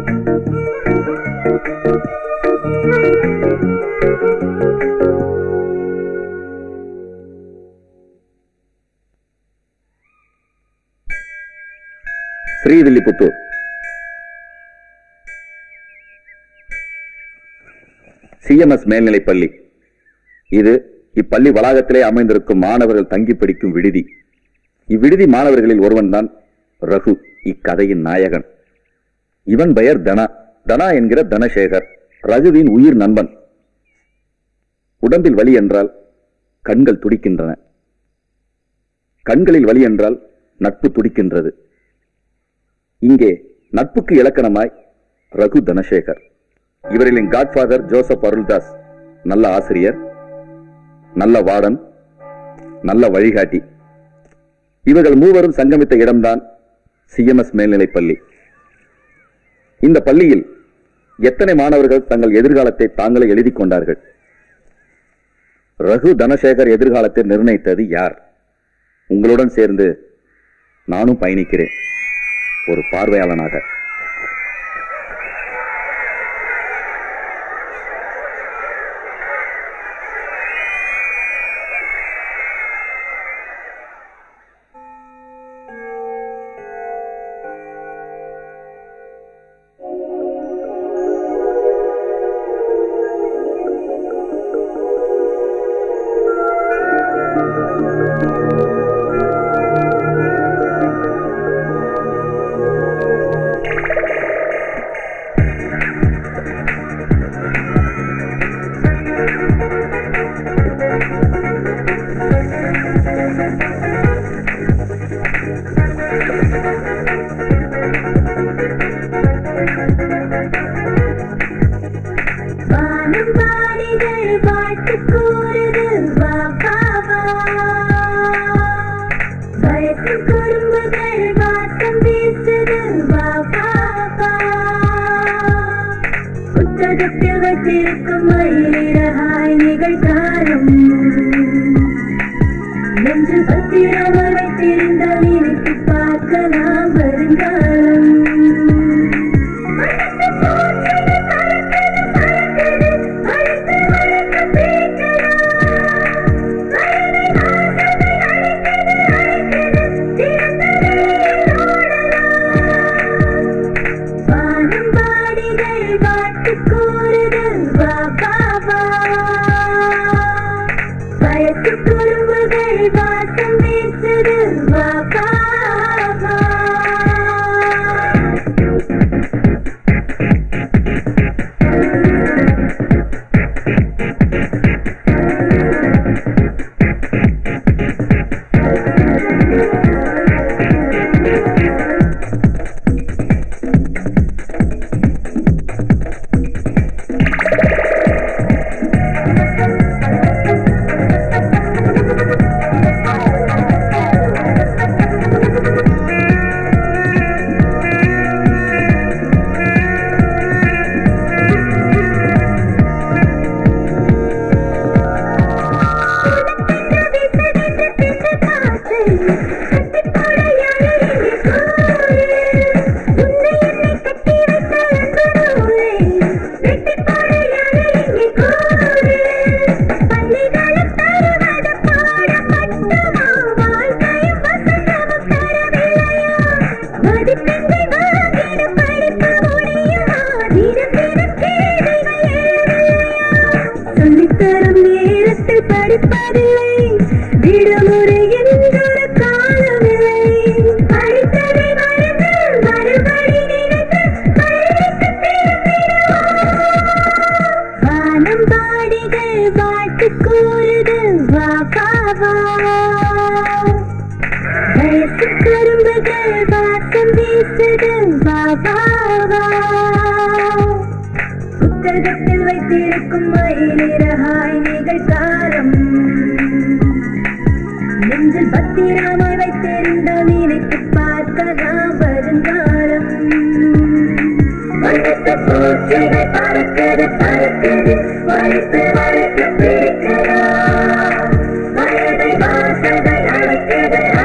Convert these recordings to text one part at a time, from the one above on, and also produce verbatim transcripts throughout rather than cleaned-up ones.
Srivilliputhur. CMS மேல்நிலைப்பள்ளி. இது இப்பள்ளி வளாகத்திலே அமைந்திருக்கும் மாணவர்கள் தங்கி படிக்கும் விடுதி. இவ்விடுதி மாணவர்களில் ஒருவன்தான் ரகு, இக்கதையின் நாயகன். இவன் பெயர் தனா. தனா என்கிற தனசேகர் ரகுவின் உயிர் நண்பன். உடம்பில் வலி என்றால் கண்கள் துடிக்கின்றன. கண்களில் வலி என்றால் நட்பு துடிக்கின்றது. இங்கே நட்புக்கு இலக்கணமாய் ரகு தனசேகர். இவர்களின் காட்ஃபாதர் ஜோசப் அருள்தாஸ் நல்ல ஆசிரியர், நல்ல வார்டன், நல்ல வழிகாட்டி. இவர்கள் மூவரும் சங்கமித்த இடம்தான் சிஎம்எஸ் மேல்நிலைப்பள்ளி. இந்த பள்ளியில் எத்தனை மாணவர்கள் தங்கள் எதிர்காலத்தை தாங்களே எழுதி கொண்டார்கள்? ரகு தனசேகர் எதிர்காலத்தை நிர்ணயித்தது யார்? உங்களுடன் சேர்ந்து நானும் பயணிக்கிறேன், ஒரு பார்வையாளனாக.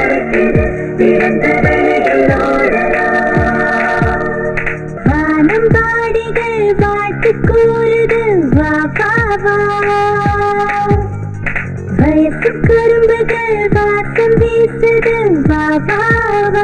வானம் வாழ்த்து கூறுது வா வா வா. வயசு கரும்புகள் வாசம் வீசுது வா வா வா.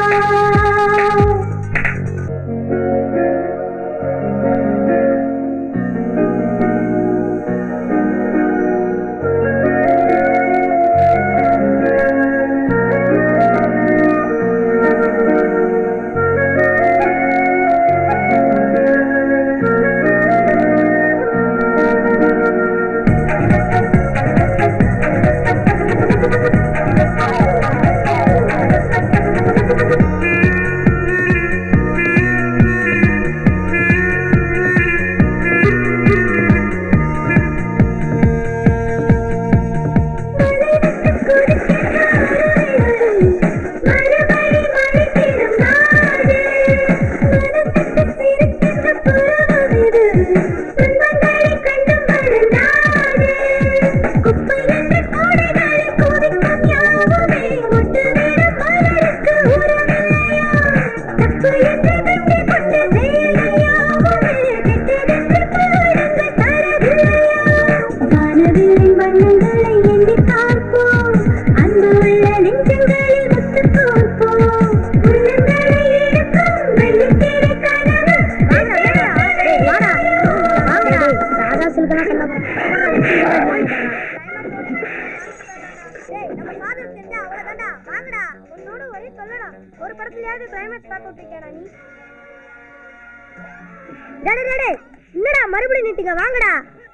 என்னடா மறுபடியும் நீட்டிங்க வாங்கடா.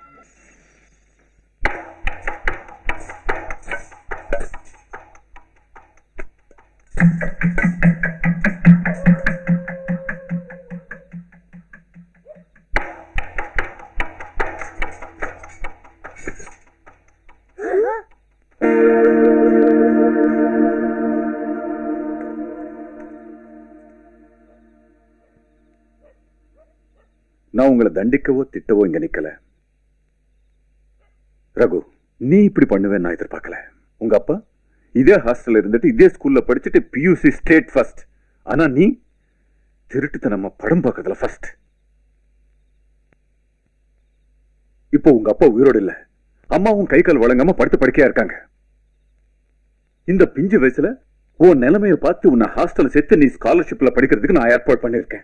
நான் உங்களை தண்டிக்கவோ திட்டவோ இங்க நிக்கல ரகு. நீ இப்படி பண்ணுவேன்னு நான் எதிர்பார்க்கல. உங்க அப்பா இதே ஹாஸ்டல்ல இருந்துட்டு இதே ஸ்கூல்ல படிச்சுட்டு பியூசி ஸ்டேட் ஃபர்ஸ்ட். ஆனா நீ திருட்டுத்தனமா படம் பார்க்கறதுல ஃபர்ஸ்ட். இப்போ உங்க அப்பா உயிரோடு இல்ல, அம்மாவும் கை கால் வழங்காம படுத்து படுக்கையா இருக்காங்க. இந்த பிஞ்சு வயசுல உன் நிலைமையை பார்த்து உன்னை ஹாஸ்டல் சேர்த்து நீ ஸ்காலர்ஷிப்ல படிக்கிறதுக்கு நான் ஏற்பாடு பண்ணிருக்கேன்.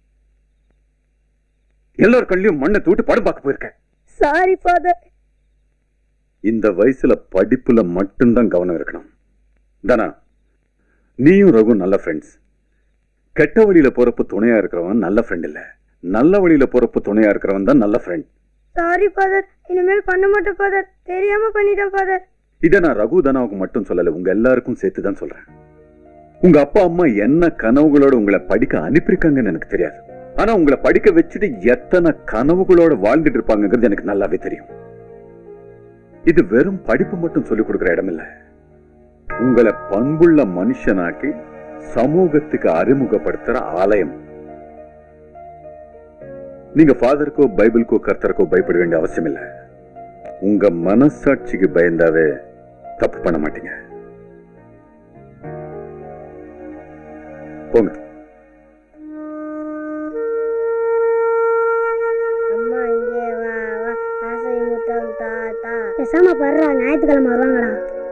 எல்லார் கண்ணிலையும் மண்ணை தூட்டு படம் பார்க்க போயிருக்கேன். Sorry father. இந்த வயசுல படிப்புல மட்டும்தான் கவனம் இருக்கணும். தானா, நீயும் ரகு நல்ல ஃப்ரெண்ட்ஸ். கெட்ட வழியில போறப்ப துணையா இருக்கிறவன் நல்ல ஃப்ரெண்ட் இல்ல, நல்ல வழியில போறப்ப துணையா இருக்கிறவன் தான் நல்ல ஃப்ரெண்ட். சாரி ஃபாதர், இனிமேல் பண்ண மாட்டேன் ஃபாதர். தெரியாம பண்ணிட்டேன் ஃபாதர். இத நான் ரகு தானாவுக்கு மட்டும் சொல்லல, உங்க எல்லாருக்கும் சேர்த்து தான் சொல்றேன். உங்க அப்பா அம்மா என்ன கனவுகளோட உங்களை படிக்க அனுப்பியிருக்காங்கன்னு எனக்கு தெரியாது. ஆனா உங்களை படிக்க வச்சுட்டு எத்தனை கனவுகளோட வாழ்ந்துட்டு இருப்பாங்கிறது எனக்கு நல்லாவே தெரியும். இது வெறும் படிப்பு மட்டும் சொல்லிக் கொடுக்கிற இடம் இல்ல, உங்களை பண்புள்ள மனுஷனாக்கி சமூகத்துக்கு அறிமுகப்படுத்துற ஆலயம். நீங்க ஃபாதருக்கோ பைபிளுக்கோ கர்த்தருக்கோ பயப்பட வேண்டிய அவசியம் இல்ல. உங்க மனசாட்சிக்கு பயந்தாவே தப்பு பண்ண மாட்டீங்க. போங்க. பேசாம படுறா, ஞாயிற்றுக்கிழமை வருவாங்கடா.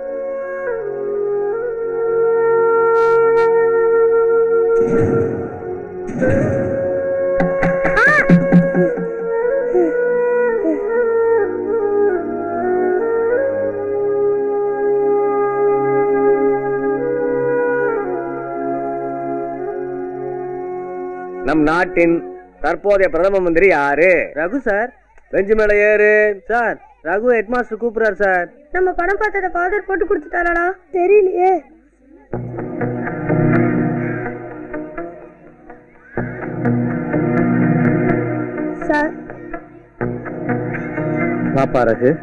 நம் நாட்டின் தற்போதைய பிரதம மந்திரி யாரு? ரகு சார். பெஞ்சு மேல ஏறு சார். ரகு ஹெட் மாஸ்டர் கூப்பிடுறாரு சார். நம்ம படம் பார்த்தத ஃபாதர் போட்டு கொடுத்துட்டாரடா. தெரியலையே. சார் பாப்பா ரகு.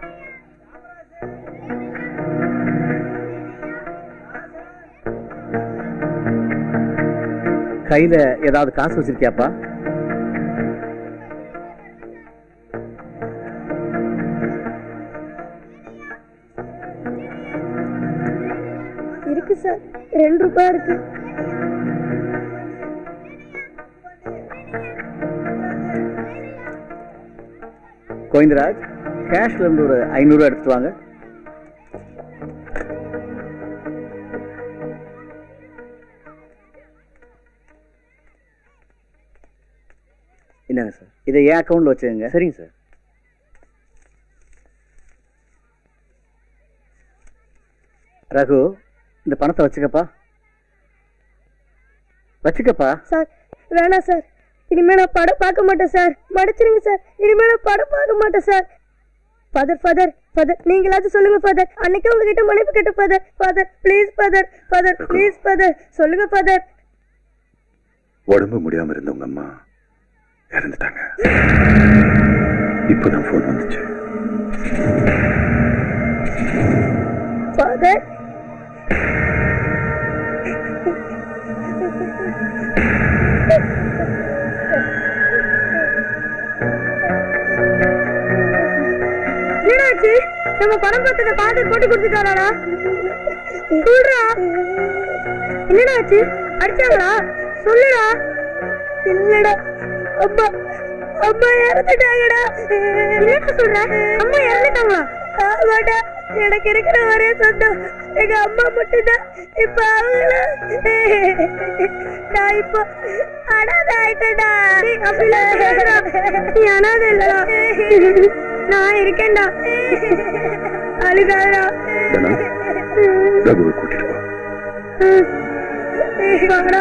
கையில ஏதாவது காசு வச்சிருக்கியாப்பா? இருக்கு சார், ரெண்டு ரூபாய் இருக்கு. கோவிந்தராஜ், கேஷ்ல இருந்து ஒரு ஐநூறு எடுத்துட்டு வாங்க. என்னங்க சார், இதை என் அக்கௌண்ட்ல வச்சுக்கோங்க. சரிங்க சார். ரகு, இந்த பணத்தை வச்சுக்கப்பா, வச்சுக்கப்பா. சார் வேணாம் சார், இனிமே நான் படம் பார்க்க மாட்டேன் சார். மடிச்சிருங்க சார், இனிமே நான் படம் பார்க்க மாட்டேன் சார். ஃபாதர் ஃபாதர் ஃபாதர் நீங்களாச்சும் சொல்லுங்க ஃபாதர். அன்னைக்கு உங்ககிட்ட மன்னிப்பு கேட்ட father. Father please father. Father please father சொல்லுங்க ஃபாதர். உடம்பு முடியாம இருந்த உங்க அம்மா இறந்துட்டாங்க. இப்போதான் போன் வந்துச்சு. ஃபாதர் என்னாச்சு? நம்ம படம் பார்த்தத ஃபாதர் போட்டு கொடுத்துட்டாரா? சொல்றா, என்னடா ஆச்சு? அடிச்சாங்களா? சொல்லுடா. இல்லடா, அம்மா அம்மா இறந்துட்டாங்கடா. என்ன சொல்ற? அம்மா இறந்துட்டாங்களா? ஆமாடா, எனக்கு இருக்கிற ஒரே சொந்தம் எங்க அம்மா மட்டும்தான். இப்ப அவங்கள நான் இப்போ அனாதை ஆயிட்டேன்டா. நீ அனாதை இல்லடா, நான் இருக்கேன்டா. அழுகாதடா. கூட்டிட்டு வாடா.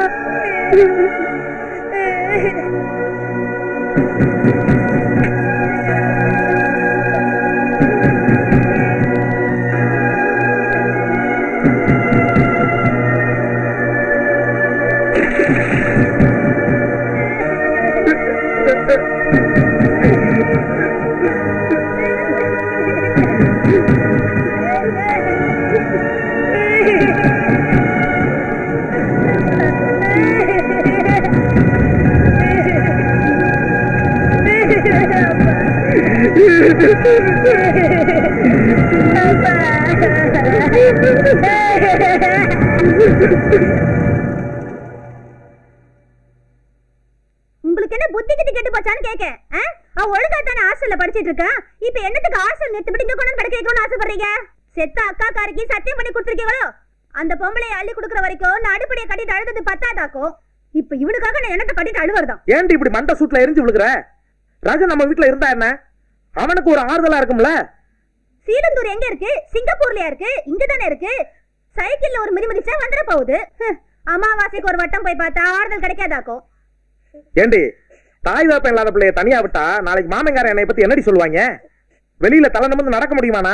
உங்களுக்கு என்ன புத்தி கிட்ட கேட்டு போச்சான்னு கேட்க? ஒழுங்கா தானே ஹாஸ்டல்ல படிச்சிட்டு இருக்கேன். இப்ப என்னத்துக்கு ஹாஸ்டல் நிறுத்தி இங்க கொண்டு படிக்க வைக்கணும்னு ஆசைப்படுறீங்க? செத்த அக்கா காரிக்கு சத்தியம் பண்ணி கொடுத்துருக்கீங்களோ? அந்த பொம்பளையை அள்ளி கொடுக்குற வரைக்கும் நான் அடுப்படியை கட்டிட்டு அழுது பத்தாதாக்கும். இப்ப இவனுக்காக நான் என்னத்தை கட்டிட்டு அழுவுறதான்? ஏன்டி இப்படி மண்ட சூட்ல எரிஞ்சு விழுகுற? ராஜா நம்ம வீட்டுல இருந்தா என்ன, அவனுக்கு ஒரு ஆறுதலா இருக்கும்ல. சீலந்தூர் எங்க இருக்கு? சிங்கப்பூர்லயா இருக்கு? இங்கதானே இருக்கு. சைக்கிள்ல ஒரு மிதி மிதிச்சா வந்துட போகுது. அமாவாசைக்கு ஒரு வட்டம் போய் பார்த்தா ஆறுதல் கிடைக்காதாக்கும். ஏண்டி, தாய் தாப்பன் இல்லாத பிள்ளைய தனியா விட்டா நாளைக்கு மாமங்கார என்னை பத்தி என்னடி சொல்லுவாங்க? வெளியில தலை நிமிர்ந்து நடக்க முடியுமானா?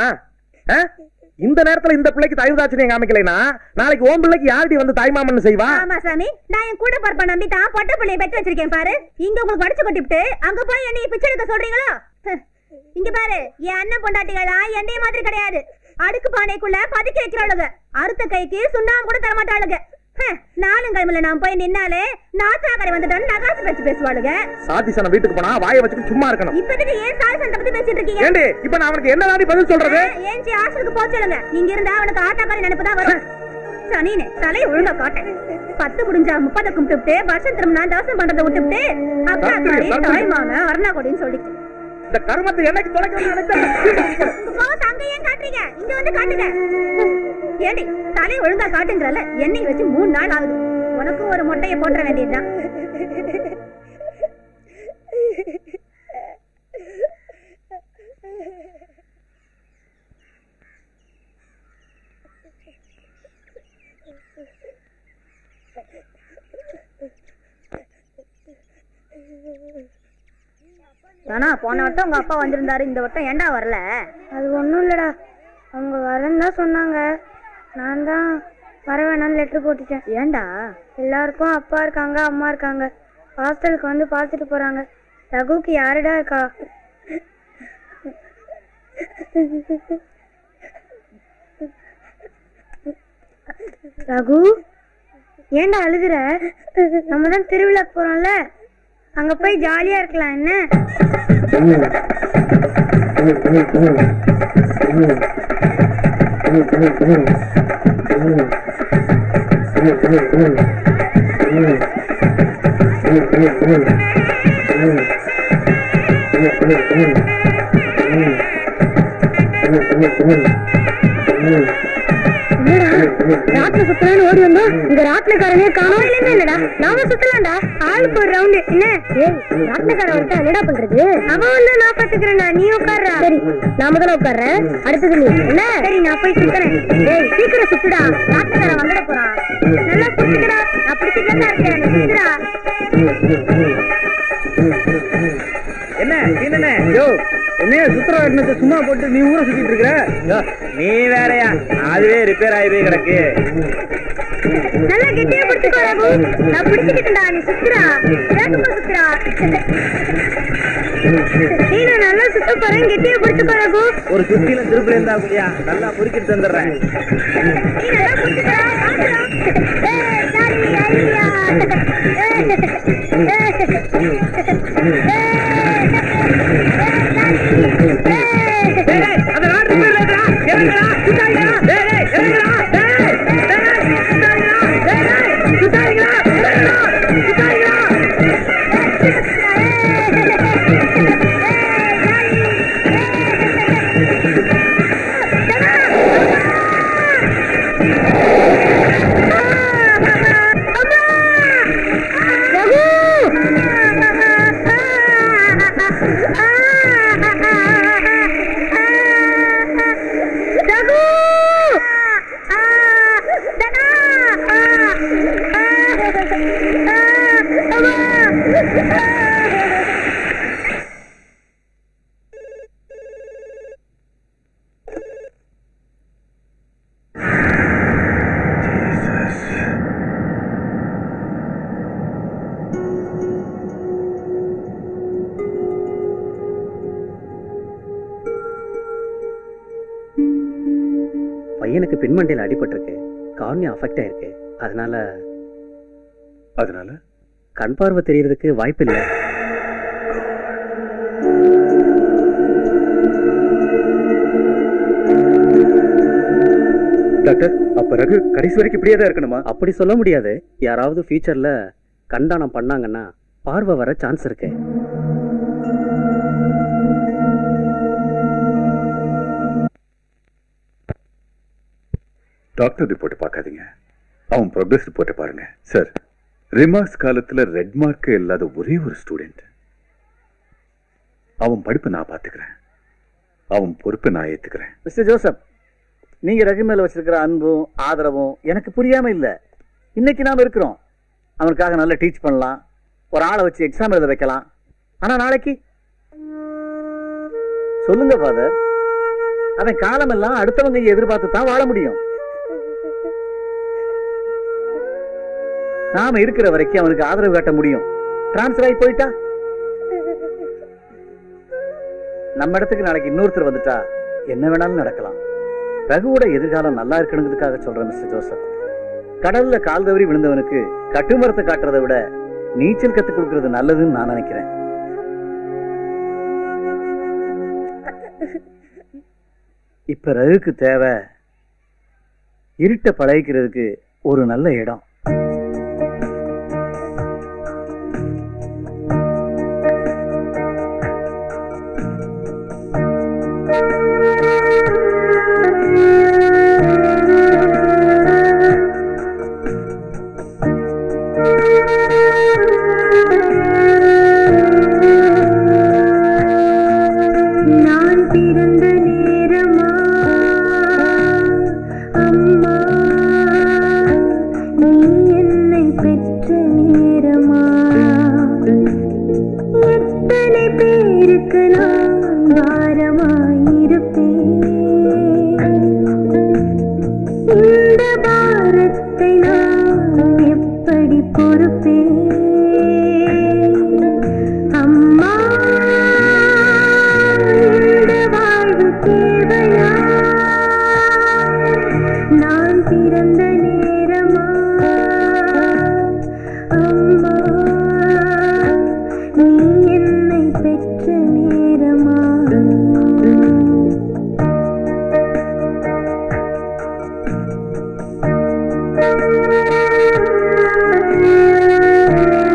இந்த நேரத்துல இந்த பிள்ளைக்கு தயவுதாட்சியம் காமிக்கலைனா நாளைக்கு ஓம் பிள்ளைக்கு யாரடி வந்து தாய்மாமன் செய்வா? ஆமா சாமி, நான் என் கூட பரப்ப நம்பி தான் பொட்ட பிள்ளைய பெற்று வச்சிருக்கேன் பாரு. இங்க உங்களுக்கு வடிச்சு கொட்டிவிட்டு அங்க போய் என்னைய பிச்சை எடுக்க சொல்றீங்களோ? இங்க பாரு, என் அண்ணன் பொண்டாட்டிகளா என்னைய மாதிரி கிடையாது. அடுக்கு பானைக்குள்ள பதுக்கி வைக்கிறாளுங்க. அறுத்த கைக்கு சுண்ணாம்பு கூட தரமாட்டாளுங்க. நாலுங்கிழமையில நான் போய் நின்னாலே நாத்தாக்கரை வந்துட்டான்னு நகாசு பேச்சு பேசுவாளுங்க. சாதிசன வீட்டுக்கு போனா வாயை வச்சுட்டு சும்மா இருக்கணும். இப்போதைக்கு ஏன் சாதிசனத்தை பத்தி பேசிட்டு இருக்கீங்க? ஏண்டி, இப்ப நான் அவனுக்கு என்ன தாண்டி பதில் சொல்றது? ஏன் ஹாஸ்டலுக்கு போக சொல்லுங்க. இங்க இருந்தா அவனுக்கு ஆத்தாக்காரி நினைப்பு தான் வரும். சனினே தலையை ஒழுங்கா காட்டேன். பத்து முடிஞ்சா முப்பதை கும்பிட்டு வருஷம் திரும்பினா தவசம் பண்றதை விட்டுவிட்டு அக்கா காரி தாய்மாம வர்ணாகொடின்னு சொல்லிட்டு இந்த கருமத்தை என்னைக்கு தொடக்க அங்க ஏன் காட்டுறீங்க? இங்க வந்து காட்டுங்க. ஏடி, தலையை ஒழுங்கா காட்டுங்கறல எண்ணெய் வச்சு மூணு நாள் ஆகுது. உனக்கும் ஒரு மொட்டையை போட்டுற வேண்டியதுதான். ஆனா போன வட்டம் உங்க அப்பா வந்திருந்தாரு, இந்த வட்டம் ஏண்டா வரல? அது ஒண்ணும் இல்லடா, அவங்க வரேன்னு தான் சொன்னாங்க. நான் தான் வர வேணாம்னு லெட்டர் போட்டுட்டேன். ஏண்டா? எல்லாருக்கும் அப்பா இருக்காங்க, அம்மா இருக்காங்க. ஹாஸ்டலுக்கு வந்து பார்த்துட்டு போறாங்க. ரகுக்கு யாருடா இருக்கா? ரகு, ஏண்டா அழுகுற? நம்ம தான் திருவிழாக்கு போறோம்ல, அங்க போய் ஜாலியா இருக்கலாம். என்ன Mm-hmm. ராட்ல சுத்தலான்னு ஓடி வந்தோம். இந்த ராட்லக்காரனே காணோம். இல்லன்னா என்னடா நாம சுத்தலாம்டா. ஆளுக்கு ஒரு ரவுண்டு. என்ன ஏய் ராட்லக்காரன் ஒருத்தன் என்னடா பண்றது? அவன் வந்து நான் பாத்துக்கிறேன்டா, நீ உட்கார்றா. சரி நாம தானே உட்கார்றேன், அடுத்தது நீ. என்ன சரி நான் போய் சுத்துறேன். ஏய் சீக்கிரம் சுத்துடா, ராட்லக்காரன் வந்துட போறான். நல்லா சுத்துடா, நான் பிடிச்சிட்டு தான் இருக்கேன். சுத்துடா. என்ன என்ன யோ என்ன சுத்துற எண்ணத்தை சும்மா போட்டு நீ ஊரை சுத்திட்டு இருக்கிற? நீ வேறையா, அதுவே ரிப்பேர் ஆகி போய் கிடக்கு. நல்லா கெட்டியா பிடிச்சுக்கோ ரகு, நான் பிடிச்சுக்கிட்டா. நீ சுத்துறா, வேகமா சுத்துறா. நீ நான் நல்லா சுத்த போறேன், கெட்டியா பிடிச்சுக்கோ ரகு. ஒரு சுத்தியில திருப்பி இருந்தா கூடியா நல்லா பொறுக்கிட்டு தந்துடுறேன். நீ நல்லா பிடிச்சுக்கா. ஏய் சாரி ஐயா. அந்த நாட்டு பேர் இறங்குடா, இறங்குடா, சுத்தாதீங்க. டேய் டேய் இறங்குடா. டேய் டேய் சுத்தாதீங்க. டேய் டேய் சுத்தாதீங்க. இறங்குடா, சுத்தாதீங்க. பையனுக்கு பின்மண்டையில் அடிபட்டிருக்கு, கார்னியா அஃபெக்ட் ஆயிருக்கு. அதனால அதனால கண் பார்வை தெரியறதுக்கு வாய்ப்பு இல்லை. டாக்டர், அப்ப ரகு கடைசி வரைக்கும் இப்படியே தான் இருக்கணுமா? அப்படி சொல்ல முடியாது. யாராவது ஃபியூச்சர்ல கண்தானம் பண்ணாங்கன்னா பார்வை வர சான்ஸ் இருக்கு. டாக்டர் ரிப்போர்ட் பார்க்காதீங்க, அவன் ப்ரோக்ரஸ் ரிப்போர்ட் பாருங்க. சார், ரிமார்க்ஸ் காலத்துல ரெட் மார்க் இல்லாத ஒரே ஒரு ஸ்டூடெண்ட். அவன் படிப்பை நான் பாத்துக்கிறேன், அவன் பொறுப்பை நான் ஏத்துக்கிறேன். மிஸ்டர் ஜோசப், நீங்க ரகு மேல வச்சிருக்கிற அன்பும் ஆதரவும் எனக்கு புரியாம இல்ல. இன்னைக்கு நாம இருக்கிறோம், அவனுக்காக நல்லா டீச் பண்ணலாம், ஒரு ஆளை வச்சு எக்ஸாம் எழுத வைக்கலாம். ஆனா நாளைக்கு சொல்லுங்க ஃபாதர், அவன் காலம் எல்லாம் அடுத்தவங்க எதிர்பார்த்து தான் வாழ முடியும். நாம இருக்கிற வரைக்கும் அவனுக்கு ஆதரவு காட்ட முடியும். டிரான்ஸ்ஃபர் ஆகி போயிட்டா நம்ம இடத்துக்கு நாளைக்கு இன்னொருத்தர் வந்துட்டா என்ன வேணாலும் நடக்கலாம். ரகுவோட எதிர்காலம் நல்லா இருக்கணுங்கிறதுக்காக சொல்றேன் மிஸ்டர் ஜோசப். கடல்ல கால் தவறி விழுந்தவனுக்கு கட்டுமரத்தை காட்டுறதை விட நீச்சல் கத்துக் கொடுக்கறது நல்லதுன்னு நான் நினைக்கிறேன். இப்ப ரகுக்கு தேவை இருட்ட பழகிக்கிறதுக்கு ஒரு நல்ல இடம்.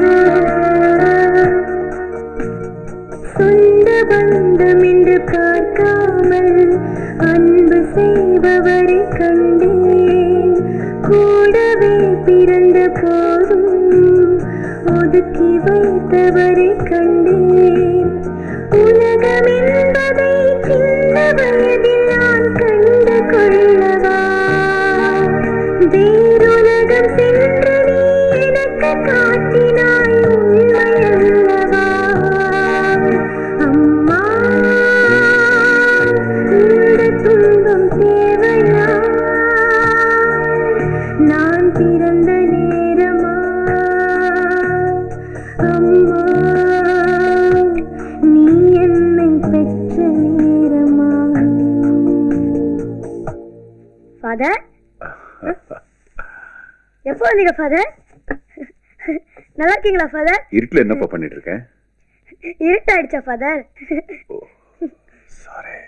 சொந்த பந்தம் என்று பார்க்க கண்டேன். கூடவே பிறந்த போதும் ஒதுக்கி வைத்தவரை கண்டேன். உலகம் என்பதை சின்ன வயதில் நான் கண்டு கொள்ளவா? வேறுலகம் சென்று நீ எனக்கு காட்டினாய் உண்மையல்லவா? அம்மா, இந்த துன்பம் தேவையா? நான் பிறந்த நேரமா? அம்மா, நீ என்னை பெற்ற நேரமா? ஃபாதர், எப்போ வந்தீங்க ஃபாதர்? நல்லா இருக்கீங்களா ஃபாதர்? இருட்டுல என்னப்பா பண்ணிட்டு இருக்கேன்? இருட்டாயிடுச்சா ஃபாதர்? சாரி.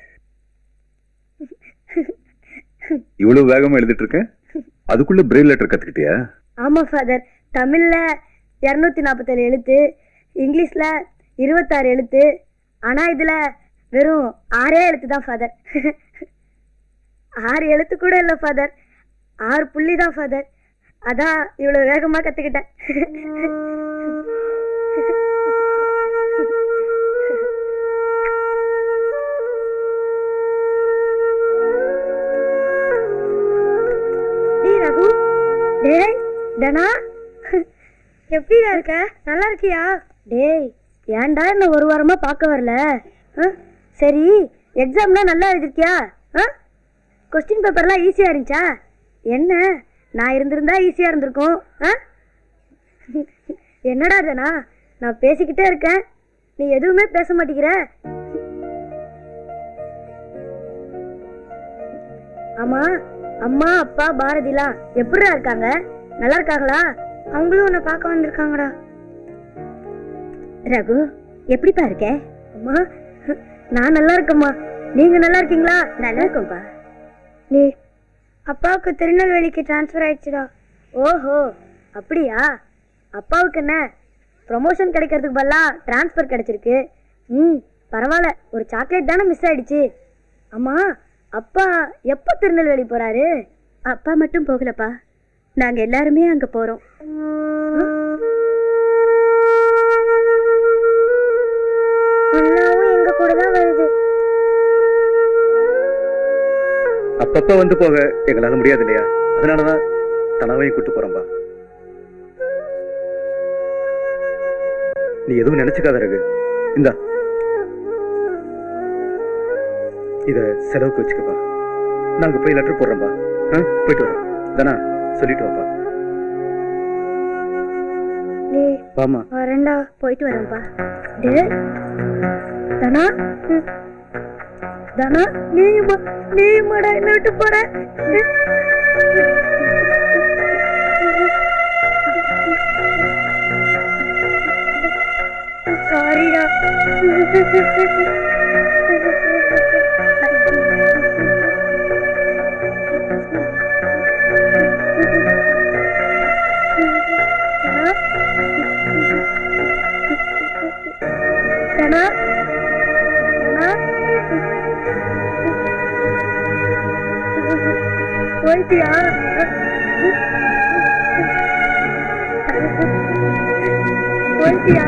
இவ்வளவு வேகமா எழுதிட்டு இருக்கேன், அதுக்குள்ள பிரெயில் லெட்டர் கத்துக்கிட்டியா? ஆமா ஃபாதர், தமிழ்ல இருநூத்தி நாற்பத்தேழு எழுத்து, இங்கிலீஷ்ல இருபத்தாறு எழுத்து, ஆனா இதுல வெறும் ஆறே எழுத்து தான் ஃபாதர். ஆறு எழுத்து கூட இல்ல ஃபாதர், ஆறு புள்ளி தான் ஃபாதர். அதான் இவ்வளவு வேகமா கத்துக்கிட்டேன். டேய் ரகு, டேய் தனா, எப்படிடா இருக்க? நல்லா இருக்கியா? டேய், ஏன்டா என்ன ஒரு வாரமா பார்க்க வரல? சரி, எக்ஸாம்னா நல்லா எழுதிருக்கியா? கொஸ்டின் பேப்பர்லாம் ஈஸியா இருந்துச்சா? என்ன, நான் இருந்திருந்தா ஈஸியா இருந்திருக்கும். என்னடா தனா, நான் பேசிக்கிட்டே இருக்கேன், நீ எதுவுமே பேச மாட்டேங்கிற. ஆமா, அம்மா அப்பா பாரதிலாம் எப்படிடா இருக்காங்க? நல்லா இருக்காங்களா? அவங்களும் உன்னை பார்க்க வந்திருக்காங்கடா. ரகு, எப்படிப்பா இருக்க? அம்மா, நான் நல்லா இருக்கேம்மா, நீங்க நல்லா இருக்கீங்களா? நல்லா இருக்கோம்ப்பா. நீ அப்பாவுக்கு திருநெல்வேலிக்கு டிரான்ஸ்ஃபர் ஆயிடுச்சுடா. ஓஹோ, அப்படியா? அப்பாவுக்கு என்ன ப்ரொமோஷன் கிடைக்கிறதுக்கு பதிலா டிரான்ஸ்ஃபர் கிடைச்சிருக்கு. ம், பரவாயில்ல, ஒரு சாக்லேட் தானே மிஸ் ஆயிடுச்சு. அம்மா, அப்பா எப்போ திருநெல்வேலி போறாரு? அப்பா மட்டும் போகலப்பா, நாங்க எல்லாருமே அங்க போறோம். அண்ணாவும் எங்க கூட தான் வருது. அப்பப்ப வந்து போக எங்களால முடியாது இல்லையா? அதனாலதான் தனாவையும் கூட்டு போறோம்பா. நீ எதுவும் நினைச்சுக்காத ரகு. இந்தா, இத செலவுக்கு வச்சுக்கப்பா. நாங்க போய் லெட்டர் போடுறோம்பா. போயிட்டு வரோம். தானா, சொல்லிட்டு வாப்பா. வாமா. வரேன்டா, போயிட்டு வரேன்ப்பா. டேய் தனா, தனா, நீ நீ மடா என்ன விட்டு போற? சாரிடா. தனா, தனா, போயிட்டியா? போயிட்டியா?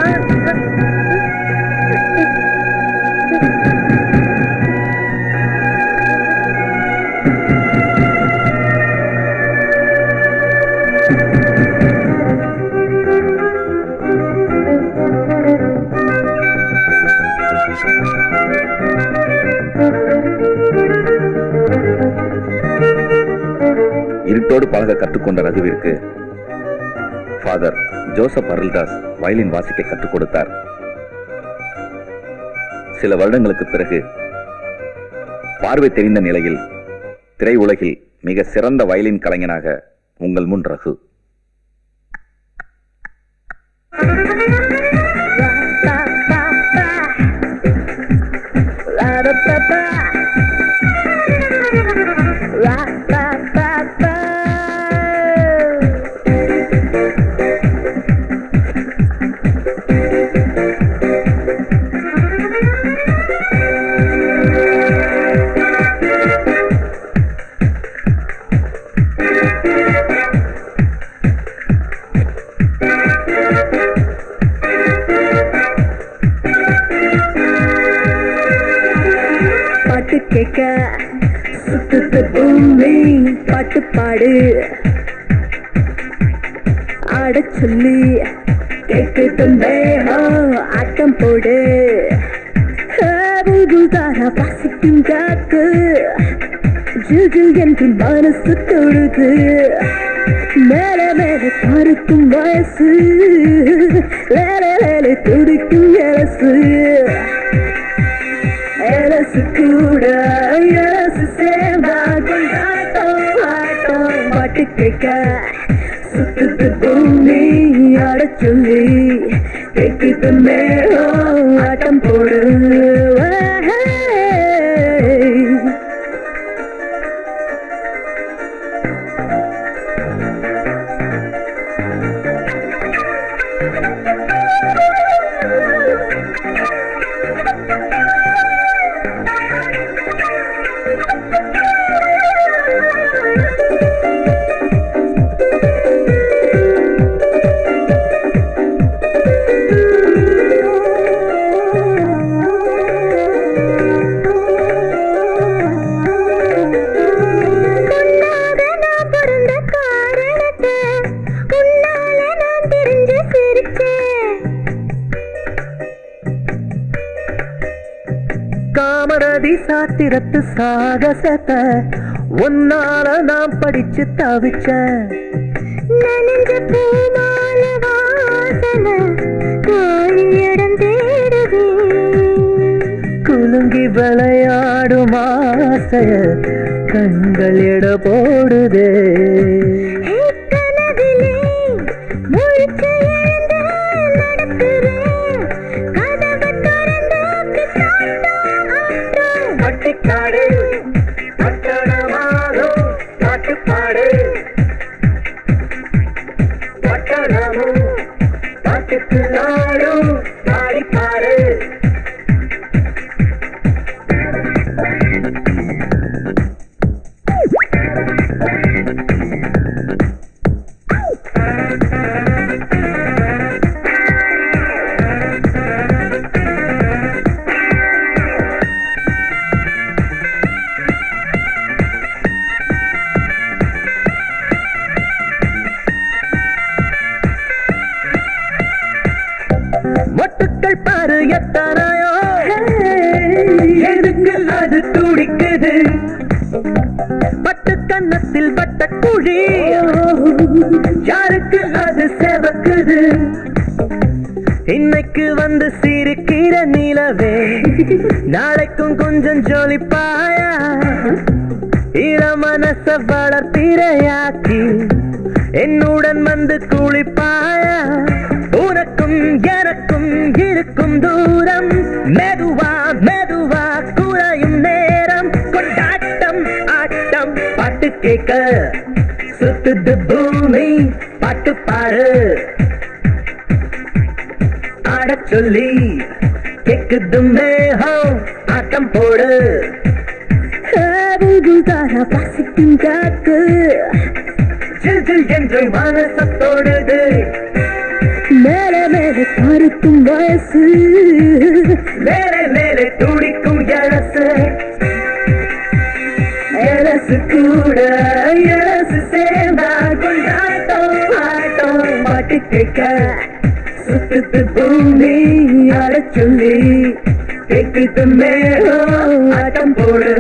இருட்டோடு பழக கற்றுக்கொண்ட ரகுவிற்கு ஃபாதர் ஜோசப் அருள்தாஸ் வயலின் வாசிக்க கற்றுக் கொடுத்தார். சில வருடங்களுக்கு பிறகு பார்வை தெரிந்த நிலையில் திரையுலகில் மிக சிறந்த வயலின் கலைஞனாக உங்கள் முன் ரகு. கேட்க சுத்துது பூமி பாட்டு பாடு ஆட சொல்லி கேட்குது மேகம் ஆட்டம் போடு தாரா வாசிக்கும் காத்து ஜில் ஜில் என்று மனசு தொழுது மேல மேல பார்க்கும் வயசு வேலை வேலை துடிக்கும் எலசு எலசு கூட எலசு சேர்ந்தா கொண்டாட்டம் ஆட்டம் பாட்டு கேட்க சுத்துது பூமி ஆட சொல்லி கேட்குது மேகம் ஆட்டம் போடு சாத்திரத்து சாகசத்தை ஒன்னால நாம் படிச்சு தவிச்சேன் நனைஞ்ச பூமால வாசனை கோழியிடம் தேடுது குலுங்கி விளையாடும் ஆசைய கண்கள் எட போடுதே கனவிலே முழிச்சு எழுந்து நடக்கிறேன் கதவை திறந்து பட்டிக்காடு பட்டணமாகும் பாட்டுப்பாடு பட்டணமும் பாட்டுக்கு நாடும் பாடிப்பாடு மொட்டுக்கள் பாரு எத்தனையோ எதுக்கு அது துடிக்குது பட்டு கன்னத்தில் பட்ட குழி யாருக்கு அது செவக்குது இன்னைக்கு வந்து சிரிக்கிற நிலவே நாளைக்கும் கொஞ்சம் ஜொலிப்பாயா இள மனச வளர்த்திரையாக்கி என்னுடன் வந்து குளிப்பாயா உனக்கும் எனக்கும் இருக்கும் தூரம் மெதுவா மெதுவா குறையும் நேரம் கொண்டாட்டம் ஆட்டம் பாட்டு கேட்க சுத்துது பூமி பாட்டு பாடு ஆட சொல்லி கேக்குது மேகம் ஆட்டம் போடு வாசிக்கும் காத்து ஜில் ஜில் என்று மனசத்தோடுது மேலே மேலே பார்க்கும் வயசு மேலே மேலே துடிக்கும் எலசு எலசு கூட எலசு சேர்ந்தா கொண்டாட்டம் ஆட்டம் பாட்டு கேட்க சுத்துது பூமி ஆட சொல்லி கேக்குது மேகம் ஆட்டம் போடு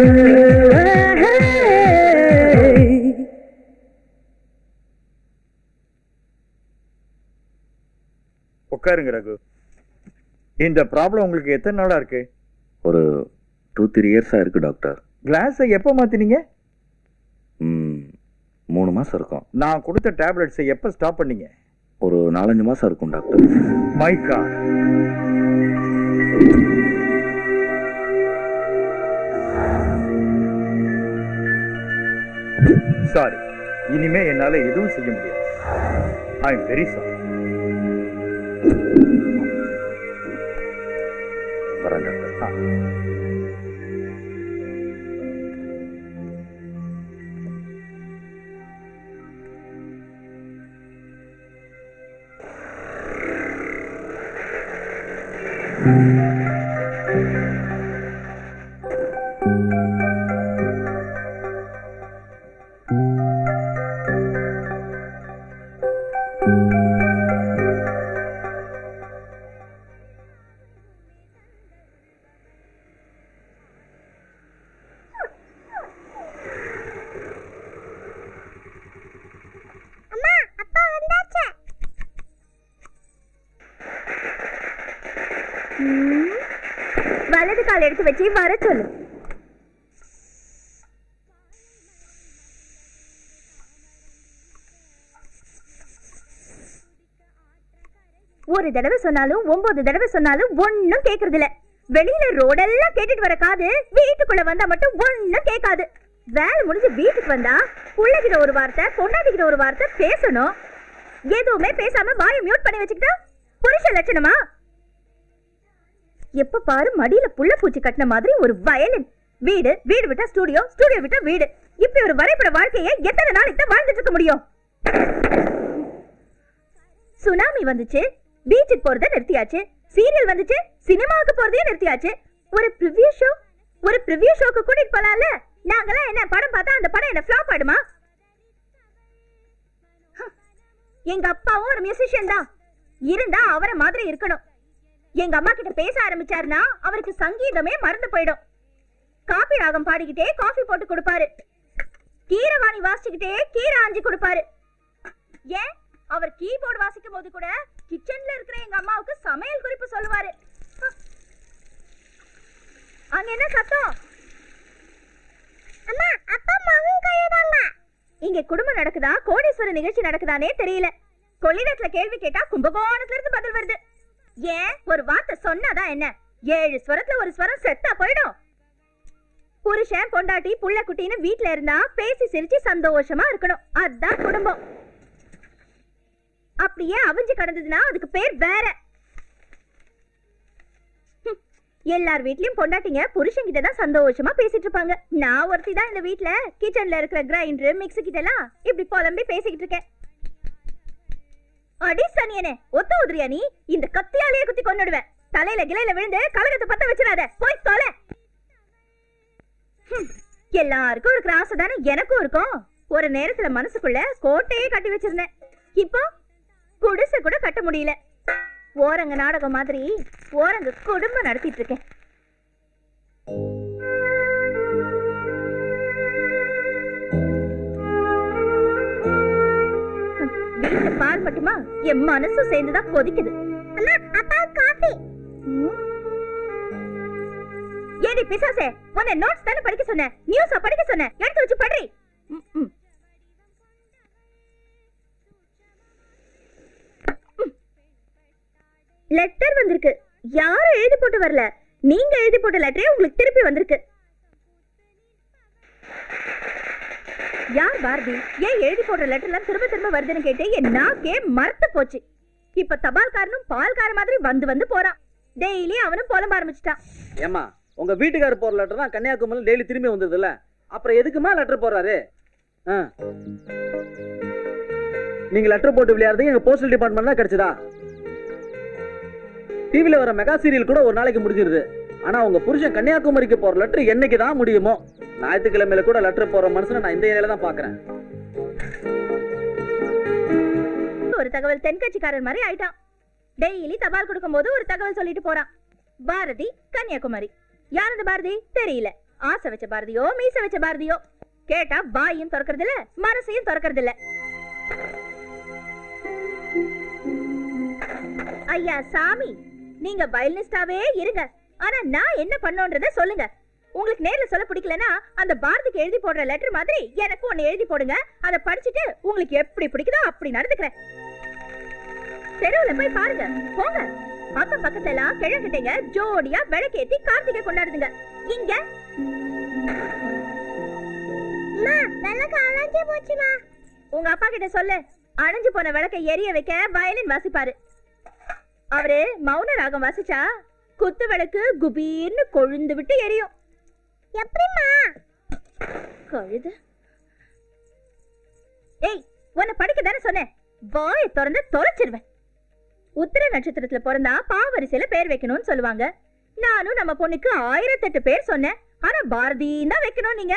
உட்காருங்க ரகு. இந்த ப்ராப்ளம் உங்களுக்கு எத்தனை நாளா இருக்கு? ஒரு டூ த்ரீ இயர்ஸா இருக்கு டாக்டர். கிளாஸை எப்போ மாத்தினீங்க? மூணு மாசம் இருக்கும். நான் கொடுத்த டேப்லெட்ஸை எப்போ ஸ்டாப் பண்ணீங்க? ஒரு நாலஞ்சு மாசம் இருக்கும் டாக்டர். My God. சாரி, இனிமே என்னால எதுவும் செய்ய முடியாது. I am very sorry. வரேன் டாக்டர். Thank you. வலது கால் எடுத்து வச்சு வர சொல்லு. ஒரு தடவை சொன்னாலும் ஒன்பது தடவை சொன்னாலும் ஒன்னும் கேக்குறது இல்ல. வெளியில ரோடெல்லாம் கேட்டுட்டு வர காது வீட்டுக்குள்ள வந்தா மட்டும் ஒன்னும் கேட்காது. வேலை முடிஞ்சு வீட்டுக்கு வந்தா புள்ளைகிட்ட ஒரு வார்த்தை பொண்டாட்டிகிட்ட ஒரு வார்த்தை பேசணும். எதுவுமே பேசாம வாயை மியூட் பண்ணி வச்சுக்கிட்டா புருஷ லட்சணமா? எப்ப பாரு மடியில புள்ள பூச்சி கட்டின மாதிரி ஒரு வயலின். வீடு வீடு விட்டா ஸ்டுடியோ, ஸ்டுடியோ விட்டா வீடு. இப்படி ஒரு வரைபட வாழ்க்கையை எத்தனை நாளைக்கு தான் வாழ்ந்துட்டு இருக்க முடியும்? சுனாமி வந்துச்சு, பீச்சுக்கு போறத நிறுத்தியாச்சு. சீரியல் வந்துச்சு, சினிமாவுக்கு போறதையும் நிறுத்தியாச்சு. ஒரு ப்ரிவியூ ஷோ ஒரு ப்ரிவியூ ஷோக்கு கூட்டிட்டு போலாம்ல. நாங்களாம் என்ன படம் பார்த்தா அந்த படம் என்ன ஃப்ளாப் ஆடுமா? எங்க அப்பாவும் ஒரு மியூசிஷியன் தான், இருந்தா அவரை மாதிரி இருக்கணும். எங்க அம்மா கிட்ட பேச ஆரம்பிச்சாருன்னா அவருக்கு சங்கீதமே மறந்து போயிடும். காபி ராகம் பாடிக்கிட்டே காஃபி போட்டு கொடுப்பாரு. கீரவாணி வாசிச்சுக்கிட்டே கீரை ஆஞ்சி கொடுப்பாரு. ஏன் அவர் கீபோர்டு வாசிக்கும் போது கூட கிச்சன்ல இருக்கிற எங்க அம்மாவுக்கு சமையல் குறிப்பு சொல்லுவாரு. அங்க என்ன சத்தம்? அம்மா, அப்பா மகன் கையதாங்க. இங்க குடும்பம் நடக்குதா கோடீஸ்வர நிகழ்ச்சி நடக்குதானே தெரியல. கொள்ளிடத்துல கேள்வி கேட்டா கும்பகோணத்துல இருந்து பதில் வருது. ஏன் ஒரு வார்த்தை சொன்னாதான் என்ன? ஏழு ஸ்வரத்துல ஒரு ஸ்வரம் செத்தா போயிடும். புருஷன் பொண்டாட்டி புள்ள குட்டின்னு வீட்டுல இருந்தா பேசி சிரிச்சு சந்தோஷமா இருக்கணும். அதுதான் குடும்பம். அப்படியே அவிஞ்சு கடந்ததுன்னா அதுக்கு பேர் வேற. எல்லார் வீட்லயும் பொண்டாட்டிங்க புருஷன் கிட்ட தான் சந்தோஷமா பேசிட்டு இருப்பாங்க. நான் ஒருத்தி தான் இந்த வீட்டுல கிச்சன்ல இருக்கிற கிரைண்டர் மிக்ஸி கிட்ட எல்லாம் இப்படி புலம்பி பேசிக்கிட்டு இருக்கேன். அடி சனியனே, ஒத்த உதிரியா நீ? இந்த கத்தியாலேயே குத்தி கொன்னுடுவேன். தலையில கிளையில விழுந்து கலகத்தை பத்த வச்சிடாத, போய் தொலை. எல்லாருக்கும் இருக்கிற ஆசை தானே எனக்கும் இருக்கும். ஒரு நேரத்துல மனசுக்குள்ள கோட்டையே கட்டி வச்சிருந்தேன். இப்போ குடிசை கூட கட்ட முடியல. ஓரங்க நாடகம் மாதிரி ஓரங்க குடும்பம் நடத்திட்டு இருக்கேன். வீட்டு பால் மட்டுமா என் மனசும் சேர்ந்துதான் கொதிக்குது. அம்மா, அப்பா காபி. ஏடி பிசாசே, உன்னை நோட்ஸ் தானே படிக்க சொன்னேன், நியூஸா படிக்க சொன்னேன். எடுத்து வச்சு படி. லெட்டர் வந்திருக்கு. யாரும் எழுதி போட்டு வரல. நீங்க எழுதி போட்ட லெட்டரே உங்களுக்கு திருப்பி வந்திருக்கு. யார் பாரதி? ஏன் எழுதி போட்ட லெட்டர் எல்லாம் திரும்ப திரும்ப வருதுன்னு கேட்டு என் நாக்கே மறத்து போச்சு. இப்ப தபால்காரனும் பால்கார மாதிரி வந்து வந்து போறான். டெய்லி அவனும் புலம்ப ஆரம்பிச்சுட்டான். ஏமா, உங்க வீட்டுக்காரர் போற லெட்டர் தான் கன்னியாகுமரி டெய்லி திரும்பி வந்தது இல்ல, அப்புறம் எதுக்குமா லெட்டர் போறாரு? நீங்க லெட்டர் போட்டு விளையாடுறது எங்க போஸ்டல் டிபார்ட்மெண்ட் தான் கிடைச்சதா? டிவில வர மெகா சீரியல் கூட ஒரு நாளைக்கு முடிஞ்சிருது. ஆனா உங்க புருஷன் கன்னியாகுமரிக்கு போற லெட்டர் என்னைக்கு தான் முடியுமோ? ஞாயிற்றுக்கிழமையில கூட லெட்டர் போற மனுஷனை நான் இந்த ஏரியால தான் பாக்குறேன். ஒரு தகவல் தென்கட்சிக்காரன் மாதிரி ஆயிட்டான். டெய்லி தபால் கொடுக்கும் போது ஒரு தகவல் சொல்லிட்டு போறான். பாரதி கன்னியாகுமரி. யார் அந்த பாரதி? தெரியல. ஆசை வச்ச பாரதியோ மீச வச்ச பாரதியோ? கேட்டா வாயும் திறக்கிறது இல்ல, மனசையும் திறக்கிறது இல்ல. ஐயா சாமி, நீங்க வயலினிஸ்டாவே இருங்க, ஆனா நான் என்ன பண்ணோன்றத சொல்லுங்க. உங்களுக்கு நேர்ல சொல்ல பிடிக்கலனா அந்த பாரதிக்கு எழுதி போடுற லெட்டர் மாதிரி எனக்கு ஒன்னு எழுதி போடுங்க. அதை படிச்சுட்டு உங்களுக்கு எப்படி பிடிக்குதோ அப்படி நடந்துக்கிறேன். தெருவுல போய் பாருங்க, போங்க. பக்கம் பக்கத்துல எல்லாம் கிழக்கிட்டீங்க ஜோடியா விளக்கேத்தி கார்த்திகை கொண்டாடுதுங்க. இங்க உங்க அப்பா கிட்ட சொல்லு, அணைஞ்சு போன விளக்கை எரிய வைக்க வயலின் வாசிப்பாரு. அவரு மௌன ராகம் வாசிச்சா குத்து விளக்கு குபீர்னு கொழுந்து விட்டு எரியும். எப்படிமா கொழுது? ஏய், உன்னை படிக்க தானே சொன்னேன், வாயை திறந்து தொலைச்சிருவேன். உத்திர நட்சத்திரத்துல பிறந்தா பாவரிசையில பேர் வைக்கணும்னு சொல்லுவாங்க. நானும் நம்ம பொண்ணுக்கு ஆயிரத்தி எட்டு பேர் சொன்னேன், ஆனா பாரதின்னு தான் வைக்கணும் நீங்க.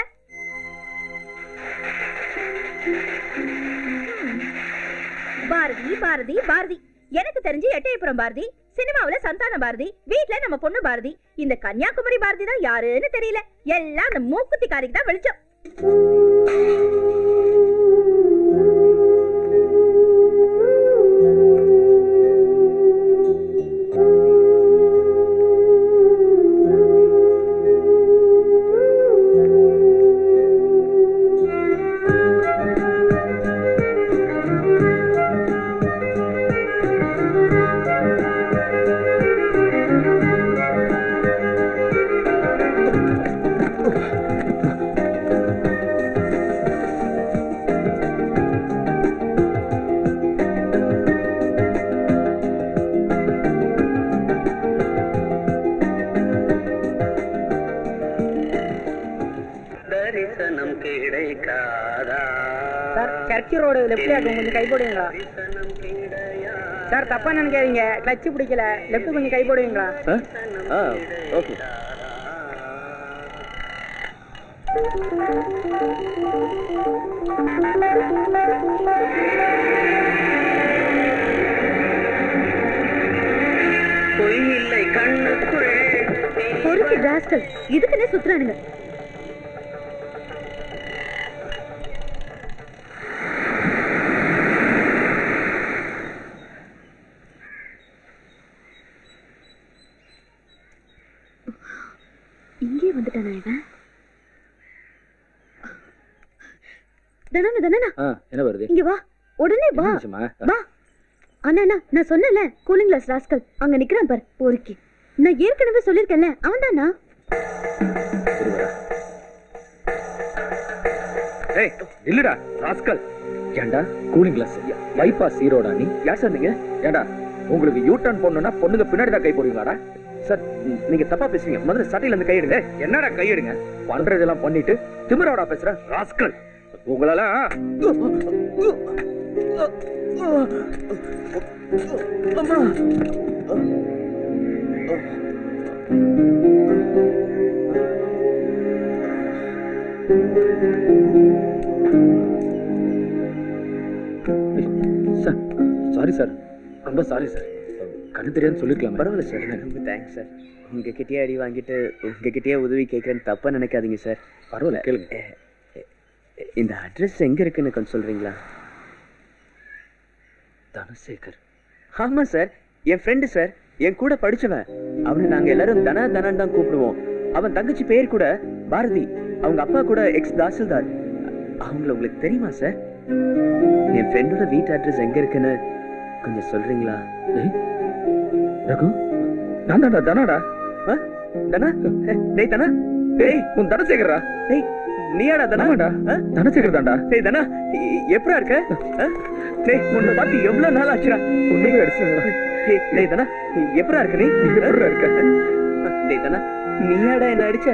பாரதி பாரதி பாரதி. எனக்கு தெரிஞ்சு எட்டயபுரம் பாரதி, சினிமாவுல சந்தான பாரதி, வீட்டுல நம்ம பொண்ணு பாரதி. இந்த கன்னியாகுமரி பாரதி தான் யாருன்னு தெரியல. எல்லாம் அந்த மூக்குத்திக்காரிக்கு தான் வெளிச்சம். சார் சர்ச் ரோடு லெஃப்ட்ல கொஞ்சம் கை போடுவீங்களா சார்? தப்பா நினைக்காதீங்க, கிளட்ச் பிடிக்கல, லெஃப்ட் கொஞ்சம் கை போடுவீங்களா? ஓகே. பொறுக்கி ராஸ்கல், இதுக்குன்னே சுத்துறானுங்க. இங்கே வந்துட்டானா இவன்? தனனா தனனா என்ன வருது? இங்க வா, உடனே வா வா. அண்ணா அண்ணா, நான் சொன்னல கூலிங் கிளாஸ் ராஸ்கல் அங்க நிக்கிறான் பாரு, பொறுக்கி. நான் ஏற்கனவே சொல்லிருக்கேன்ல, அவன் தானா? ஏய் இல்லடா ராஸ்கல். ஏண்டா கூலிங் கிளாஸ் பைபாஸ் ஹீரோடா நீ? யார் சார் நீங்க? ஏண்டா உங்களுக்கு யூ டர்ன் போடணும்னா பொண்ணுங்க பின்னாடி தான் கை போடுவீங்களாடா? சார் நீங்க தப்பா பேசுறீங்க. முதல்ல சட்டையில இருந்து கை எடுங்க. என்னடா கை எடுங்க? பண்றதெல்லாம் பண்ணிட்டு திமிரோட பேசுற ராஸ்கல். உங்களால சார் சாரி சார், ரொம்ப சாரி சார். கண்ணு தெரியாதுன்னு சொல்லிருக்கலாம். பரவாயில்ல சார், ரொம்ப தேங்க்ஸ் சார். உங்ககிட்டயே அடி வாங்கிட்டு உங்ககிட்டயே உதவி கேட்கறேன்னு தப்பா நினைக்காதீங்க சார். பரவாயில்ல கேளுங்க. இந்த அட்ரஸ் எங்க இருக்குன்னு கொஞ்சம் சொல்றீங்களா? தனசேகர். ஆமா சார், என் ஃப்ரெண்டு சார், என் கூட படிச்சவன். அவனை நாங்க எல்லாரும் தனா தனான்னு தான் கூப்பிடுவோம். அவன் தங்கச்சி பேர் கூட பாரதி. அவங்க அப்பா கூட எக்ஸ் தாசில்தார். அவங்கள உங்களுக்கு தெரியுமா சார்? என் ஃப்ரெண்டோட வீட்டு அட்ரஸ் எங்க இருக்குன்னு கொஞ்சம் சொல்றீங்களா? ரகு, நான் தான்டா தனாடா. தனா? டேய் தனா, டேய் உன் தனசேகரா? டேய் நீயாடா தனாடா? தனசேகர் தான்டா. டேய் தனா, எப்பரா இருக்க? டேய் உன்னை பார்த்து எவ்வளவு நாள் ஆச்சுடா? ஒண்ணுமே அடிச்சடா. டேய் டேய் தனா, எப்பரா இருக்க நீ? எப்பரா இருக்க? டேய் தனா, நீயாடா என்ன அடிச்ச?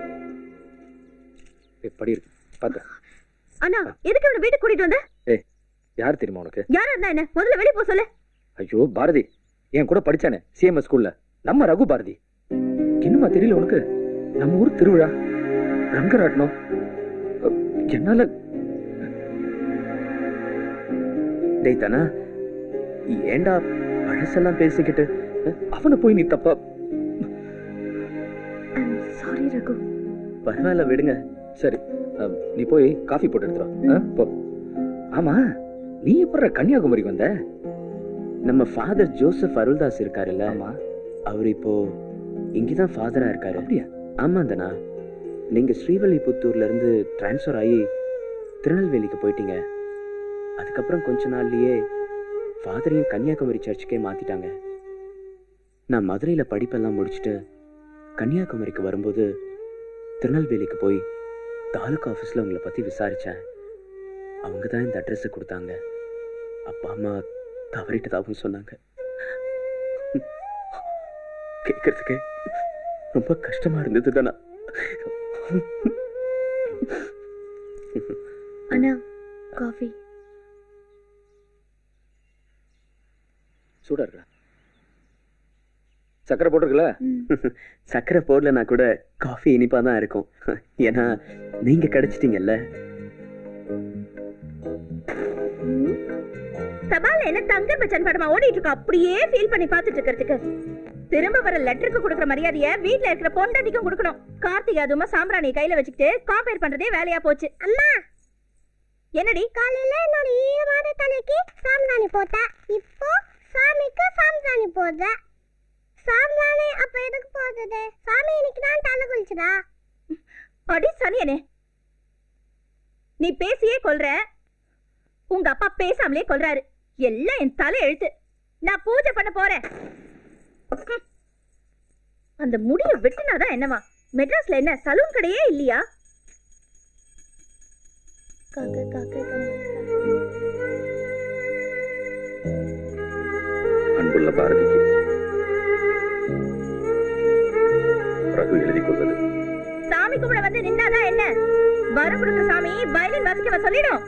எப்படி இருக்கு பாத்து. அண்ணா, எதுக்கு இவனை வீட்டுக்கு கூட்டிட்டு வந்த? ஏய் யார் தெரியுமா உனக்கு? யாரா இருந்தா என்ன? முதல்ல வெளிய போ சொல்லு. ஐயோ பாரதி, என் கூட படிச்சானே சிஎம்எஸ் ஸ்கூல்ல, நம்ம ரகு பாரதி. இன்னுமா தெரியல உனக்கு? நம்ம ஊர் திருவிழா ரங்கராட்னம். என்னால டேய் தனா, ஏண்டா பழசெல்லாம் பேசிக்கிட்டு? அவனை போய் நீ தப்பா. சாரி ரகு. பரவாயில்ல விடுங்க. சரி நீ போய் காஃபி போட்டு எடுத்துரு போ. ஆமா, நீ எப்ப கன்னியாகுமரிக்கு வந்த? நம்ம ஃபாதர் ஜோசப் அருள்தாஸ் இருக்காருல்ல, ஆமா, அவர் இப்போ இங்கதான் ஃபாதரா இருக்காரு. அப்படியா? ஆமா தானா, நீங்க ஸ்ரீவல்லிபுத்தூர்ல இருந்து டிரான்ஸ்ஃபர் ஆகி திருநெல்வேலிக்கு போயிட்டீங்க. அதுக்கப்புறம் கொஞ்ச நாள்லயே ஃபாதரையும் கன்னியாகுமரி சர்ச்சுக்கே மாத்திட்டாங்க. நான் மதுரையில படிப்பெல்லாம் முடிச்சுட்டு கன்னியாகுமரிக்கு வரும்போது திருநெல்வேலிக்கு போய் தாலுகா ஆஃபீஸ்ல உங்களை பத்தி விசாரிச்சேன். அவங்க தான் இந்த அட்ரஸ் கொடுத்தாங்க. அப்பா அம்மா தவறிட்டதாகவும் சொன்னாங்க. கேட்கறதுக்கு ரொம்ப கஷ்டமா இருந்தது தானா. அண்ணா காஃபி. சூடா இருக்கா? சக்கரை போட்டிருக்கல? சக்கரை போடலனா கூட காஃபி இனிப்பா தான் இருக்கும். ஏன்னா நீங்க கிடைச்சிட்டீங்கல்ல. சபால என்ன தங்க பச்சன் படமா ஓடிட்டு இருக்கு, அப்படியே ஃபீல் பண்ணி பார்த்துட்டு இருக்கிறதுக்கு. திரும்ப வர லெட்டருக்கு கொடுக்குற மரியாதைய வீட்ல இருக்கிற பொண்டாட்டிக்கும் கொடுக்கணும். கார்த்திகை அதுமா சாம்பிராணி கையில வச்சுக்கிட்டு காம்பேர் பண்றதே வேலையா போச்சு. அம்மா என்னடி? காலையில என்னோட ஈரமான தலைக்கு சாம்பிராணி போட்டா, இப்போ சாமிக்கு சாம்பிராணி போடுற. சாம்பிராணி அப்ப எதுக்கு போடுறது? சாமி இன்னைக்கு தான் தலை குளிச்சுடா. அடி சனியனே, நீ பேசியே கொல்ற, உங்க அப்பா பேசாமலே கொல்றாரு. எல்லாம் என் தலை எழுத்து. நான் பூஜை பண்ண போறேன். அந்த முடிய வெட்டினாதான் என்னவா? மெட்ராஸ்ல என்ன சலூன் கடையே இல்லையா? அன்புள்ள பாரதிக்கு ரகு எழுதி கொள்வது. சாமி கும்பிட வந்து நின்னாதான் என்ன? வரம் கொடுத்த சாமி வயலின் வாசிக்க சொல்லிடும்.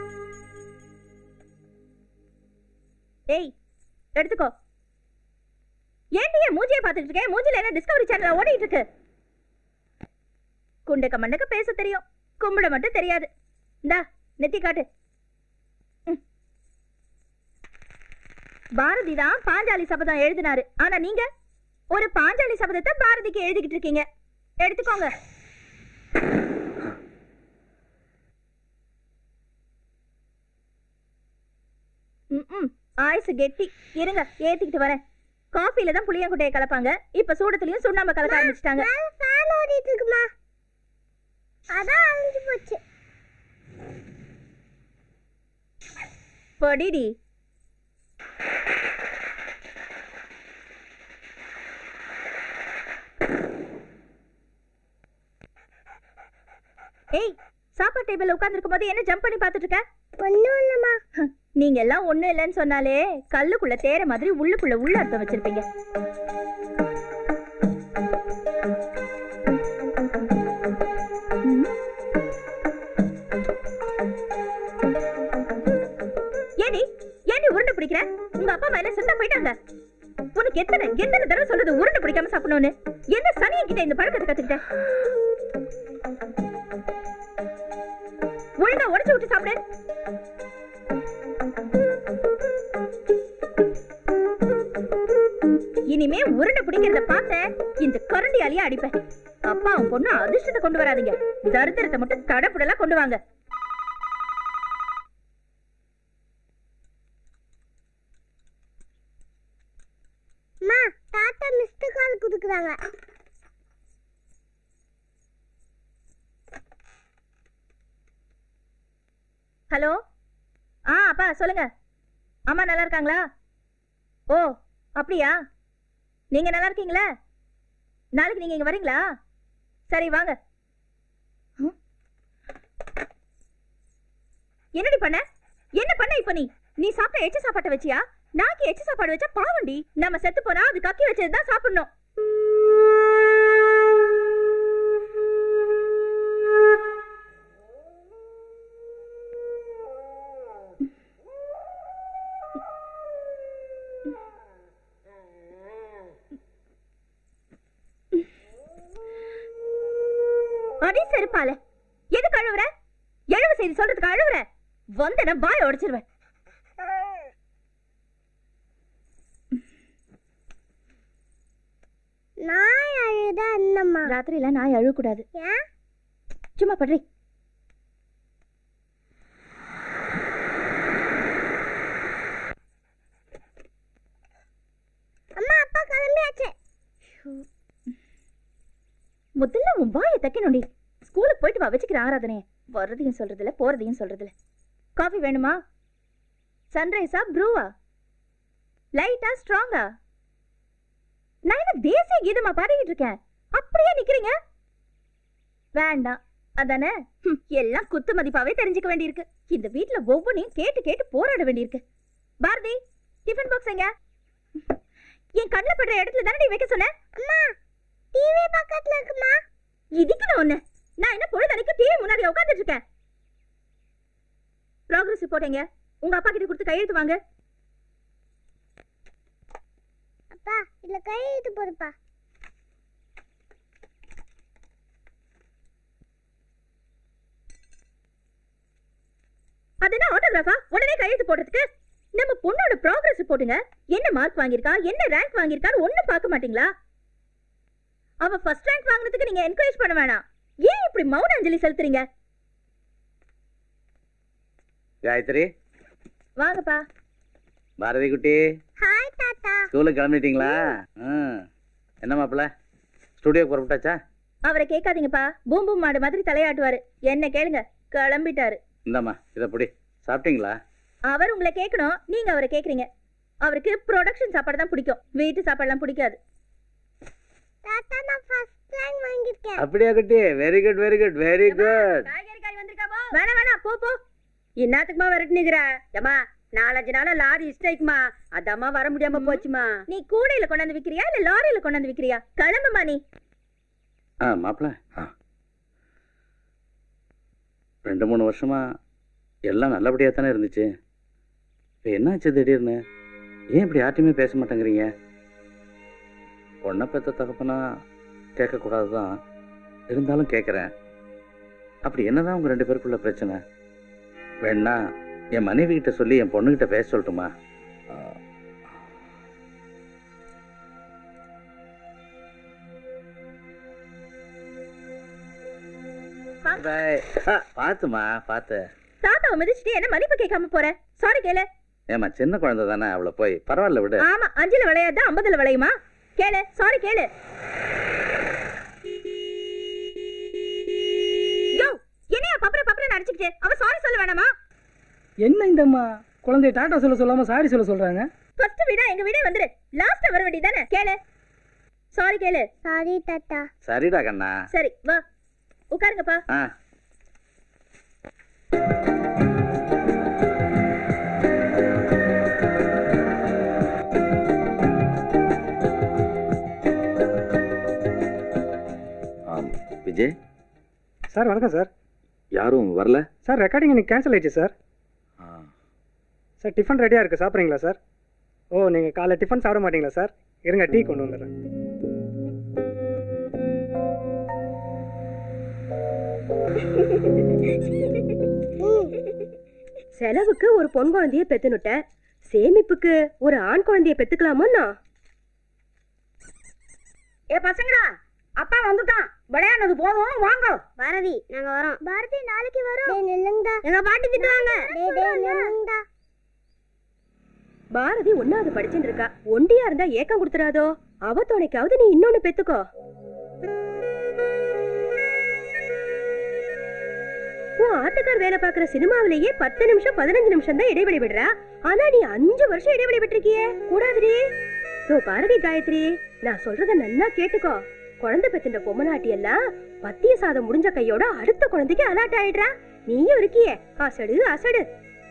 ஏய் எடுத்துக்கோ. ஏன்டி மூஞ்சியை பார்த்துட்டு இருக்கேன்? மூஞ்சில என்ன டிஸ்கவரி சேனல் ஓடிட்டு இருக்கு? குண்டக்க மண்டக்க பேச தெரியும், கும்பிட மட்டும் தெரியாது. இந்தா நெத்தி காட்டு. பாரதி தான் பாஞ்சாலி சபதம் எழுதினாரு. ஆனா நீங்க ஒரு பாஞ்சாலி சபதத்தை பாரதிக்கு எழுதிக்கிட்டு இருக்கீங்க. எடுத்துக்கோங்க. ஆயுசு கெட்டி இருங்க, ஏத்திக்கிட்டு வரேன். காஃபில தான் புளியங்குட்டையை கலப்பாங்க, இப்ப சூடத்துலயும் சுண்ணாம்பு கலக்க ஆரம்பிச்சிட்டாங்க. அதான் அழிஞ்சு போச்சு. படிடி. ஏய், சாப்பாடு டேபிள்ல உட்கார்ந்து இருக்கும் போது என்ன ஜம்ப் பண்ணி பாத்துட்டு இருக்க? ஒண்ணும் இல்லம்மா. நீங்க எல்லாம் ஒண்ணும் இல்லைன்னு சொன்னாலே கல்லுக்குள்ள தேர மாதிரி உள்ளுக்குள்ள உள்ள அர்த்தம் வச்சிருப்பீங்க. ஏடி ஏடி உருண்டை பிடிக்கிற? உங்க அப்பா மேல சுத்தா போயிட்டாங்க. உனக்கு எத்தனை எத்தனை தடவை சொல்றது உருண்டை பிடிக்காம சாப்பிடணும்னு? என்ன சனிய கிட்ட இந்த பழக்கத்தை கத்துக்கிட்ட? ஒழுங்கா உடைச்சு விட்டு சாப்பிடு. இனிமே உருண்டை பிடிக்கிறத பார்த்த இந்த கரண்டி அலியா அடிப்பேன். அப்பா அவன் பொண்ணு அதிர்ஷ்டத்தை கொண்டு வராதீங்க, தரித்திரத்தை மட்டும் தடப்புடலாம் கொண்டு வாங்க. தாத்தா மிஸ்டு கால் குடுக்குறாங்க. ஹலோ. ஆ அப்பா சொல்லுங்க. அம்மா நல்லா இருக்காங்களா? ஓ அப்படியா? நீங்க நல்லா இருக்கீங்களா? நாளைக்கு நீங்க இங்க வரீங்களா? சரி வாங்க. என்னடி பண்ண? என்ன பண்ண இப்ப நீ? நீ சாப்பிட்ட எச்ச சாப்பாட்டை வச்சியா? நாக்கு எச்ச சாப்பாடு வச்சா பாவண்டி. நம்ம செத்து போனா அது கக்கி வச்சதுதான் சாப்பிடணும். அடி செருப்பால எதுக்கு அழுவுற? எழுவு செய்தி சொல்றதுக்கு அழுவுற? வந்தன வாய உடைச்சிருவேன். நாய் அழுதா என்னம்மா? ராத்திரில நாய் அழுகக்கூடாது. சும்மா படுறி. அம்மா அப்பா கிளம்பியாச்சு. முதல்ல உன் வாயை தைக்கணும்டி. ஸ்கூலுக்கு போயிட்டு வா, வச்சுக்கிற ஆராதனைய. வர்றதையும் சொல்றதில்ல, போறதையும் சொல்றதில்ல. காஃபி வேணுமா? சன்ரைஸா ப்ரூவா? லைட்டா ஸ்ட்ராங்கா? நான் என்ன தேசிய கீதமா பாடிக்கிட்டு இருக்கேன், அப்படியே நிக்கிறீங்க? வேண்டாம் அதானே? எல்லாம் குத்து மதிப்பாவே தெரிஞ்சுக்க வேண்டியிருக்கு. இந்த வீட்டுல ஒவ்வொன்றையும் கேட்டு கேட்டு போராட வேண்டியிருக்கு. பாரதி டிஃபன் பாக்ஸ் எங்க? என் கண்ணுல படுற இடத்துல தானே வைக்க சொன்னேன். அம்மா டிவி பக்கத்துல இருக்குமா? இதுக்கு நான் ஒண்ணு. நான் என்ன பொழுதனைக்கு டிவி முன்னாடி உட்கார்ந்துட்டு இருக்கேன். ப்ராக்ரஸ் ரிப்போர்ட் எங்க? உங்க அப்பா கிட்ட கொடுத்து கையெழுத்து வாங்க. அப்பா இல்ல கையெழுத்து போடுப்பா. அது என்ன ஆட்டோகிராஃபா? உடனே கையெழுத்து போடுறதுக்கு? நம்ம பொண்ணோட ப்ராக்ரஸ் ரிப்போர்ட்டுங்க. என்ன மார்க் வாங்கியிருக்கா, என்ன ரேங்க் வாங்கியிருக்கான்னு ஒண்ணும் பார்க்க மாட்டீங்களா? அவ ஃபர்ஸ்ட் ரேங்க் வாங்குறதுக்கு நீங்க என்கரேஜ் பண்ண வேணாம். ஏன் இப்படி மௌன அஞ்சலி செலுத்துறீங்க? காயத்ரி வாங்கப்பா. பாரதி குட்டி, ஹாய் தாத்தா. ஸ்கூலுக்கு கிளம்பிட்டீங்களா? என்ன மாப்பிள்ள, ஸ்டுடியோக்கு புறப்பட்டாச்சா? அவரை கேட்காதீங்கப்பா, பூம் பூம் மாடு மாதிரி தலையாட்டுவாரு. என்ன கேளுங்க, கிளம்பிட்டாரு. இந்தாம்மா இதை புடி. சாப்பிட்டீங்களா? அவர் உங்களை கேட்கணும், நீங்க அவரை கேக்குறீங்க. அவருக்கு ப்ரொடக்ஷன் சாப்பாடு தான் பிடிக்கும், வீட்டு சாப்பாடுலாம் பிடிக்காது. தாத்தா நான் ஃபர்ஸ்ட் ரேங்க் வாங்கிட்டேன். அப்படியே குட்டி, very good very good very good. காய்கறி காய் வந்திருக்கா போ. வேணா வேணா போ போ. என்னத்துக்குமா வரட்டுனுங்கற? ஏமா நாலஞ்சு நாளா லாரி ஸ்ட்ரைக்மா, அதம்மா வர முடியாம போச்சுமா. நீ கூடையில கொண்டாந்து விக்கிறியா இல்ல லாரியில கொண்டாந்து விக்கிறியா? கிளம்புமா நீ. ஆ மாப்பிள்ள, ரெண்டு மூணு வருஷமா எல்லாம் நல்லபடியாக தானே இருந்துச்சு. இப்போ என்னாச்சு திடீர்னு? ஏன் இப்படி யார்ட்டையுமே பேச மாட்டேங்கிறீங்க? பொண்ணை பெற்ற தகப்பனா கேட்கக்கூடாது தான், இருந்தாலும் கேட்குறேன். அப்படி என்னதான் உங்கள் ரெண்டு பேருக்குள்ள பிரச்சனை? வேணா என் மனைவி கிட்ட சொல்லி என் பொண்ணுகிட்ட பேச சொல்லட்டுமா? பாத்துமா பாத்து. தாத்தாவை மிதிச்சுட்டு என்ன மன்னிப்பு கேட்காம போற? சாரி கேளு. ஏமா சின்ன குழந்தை தானே, அவளை போய் பரவாயில்ல விடு. ஆமா, அஞ்சுல விளையாத ஐம்பதுல விளையுமா? கேளு, சாரி கேளு. யோ, என்னையா பப்பர பப்பர நடிச்சிட்டு? அவ சாரி சொல்ல வேணாமா? என்ன இந்த அம்மா குழந்தைய டாடா சொல்ல சொல்லாம சாரி சொல்ல சொல்றாங்க? ஃபர்ஸ்ட் வீடா எங்க வீடே வந்துரு. லாஸ்ட் வர வேண்டியது தானே? கேளு, சாரி கேளு. சாரி தாத்தா. சரிடா கண்ணா. சரி வா உட்காருங்கப்பா. ஆ விஜய் சார் வணக்கம் சார். யாரும் வரல சார், ரெக்கார்டிங் இன்னைக்கு கேன்சல் ஆயிடுச்சு சார். சார் டிஃபன் ரெடியாக இருக்குது, சாப்பிட்றீங்களா சார்? ஓ, நீங்கள் காலை டிஃபன் சாப்பிட மாட்டீங்களா சார்? இருங்க டீ கொண்டு வந்துடுறேன். செலவுக்கு ஒரு பொன் குழந்தைய பெத்துனுட்ட, சேமிப்புக்கு ஒரு ஆண் குழந்தைய பெத்துக்கலாமா? ஏ பசங்களா, அப்பா வந்துட்டான், விளையாடுறது போதும், வாங்க. பாரதி நாங்க வரோம். பாரதி நாளைக்கு வரோம். நில்லுங்கடா, எங்க பாட்டி திட்டுவாங்க. டேய் டேய் நில்லுங்கடா. பாரதி ஒன்னாவது படிச்சிட்டு இருக்கா, ஒண்டியா இருந்தா ஏக்கம் கொடுத்துறாதோ. அவ துணைக்காவது நீ இன்னொன்னு பெத்துக்கோ. உன் ஆட்டுக்கார் வேலை பாக்குற சினிமாவிலேயே பத்து நிமிஷம் பதினஞ்சு நிமிஷம் தான் இடைவெளி விடுறா, ஆனா நீ அஞ்சு வருஷம் இடைவெளி விட்டுருக்கியே, கூடாதுடி. ஓ பாரதி காயத்ரி, நான் சொல்றத நல்லா கேட்டுக்கோ. குழந்தை பெத்துட்ட பொம்மநாட்டி எல்லாம் பத்திய சாதம் முடிஞ்ச கையோட அடுத்த குழந்தைக்கு அலாட் ஆயிடுறா. நீயும் இருக்கியே, அசடு அசடு.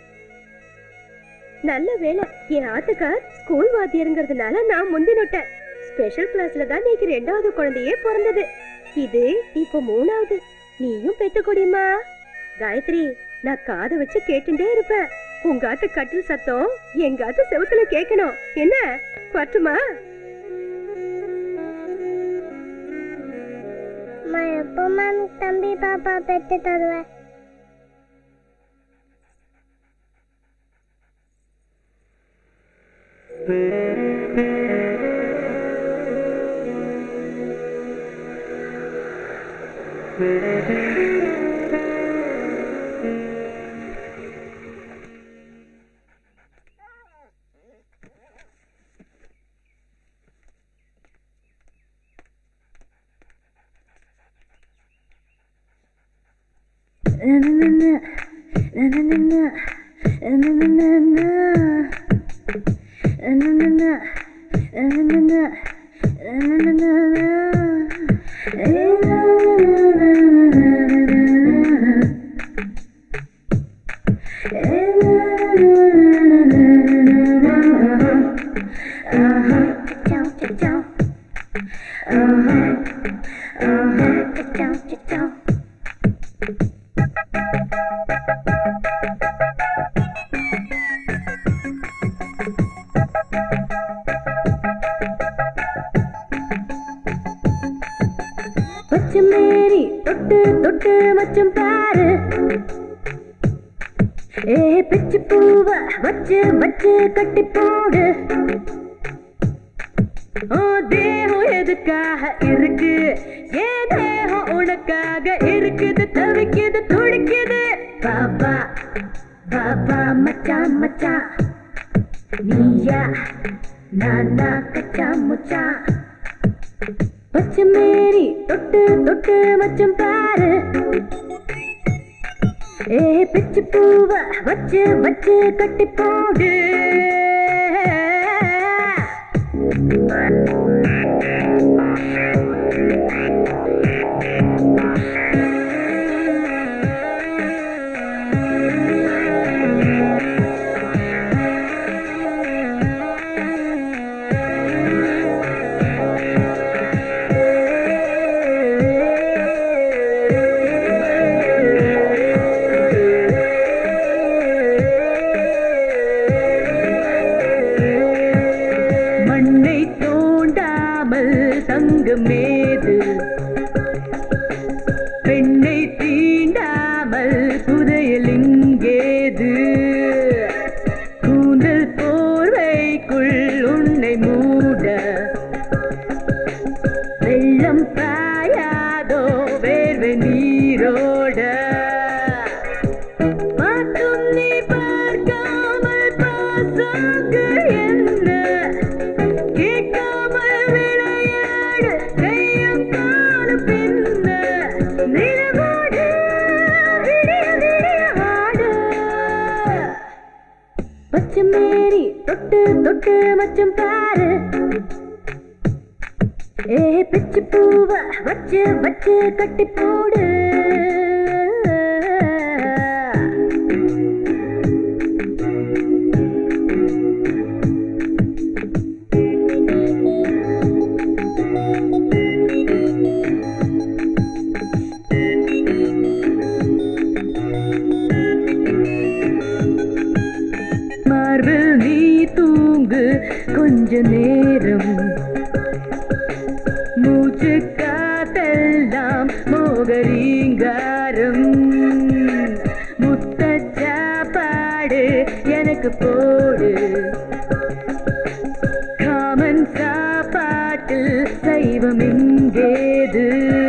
நல்ல வேலை என் ஆட்டுக்கார் ஸ்கூல் வாத்தியருங்கிறதுனால நான் முந்தினுட்டேன். ஸ்பெஷல் கிளாஸ்ல தான் நீக்கு ரெண்டாவது குழந்தையே பிறந்தது, இது இப்போ மூணாவது. நீயும் பெத்துக்கொடிமா. காயத்ரி, நான் காதை வச்சு கேட்டுட்டே இருப்பேன். உங்காத்து கட்டில் சத்தம் எங்காத்து செவுத்துல கேட்கணும். என்ன பட்டுமா? தம்பி பாப்பா பெத்து தருவேன். மேரி தொட்டு தொட்டு மச்சம் பாரு, ஏ பிச்சு பூவ வச்சு வச்சு கட்டி போடு. ஓ தேகம் எதுக்காக இருக்கு, ஏ தேகம் உனக்காக இருக்குது, தவிக்குது துடிக்குது. பாபா பாபா மச்சான் மச்சான், நீயா நானா கச்சா முச்சா. பச்சை மேரி தொட்டு தொட்டு மச்சம் பாரு, ஏ பிச்சு பூவ வச்சு வச்சு கட்டி போடு. செய்வே நீரோட பார்த்தும் நீ பார்க்காமல் பாசாங்க என்ன கேட்காமல் விளையாடு கையும் காலும் பின்ன நிலவோடு விடிய விடிய ஆடு மச்சம் மேரி தொட்டு தொட்டு மச்சம் பாரு ஏ பிச்சு பூவ வச்சு வச்சு கட்டி போடு மார்பில் நீ தூங்கு கொஞ்ச நேரம் மூச்சு காத்தெல்லாம் மோகரீங்காரம் முத்த சாப்பாடு எனக்கு போடு காமன் சாப்பாட்டில் சைவம் எங்கேது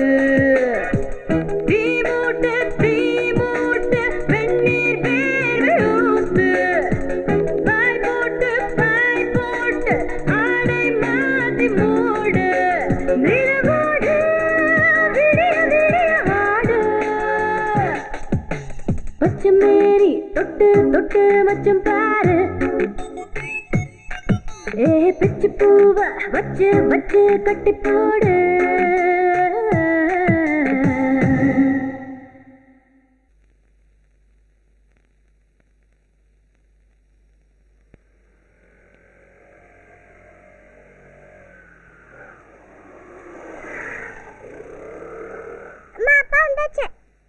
தீ மூட்டு தீ மூட்டு வெந்நீர் வேர்வை ஊத்து பாய் போட்டு பாய் போட்டு ஆடை மாத்தி மூடு நிலவோடு விடிய விடிய ஆடு மச்சம் மேரி தொட்டு தொட்டு மச்சம் பாரு ஏ பிச்சு பூவ வச்சு வச்சு கட்டி போடு அம்மா அப்பா வந்தாச்சு.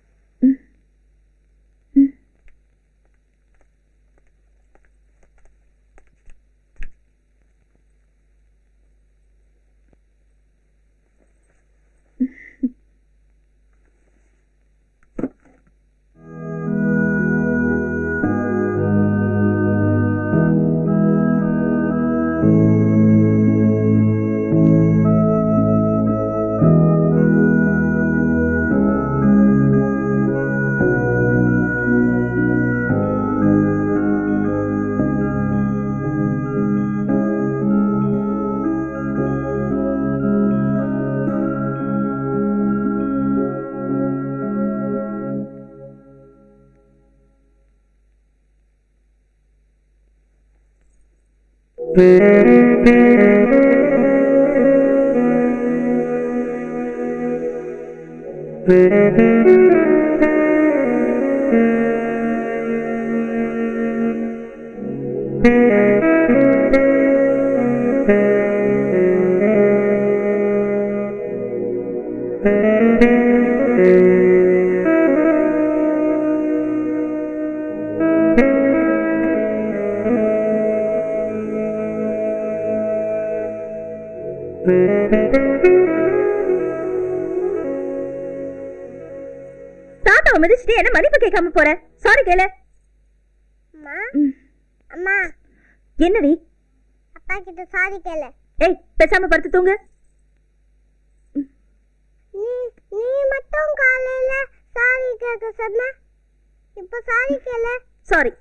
தாத்தாவை மிதிச்சுட்டு என்ன மன்னிப்பு கேட்காம போற? சாரி கேளு. அம்மா என்னடி? அப்பா கிட்ட சாரி கேளு. ஏய் பேசாம படுத்து தூங்கு. நீ நீ மட்டும் காலையில சாரி கேட்க சொன்ன, இப்ப சாரி கேளு. சாரி.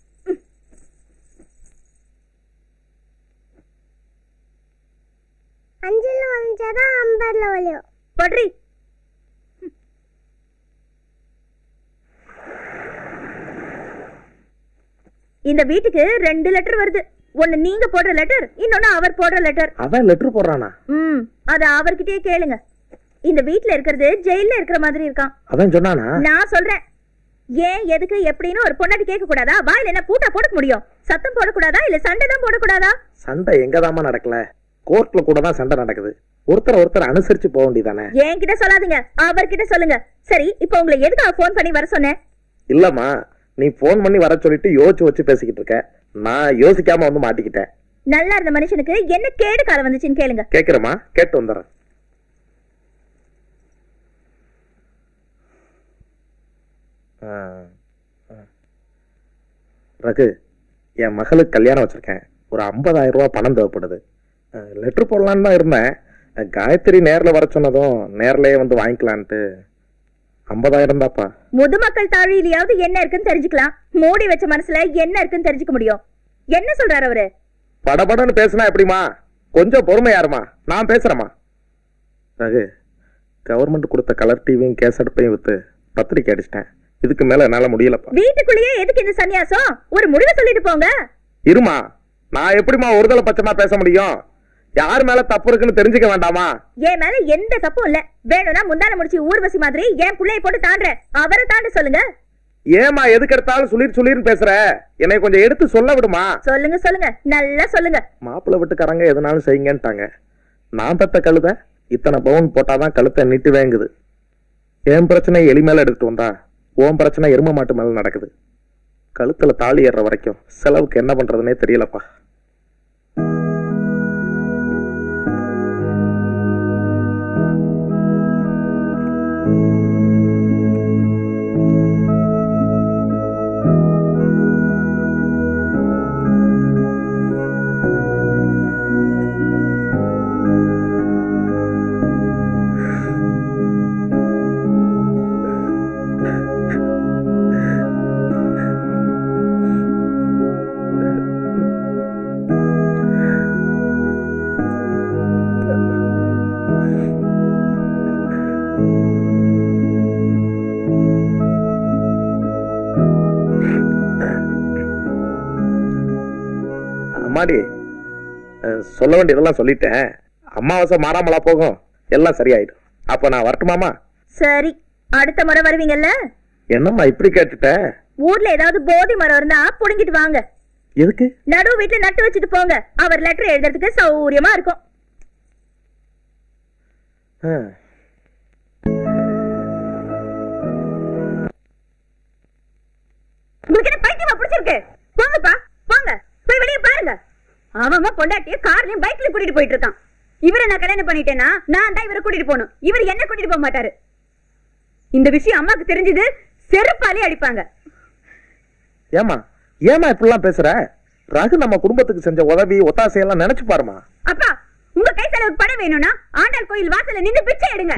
அஞ்சுல வந்துச்சா ஐம்பதுல வலியும் பட்ரி. இந்த வீட்டுக்கு ரெண்டு லெட்டர் வருது. ஒன்னு நீங்க போடுற லெட்டர், இன்னொன்னு அவர் போடுற லெட்டர். அவன் லெட்டர் போடுறானா? ம், அத அவர்கிட்டயே கேளுங்க. இந்த வீட்ல இருக்கிறது ஜெயில்ல இருக்கிற மாதிரி இருக்கான். அவன் சொன்னானா? நான் சொல்றேன். ஏன் எதுக்கு எப்படின்னு ஒரு பொண்ணாட்டி கேட்க கூடாதா? வாயில என்ன பூட்டா போட முடியும்? சத்தம் போடக்கூடாதா இல்ல சண்டை தான் போடக்கூடாதா? சண்டை எங்கதாமா நடக்கல, கோர்ட்ல கூட தான் சண்டை நடக்குது. ஒருத்தர் ஒருத்தர் அனுசரிச்சு போக வேண்டியதானே. என்கிட்ட சொல்லாதீங்க, அவர்கிட்ட சொல்லுங்க. சரி, இப்போ உங்களை எதுக்காக போன் பண்ணி வர சொன்னேன்? இல்லம்மா, நீ போன் பண்ணி வர சொல்லிட்டு யோசிச்சு வச்சு பேசிக்கிட்டு இருக்க. நான் யோசிக்காம வந்து மாட்டிக்கிட்டேன். நல்லா இருந்த மனுஷனுக்கு என்ன கேடு காலம் வந்துச்சுன்னு கேளுங்க. கேக்குறமா, கேட்டு வந்துடுறேன். ரகு, என் மகளுக்கு கல்யாணம் வச்சிருக்கேன். ஒரு ஐம்பதாயிரம் ரூபாய் பணம் தேவைப்படுது. லெட்டர் போடலான்னு தான் இருந்தேன். காயத்ரி நேரில் வர சொன்னதும் நேர்லயே வந்து வாங்கிக்கலான்ட்டு. ஐம்பதாயிரம் தாப்பா. முதுமக்கள் தாழியிலையாவது என்ன இருக்குன்னு தெரிஞ்சுக்கலாம். மூடி வச்ச மனசுல என்ன இருக்குன்னு தெரிஞ்சுக்க முடியும். என்ன சொல்றாரு அவரு? படபடன்னு பேசினா எப்படிமா? கொஞ்சம் பொறுமையாருமா, நான் பேசுறேமா. ரகு, கவர்மெண்ட் கொடுத்த கலர் டிவியும் கேஸ் அடுப்பையும் வித்து பத்திரிக்கை அடிச்சிட்டேன். இதுக்கு மேல என்னால முடியலப்பா. வீட்டுக்குள்ளேயே எதுக்கு இந்த சன்னியாசம்? ஒரு முடிவை சொல்லிட்டு போங்க. இருமா, நான் எப்படிமா ஒருதலை பட்சமா பேச முடியும்? யார் மேல தப்பு இருக்குன்னு தெரிஞ்சுக்க வேண்டாமா? என் மேல எந்த தப்பும் இல்ல. வேணும்னா முந்தான முடிச்சு ஊர்வசி மாதிரி என் புள்ளைய போட்டு தாண்ட, அவரை தாண்ட சொல்லுங்க. ஏமா எதுக்கு எடுத்தாலும் சுளீர் சுளீர்னு பேசுற? என்னை கொஞ்சம் எடுத்து சொல்ல விடுமா? சொல்லுங்க சொல்லுங்க, நல்லா சொல்லுங்க. மாப்பிள்ளை வீட்டுக்காரங்க எதுனாலும் செய்யுங்கன்ட்டாங்க. நான் பெத்த கழுத இத்தனை பவுன் போட்டாதான் கழுத்தை நீட்டு வேங்குது. என் பிரச்சனை எலி மேல எடுத்துட்டு வந்தா உன் பிரச்சனை எரும மாட்டு மேல நடக்குது. கழுத்துல தாலி ஏற வரைக்கும் செலவுக்கு என்ன பண்றதுன்னே தெரியலப்பா. அம்மாடி, சொல்ல வேண்டியதெல்லாம் சொல்லிட்டேன். அமாவாசை மாறாமலா போகும், எல்லாம் சரியாயிடும். அப்ப நான் வரட்டுமாமா? சரி, அடுத்த முறை வருவீங்கல்ல? என்னம்மா இப்படி கேட்டுட்ட? ஊர்ல ஏதாவது போதி மரம் இருந்தா புடுங்கிட்டு வாங்க. எதுக்கு? நடு வீட்டுல நட்டு வச்சுட்டு போங்க. அவர் லெட்டர் எழுதுறதுக்கு சௌரியமா இருக்கும். உங்களுக்கு என்ன பைத்தியமா பிடிச்சிருக்கு? போங்கப்பா போங்க, போய் வெளியே பாருங்க. அவன் பொண்டாட்டிய கார்லயும் பைக்ல கூட்டிட்டு போயிட்டு இருக்கான். இவரை நான் கல்யாணம் பண்ணிட்டேன்னா நான் தான் இவரை கூட்டிட்டு போகணும். இவர் என்ன கூட்டிட்டு போக மாட்டாரு. இந்த விஷயம் அம்மாக்கு தெரிஞ்சது செருப்பாலே அடிப்பாங்க. ஏமா ஏமா இப்படிலாம் பேசுற? ரகு நம்ம குடும்பத்துக்கு செஞ்ச உதவி ஒத்தாசையெல்லாம் நினைச்சு பாருமா. அப்பா, உங்க கை செலவுக்கு பணம் வேணும்னா ஆண்டாள் கோயில் வாசல்ல நின்று பிச்சை எடுங்க.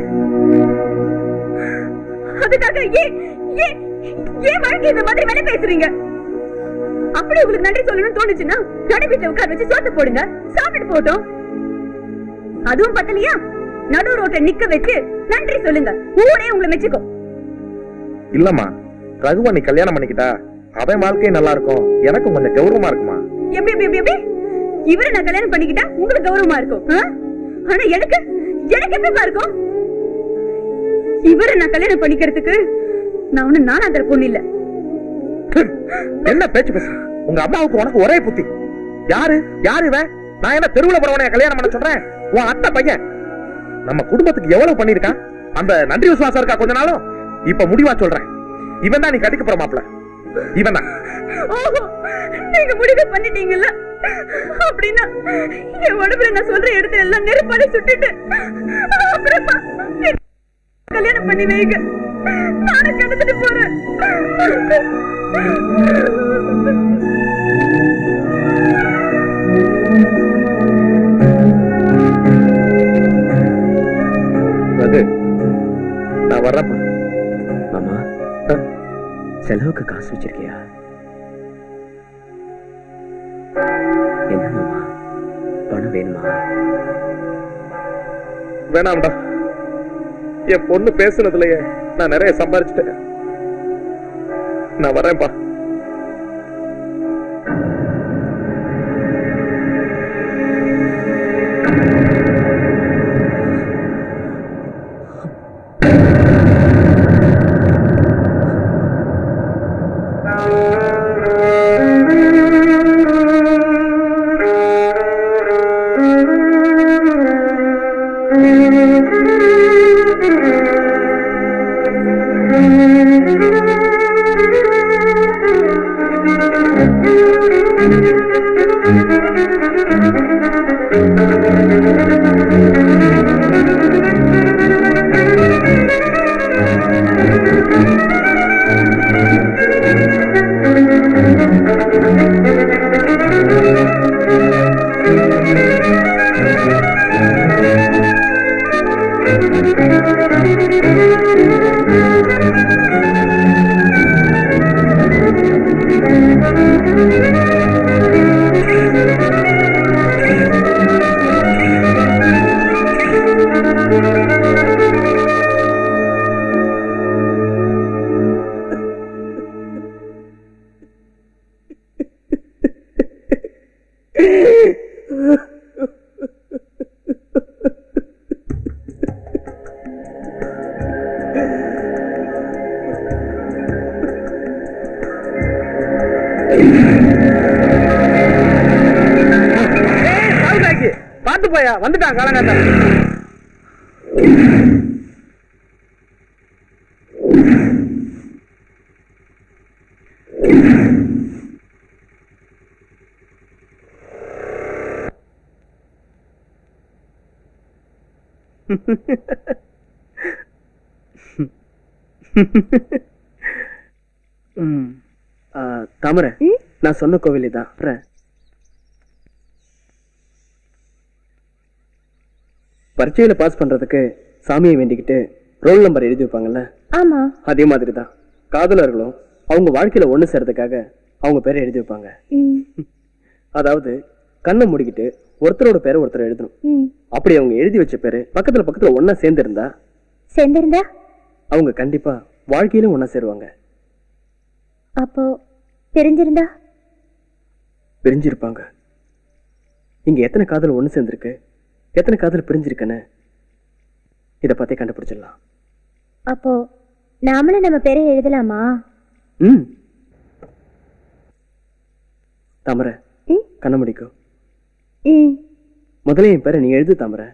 அதுக்காக ஏன் ஏன் ஏன் வாழ்க்கை இந்த மாதிரி வேலை பேசுறீங்க? அப்படி உங்களுக்கு நன்றி சொல்லணும்னு தோணுச்சுன்னா கடை வீட்டுல உட்கார வச்சு சோத்து போடுங்க, சாப்பிட்டு போட்டோம். அதுவும் பத்தலையா, நடு ரோட்ல நிக்க வச்சு நன்றி சொல்லுங்க, ஊரே உங்களை மெச்சுக்கோ. இல்லம்மா, ரகுவா நீ கல்யாணம் பண்ணிக்கிட்டா அவன் வாழ்க்கையும் நல்லா இருக்கும், எனக்கும் கொஞ்சம் கௌரவமா இருக்குமா. எப்படி எப்படி எப்படி இவரை நான் கல்யாணம் பண்ணிக்கிட்டா உங்களுக்கு கௌரவமா இருக்கும். ஆனா எனக்கு எனக்கு எப்படிமா இருக்கும்? இவரை நான் கல்யாணம் பண்ணிக்கிறதுக்கு நான் ஒண்ணு நானா தர பொண்ணு இல்ல. என்ன பேச்சு பேச? உங்க அம்மாவுக்கு உனக்கு ஒரே புத்தி. யாரு யாரு இவன்? நான் என்ன தெருவுல போறவனை கல்யாணம் பண்ண சொல்றேன்? உன் அத்தை பையன் நம்ம குடும்பத்துக்கு எவ்வளவு பண்ணிருக்கான். அந்த நன்றி விசுவாசம் இருக்கா கொஞ்ச நாளும்? இப்ப முடிவா சொல்றேன், இவன் தான் நீ கட்டிக்க போற மாப்பிள்ள. இவன் தான். நீங்க முடிவு பண்ணிட்டீங்கல்ல, அப்படின்னா என் உடம்புல நான் சொல்ற இடத்துல எல்லாம் நெருப்பால சுட்டுட்டு அப்புறமா கல்யாணம் பண்ணி வைங்க. நானும் கிடந்துட்டு போறேன். ரகு, நான் வர்றப்பா. மாமா, செலவுக்கு காசு வச்சிருக்கியா? என்ன மாமா, பணம் வேணுமா? வேணாம்டா, என் பொண்ணு பேசுனதுலயே நான் நிறைய சம்பாரிச்சிட்டேன். நான் வரேன்ப்பா. Thank you. பாத்து போயா, வந்துட்டான் காலங்காத்தா. தாமரை, நான் சொன்ன கோவில் தான். பரீட்சையில பாஸ் பண்றதுக்கு சாமியை வேண்டிக்கிட்டு ரோல் நம்பர் எழுதி வைப்பாங்கல்ல, ஆமா, அதே மாதிரிதான் காதலர்களும் அவங்க வாழ்க்கையில ஒண்ணு சேர்றதுக்காக அவங்க பேரை எழுதி வைப்பாங்க. அதாவது கண்ணை மூடிக்கிட்டு ஒருத்தரோட பேரை ஒருத்தர் எழுதணும். அப்படி அவங்க எழுதி வச்ச பேரு பக்கத்துல பக்கத்துல ஒன்னா சேர்ந்து இருந்தா சேர்ந்திருந்தா அவங்க கண்டிப்பா வாழ்க்கையிலும் ஒன்னா சேருவாங்க. அப்போ தெரிஞ்சிருந்தா பிரிஞ்சிருப்பாங்க. இங்க எத்தனை காதல் ஒண்ணு சேர்ந்திருக்கு, எத்தனை காதல் பிரிஞ்சிருக்குன்னு இத பத்தி கண்டுபிடிச்சிடலாம். அப்போ நாமளும் நம்ம பேரை எழுதலாமா? ம் தாமரை, கண்ண முடிக்கும். முதல்ல என் பேரை நீ எழுது தாமரை.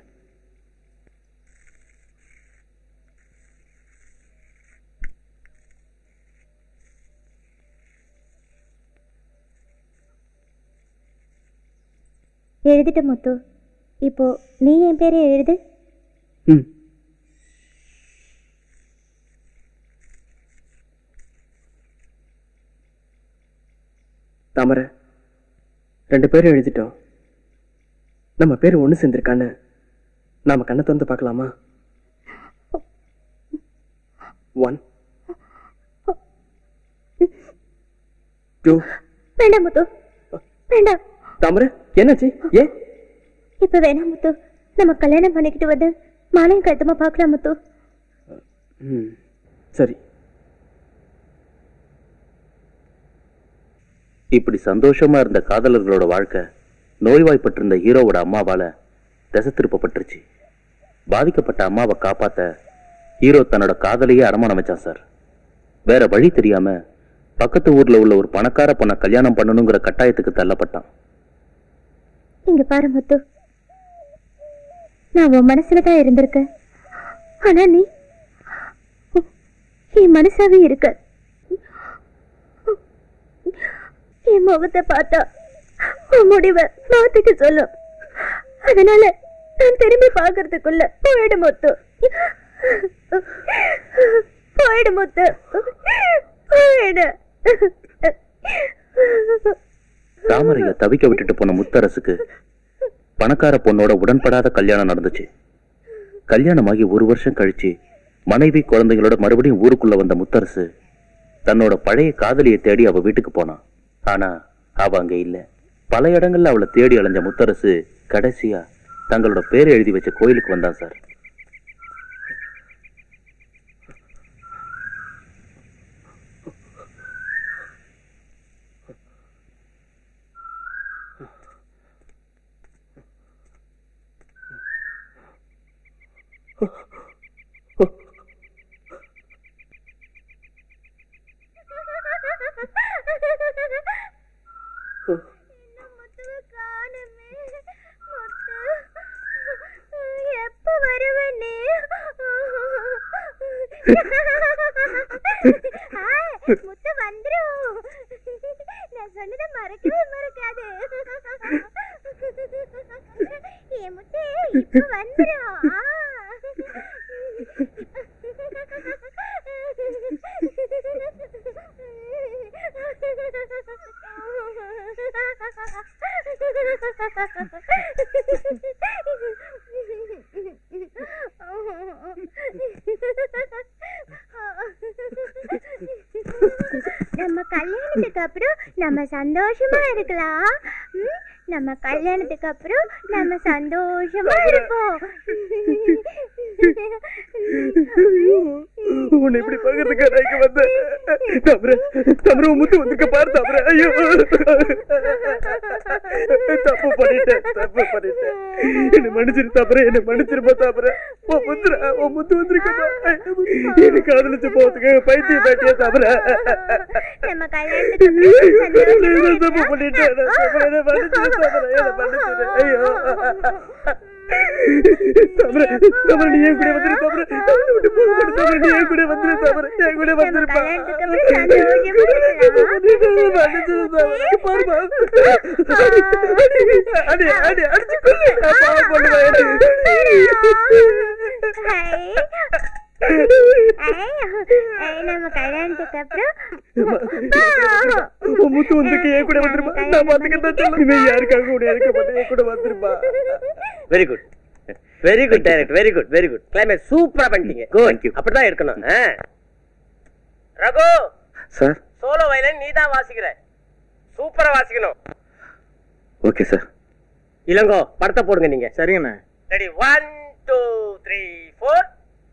எழுதிட்ட முத்து. இப்போ நீ என் பேரை எழுது. ம் தாமரை, ரெண்டு பேரும் எழுதிட்டோம். நம்ம பேரு ஒண்ணு சேர்ந்திருக்கான்னு நாம கண்ணை திறந்து பார்க்கலாமா? One two. வேண்டாம் முத்து, வேண்டாம். தாமரை, என்னாச்சு? ஏன் இப்ப வேணாம் முத்து. நம்ம கல்யாணம் பண்ணிக்கிட்டு வந்து மாலையும் கழுத்தமா பார்க்கலாம் முத்து. ம் சரி. இப்படி சந்தோஷமா இருந்த காதலர்களோட வாழ்க்கை நோய்வாய்ப்பட்டிருந்த ஹீரோவோட அம்மாவால திசை திருப்பப்பட்டுருச்சு. பாதிக்கப்பட்ட அம்மாவை காப்பாத்த ஹீரோ தன்னோட காதலையே அடமானம் வச்சான் சார். வேற வழி தெரியாம பக்கத்து ஊர்ல உள்ள ஒரு பணக்கார பொண்ணை கல்யாணம் பண்ணணுங்கிற கட்டாயத்துக்கு தள்ளப்பட்டான். இங்க பாரு முத்து, நான் உன் மனசுலதான் இருந்திருக்க. ஆனா நீ என் மனசாவே இருக்க. என் முகத்தை பார்த்தா உன் முடிவை மாத்திக்க சொல்லும். அதனால நான் திரும்பி பாக்குறதுக்குள்ள போயிடு முத்து, போயிடு முத்து, போயிடு. தாமரைய தவிக்க விட்டுட்டு போன முத்தரசுக்கு பணக்கார பொண்ணோட உடன்படாத கல்யாணம் நடந்துச்சு. கல்யாணமாகி ஒரு வருஷம் கழிச்சு மனைவி குழந்தைகளோட மறுபடியும் ஊருக்குள்ள வந்த முத்தரசு தன்னோட பழைய காதலியை தேடி அவ வீட்டுக்கு போனான். ஆனா அவ அங்க இல்ல. பல இடங்கள்ல அவளை தேடி அலைஞ்ச முத்தரசு கடைசியா தங்களோட பேரை எழுதி வச்ச கோயிலுக்கு வந்தான் சார். முத்து வந்துரும். நான் சொன்னதை மறக்கவே மறக்காது. என் முத்து இப்ப வந்துரும். நம்ம கல்யாணத்துக்கு அப்புறம் நம்ம சந்தோஷமா இருக்கலாம். நம்ம கல்யாணத்துக்கு அப்புறம் நம்ம சந்தோஷமா இருப்போம். உன்னை இப்படி பாக்குறதுக்கு நான் இங்க வந்தேன். தவிர தவிர முத்து வந்திருக்க பாரு. தவிர ஐயோ தப்பு பண்ணிட்டேன் தப்பு பண்ணிட்டேன். என்ன மன்னிச்சிரு தவிர, என்ன மன்னிச்சிருப்பா தவிர. உன் முத்துரா உன் முத்து வந்திருக்கா எனக்கு காதலிச்சு போறதுக்கு பைத்திய பேட்டியா தவிர. நம்ம கல்யாணத்துக்கு தப்பு பண்ணிட்டேன். மன்னிச்சிரு தவிர, என்ன மன்னிச்சிரு. ஐயோ தவிர தவிர நீ என் கூட வந்துரு. தவிர தவிர விட்டு போக மாட்டேன். தவிர நீ என் கூட வந்துரு. தவிர என் கூட வந்துருப்பா. பாருமா அடி அடி அடிச்சு நம்ம கல்யாணத்துக்கு அப்புறம் முத்து வந்துருக்கு. என் கூட வந்துருப்பா. நான் பாத்துக்கிட்டா சொல்லுங்க. யாருக்காக கூட இருக்க மாட்டேன். என் கூட வந்துருப்பா. Very good very good direct very good very good. Climax சூப்பரா பண்ணிட்டீங்க. குட். அப்படிதான் இருக்கணும். ரகு சார், சோலோ வயலின் நீ தான் வாசிக்கிற. சூப்பரா வாசிக்கணும். Okay sir. இளங்கோ படத்தை போடுங்க நீங்க. சரிங்கண்ணா. Ready one two three four.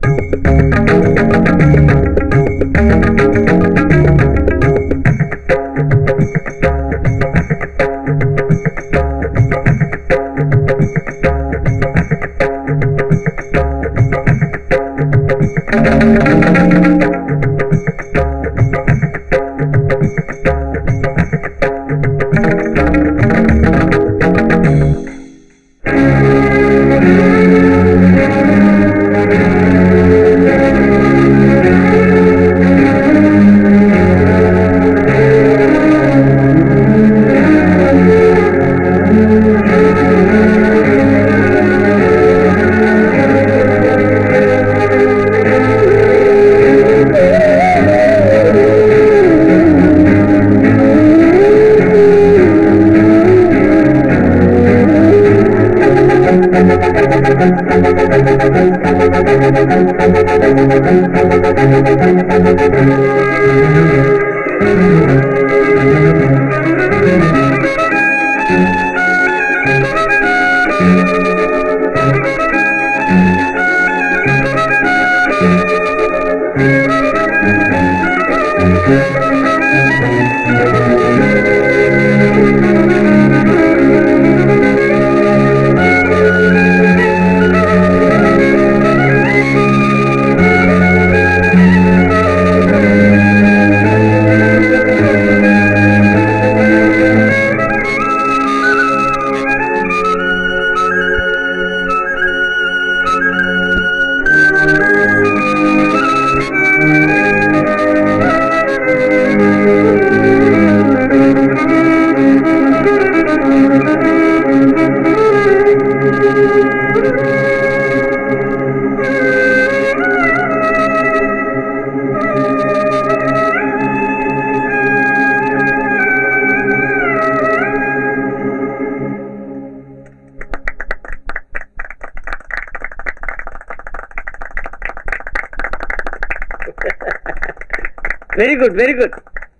Very good very good.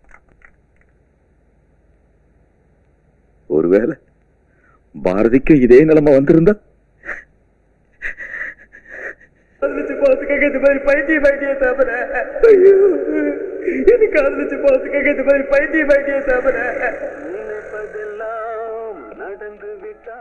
ஒருவேளை பாரதிக்கு இதே நிலைமை வந்திருந்தா காதலிச்சு போறதுக்காக இந்த மாதிரி பைத்திய பைத்திய தவிர. ஐயோ எனக்கு காதலிச்சு போறதுக்காக இந்த மாதிரி பைத்திய பைத்திய தவிர. நடந்து விட்டா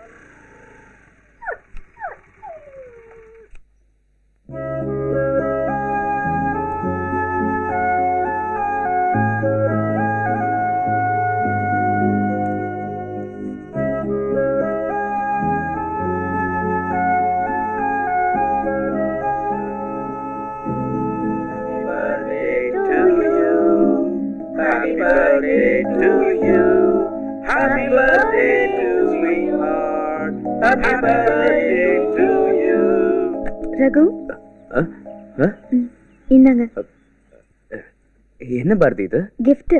Happy birthday to you. Happy birthday to sweetheart. Happy birthday to you. Raghu அ? இந்தாங்க என்ன பாரதி இது? gift.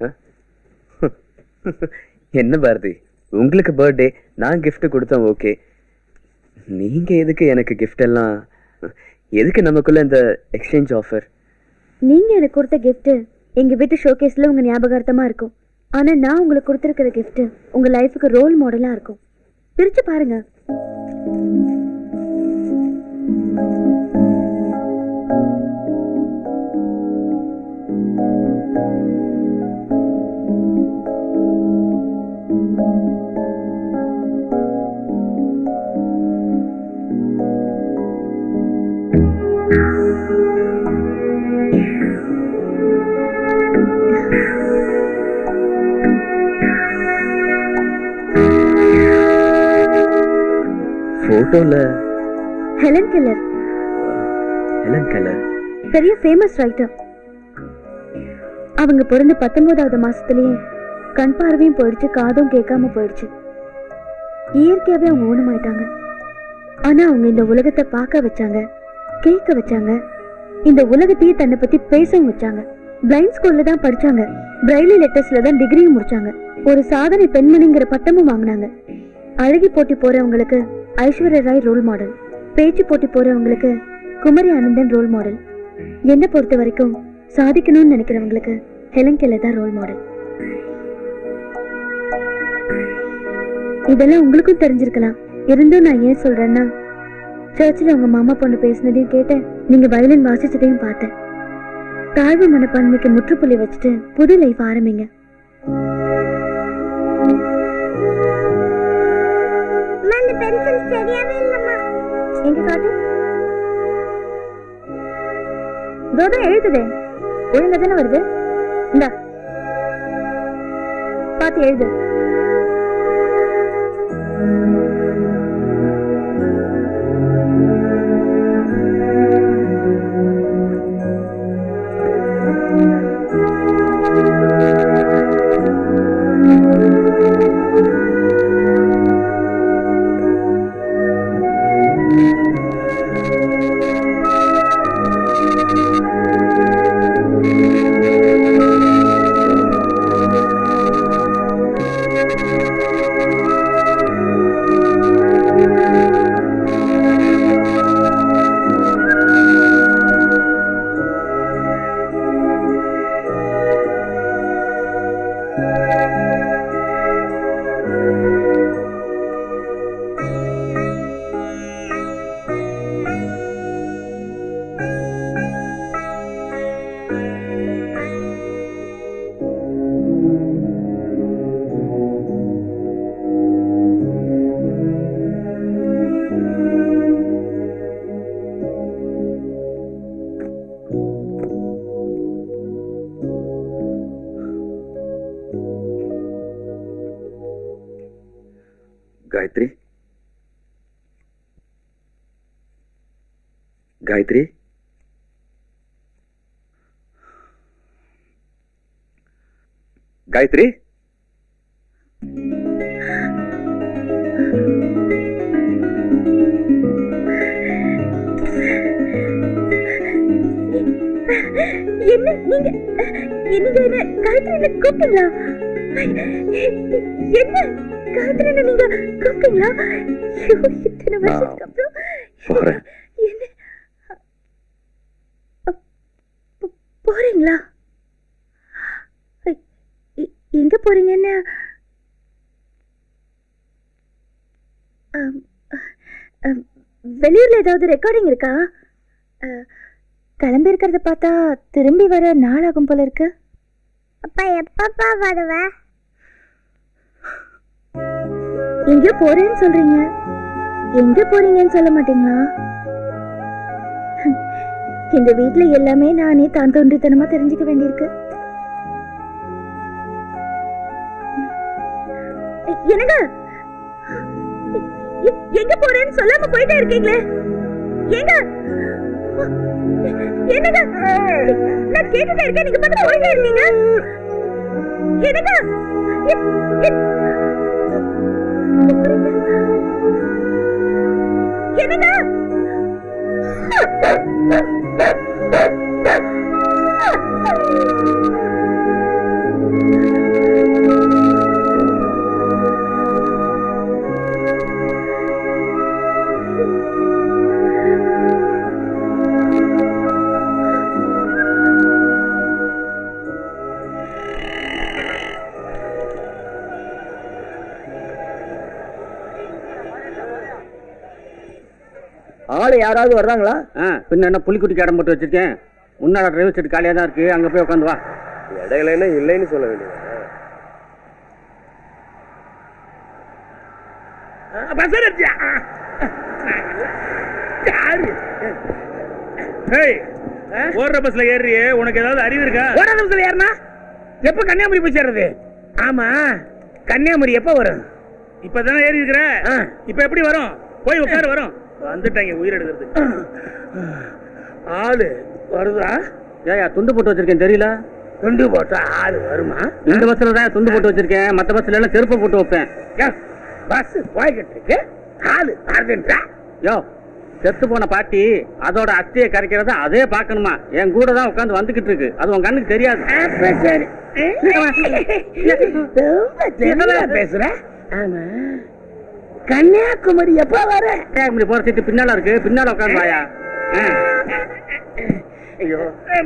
என்ன பாரதி, உங்களுக்கு பர்த்டே நான் gift கொடுத்தேன். ஓகே, நீங்க எதுக்கு எனக்கு gift எல்லாம்? எதுக்கு நமக்குள்ள இந்த எக்ஸ்சேஞ்ச் ஆஃபர்? நீங்க எனக்கு கொடுத்த gift எங்க வீட்டு ஷோகேஸ்ல உங்க ஞாபகார்த்தமா இருக்கும். ஆனா நான் உங்களுக்கு கொடுத்திருக்கிற gift உங்க லைஃபுக்கு ரோல் மாடலா இருக்கும். பிரிச்சு பாருங்க. போட்டோல ஹெலன் கெல்லர். ஹெலன் கெல்லர் பெரிய ஃபேமஸ் ரைட்டர். அவங்க பிறந்த பத்தொன்பதாவது மாசத்துலயே கண் பார்வையும் போயிடுச்சு, காதும் கேட்காம போயிடுச்சு. இயற்கையாவே அவங்க ஊனமாயிட்டாங்க. ஆனா அவங்க இந்த உலகத்தை பார்க்க வச்சாங்க, கேட்க வச்சாங்க, இந்த உலகத்தையே தன்னை பத்தி பேசவும் வச்சாங்க. பிளைண்ட் ஸ்கூல்ல தான் படிச்சாங்க, பிரைலி லெட்டர்ஸ்ல தான் டிகிரியும் முடிச்சாங்க. ஒரு சாதனை பெண்மணிங்கிற பட்டமும் வாங்கினாங்க. அழகி போட்டி போறவங்களுக்கு ஐஸ்வர்யா ராய் ரோல் மாடல், பேச்சு போட்டி போறவங்களுக்கு குமரி ஆனந்தன் ரோல் மாடல். என்ன பொறுத்த வரைக்கும் சாதிக்கணும்னு நினைக்கிறவங்களுக்கு ஹெலன் கெல்லர் தான் ரோல் மாடல். இதெல்லாம் உங்களுக்கும் தெரிஞ்சிருக்கலாம். இருந்தும் நான் ஏன் சொல்றேன்னா, சர்ச்சில் உங்க மாமா பொண்ணு பேசினதையும் கேட்டேன், நீங்க வயலின் வாசிச்சதையும் பார்த்தேன். தாழ்வு மனப்பான்மைக்கு முற்றுப்புள்ளி வச்சுட்டு புது லைஃப் ஆரம்பிங்க. எங்க காட்டு கோதம் எழுதுதே, ஒழுங்கா தானே வருது. இந்தா பார்த்து எழுது. காயத்ரி, காயத்ரி, காயத்ரி, என்ன நீங்க நீங்க என்ன காயத்ரி கூப்பிட்டீங்களா? என்ன காயத்ரி நீங்க கூப்பிட்டீங்களா? இத்தனை வருஷத்துக்கு அப்புறம் என்ன போறீங்களா? எங்க போறீங்கன்னு வெளியூர்ல ஏதாவது ரெக்கார்டிங் இருக்கா? கிளம்பி இருக்கிறத பார்த்தா திரும்பி வர நாள் ஆகும் போல இருக்கு. அப்பா எப்பப்பா வருவ? எங்க போறேன்னு சொல்றீங்க, எங்க போறீங்கன்னு சொல்ல மாட்டீங்களா? இந்த வீட்டுல எல்லாமே நானே தான் தோன்றித்தனமா தெரிஞ்சுக்க வேண்டியிருக்கு. என்னங்க எங்க போறேன்னு சொல்லாம போயிட்டே இருக்கீங்களே, எங்க என்னங்க? நான் கேட்டுட்டே இருக்கேன், நீங்க மட்டும் போயிட்டே இருக்கீங்க. என்னங்க என்னங்க? ஆளு யாராவது வர்றாங்களா? பின்ன என்ன புலிக்குட்டிக்கு இடம் போட்டு வச்சிருக்கேன். முன்னால டிரைவர் சீட் காலியா தான் இருக்கு, அங்க போய் உட்காந்து வா. இடையில என்ன இல்லைன்னு சொல்ல வேண்டியது. ஓடுற பஸ்ல ஏறியே, உனக்கு ஏதாவது அறிவு இருக்கா? ஓடுற பஸ்ல ஏறினா எப்ப கன்னியாகுமரி போய் சேர்றது? ஆமா, கன்னியாகுமரி எப்ப வரும்? இப்பதானே ஏறி இருக்கிற, இப்ப எப்படி வரும்? போய் உட்காரு வரும். வந்துட்டாங்க உயிர் எடுக்கிறது. ஆளு வருதா? ஏயா துண்டு போட்டு வச்சிருக்கேன் தெரியல? துண்டு போட்டா ஆளு வருமா? இந்த பஸ்ல தான் துண்டு போட்டு வச்சிருக்கேன், மத்த பஸ்ல எல்லாம் செருப்பு போட்டு வைப்பேன். பஸ் போய்கிட்டு இருக்கு, ஆளு வருதுன்றா? யோ செத்து போன பாட்டி அதோட அஸ்தியை கரைக்கிறத அதே பாக்கணுமா? என் கூட தான் உட்காந்து வந்துகிட்டு இருக்கு, அது உன் கண்ணுக்கு தெரியாது. பேசுற? ஆமா, கன்னியாகுமரி எப்ப வர? கன்னியாகுமரி போற சீட்டு பின்னால இருக்கு, பின்னால உட்காந்து வாயா. ஐயோ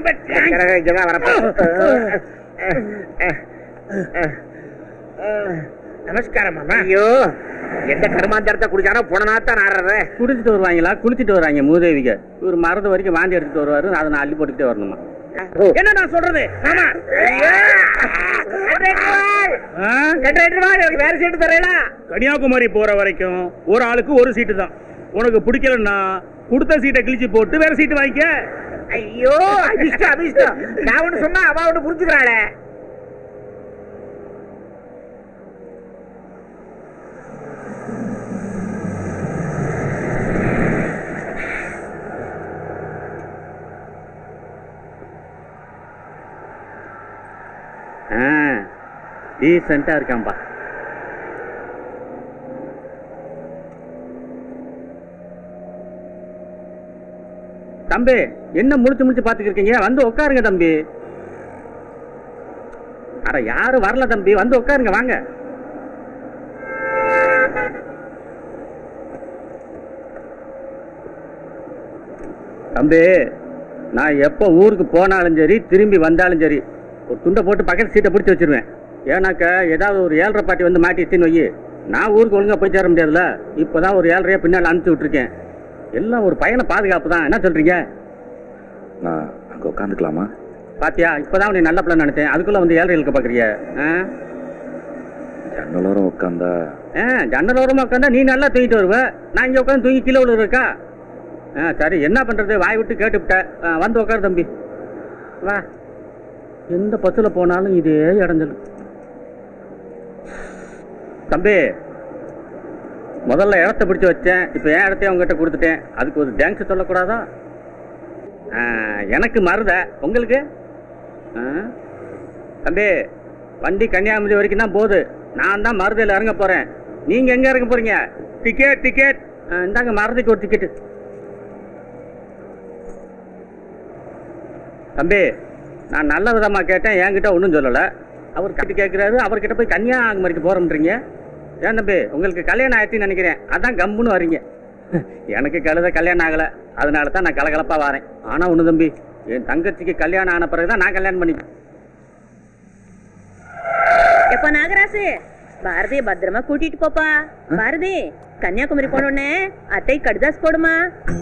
நமஸ்காரம் மாமா. ஐயோ எந்த கர்மாந்தரத்தை குடிச்சானோ போனதான் ஆடுற. குடிச்சிட்டு வருவாங்களா? குளிச்சிட்டு வருவாங்க மூதேவிக. ஒரு மரத்து வரைக்கும் வாந்தி எடுத்துட்டு வருவாரு, அதை நான் அள்ளி போட்டுக்கிட்டே வரணுமா? என்ன நான் சொல்றது? வேற சீட்டு தரேனா? கன்னியாகுமரி போற வரைக்கும் ஒரு ஆளுக்கு ஒரு சீட்டு தான். உனக்கு பிடிக்கலன்னா கொடுத்த சீட்டை கிழிச்சு போட்டு வேற சீட்டு வாங்கிக்க. ஐயோ அபிஷ்டம் அபிஷ்டம். நான் ஒண்ணு சொன்னா அவ ஒண்ணு புரிஞ்சுக்கிறாளே. டீசெண்டா இருக்கான்பா. தம்பி என்ன முடிச்சு முடிச்சு பாத்துக்கிருக்கீங்க? வந்து உட்காருங்க தம்பி. அட யாரும் வரல தம்பி, வந்து உட்காருங்க வாங்க. தம்பி நான் எப்ப ஊருக்கு போனாலும் சரி திரும்பி வந்தாலும் சரி ஒரு துண்டை போட்டு பக்கத்து சீட்டை பிடிச்சி வச்சிருவேன். ஏன்னாக்க ஏதாவது ஒரு ஏழரை பாட்டி வந்து மாட்டிடுச்சுன்னு வை, நான் ஊருக்கு ஒழுங்கா போய் சேர முடியாதுல்ல. இப்பதான் ஒரு ஏழரையா பின்னால் அனுப்பிச்சு விட்டுருக்கேன். எல்லாம் ஒரு பயண பாதுகாப்பு தான். என்ன சொல்றீங்க? நான் அங்க உட்காந்துக்கலாமா? பாத்தியா இப்பதான் நீ நல்ல பிள்ளை நினைச்சேன், அதுக்குள்ள வந்து ஏழரை இழுக்க பாக்குறிய. ஜன்னலோரம் உட்காந்தா? ஜன்னலோரமா உட்காந்தா நீ நல்லா தூங்கிட்டு வருவ, நான் இங்க உட்காந்து தூங்கி கீழே விழு இருக்கா? சரி என்ன பண்றது, வாய் விட்டு கேட்டுவிட்ட. வந்து உட்காரு தம்பி வா. எந்த பஸ்ல போனாலும் இதே இடைஞ்சல். தம்பி முதல்ல இடத்த பிடிச்சு வச்சேன், இப்ப என் இடத்தையும் உங்ககிட்ட கொடுத்துட்டேன். அதுக்கு ஒரு தேங்க்ஸ் சொல்லக்கூடாதா? எனக்கு மருத, உங்களுக்கு? தம்பி வண்டி கன்னியாகுமரி வரைக்கும் தான் போகுது, நான் தான் மருதையில் இறங்க போறேன். நீங்க எங்க இறங்க போறீங்க? டிக்கெட் டிக்கெட் இந்தாங்க, மருதைக்கு ஒரு டிக்கெட். தம்பி நான் நல்ல விதமா கேட்டேன், என்கிட்ட ஒன்றும் சொல்லலை. அவர் கட்டி கேட்கிறாரு, அவர்கிட்ட போய் கன்னியாகுமரிக்கு போறோம்ன்றீங்க. ஏன் தம்பி உங்களுக்கு கல்யாணம் ஆயிடுச்சுன்னு நினைக்கிறேன், அதான் கம்முன்னு வரீங்க. எனக்கு கழுத கல்யாணம் ஆகலை, அதனால தான் நான் கலகலப்பா வரேன். ஆனா ஒண்ணு தம்பி, என் தங்கச்சிக்கு கல்யாணம் ஆன பிறகுதான் நான் கல்யாணம் பண்ணிப்பேன். எப்ப நாகராசு பாரதிய பத்திரமா கூட்டிட்டு போப்பா. பாரதி கன்னியாகுமரி போனோடனே அத்தை கடுதாஸ் போடுமா.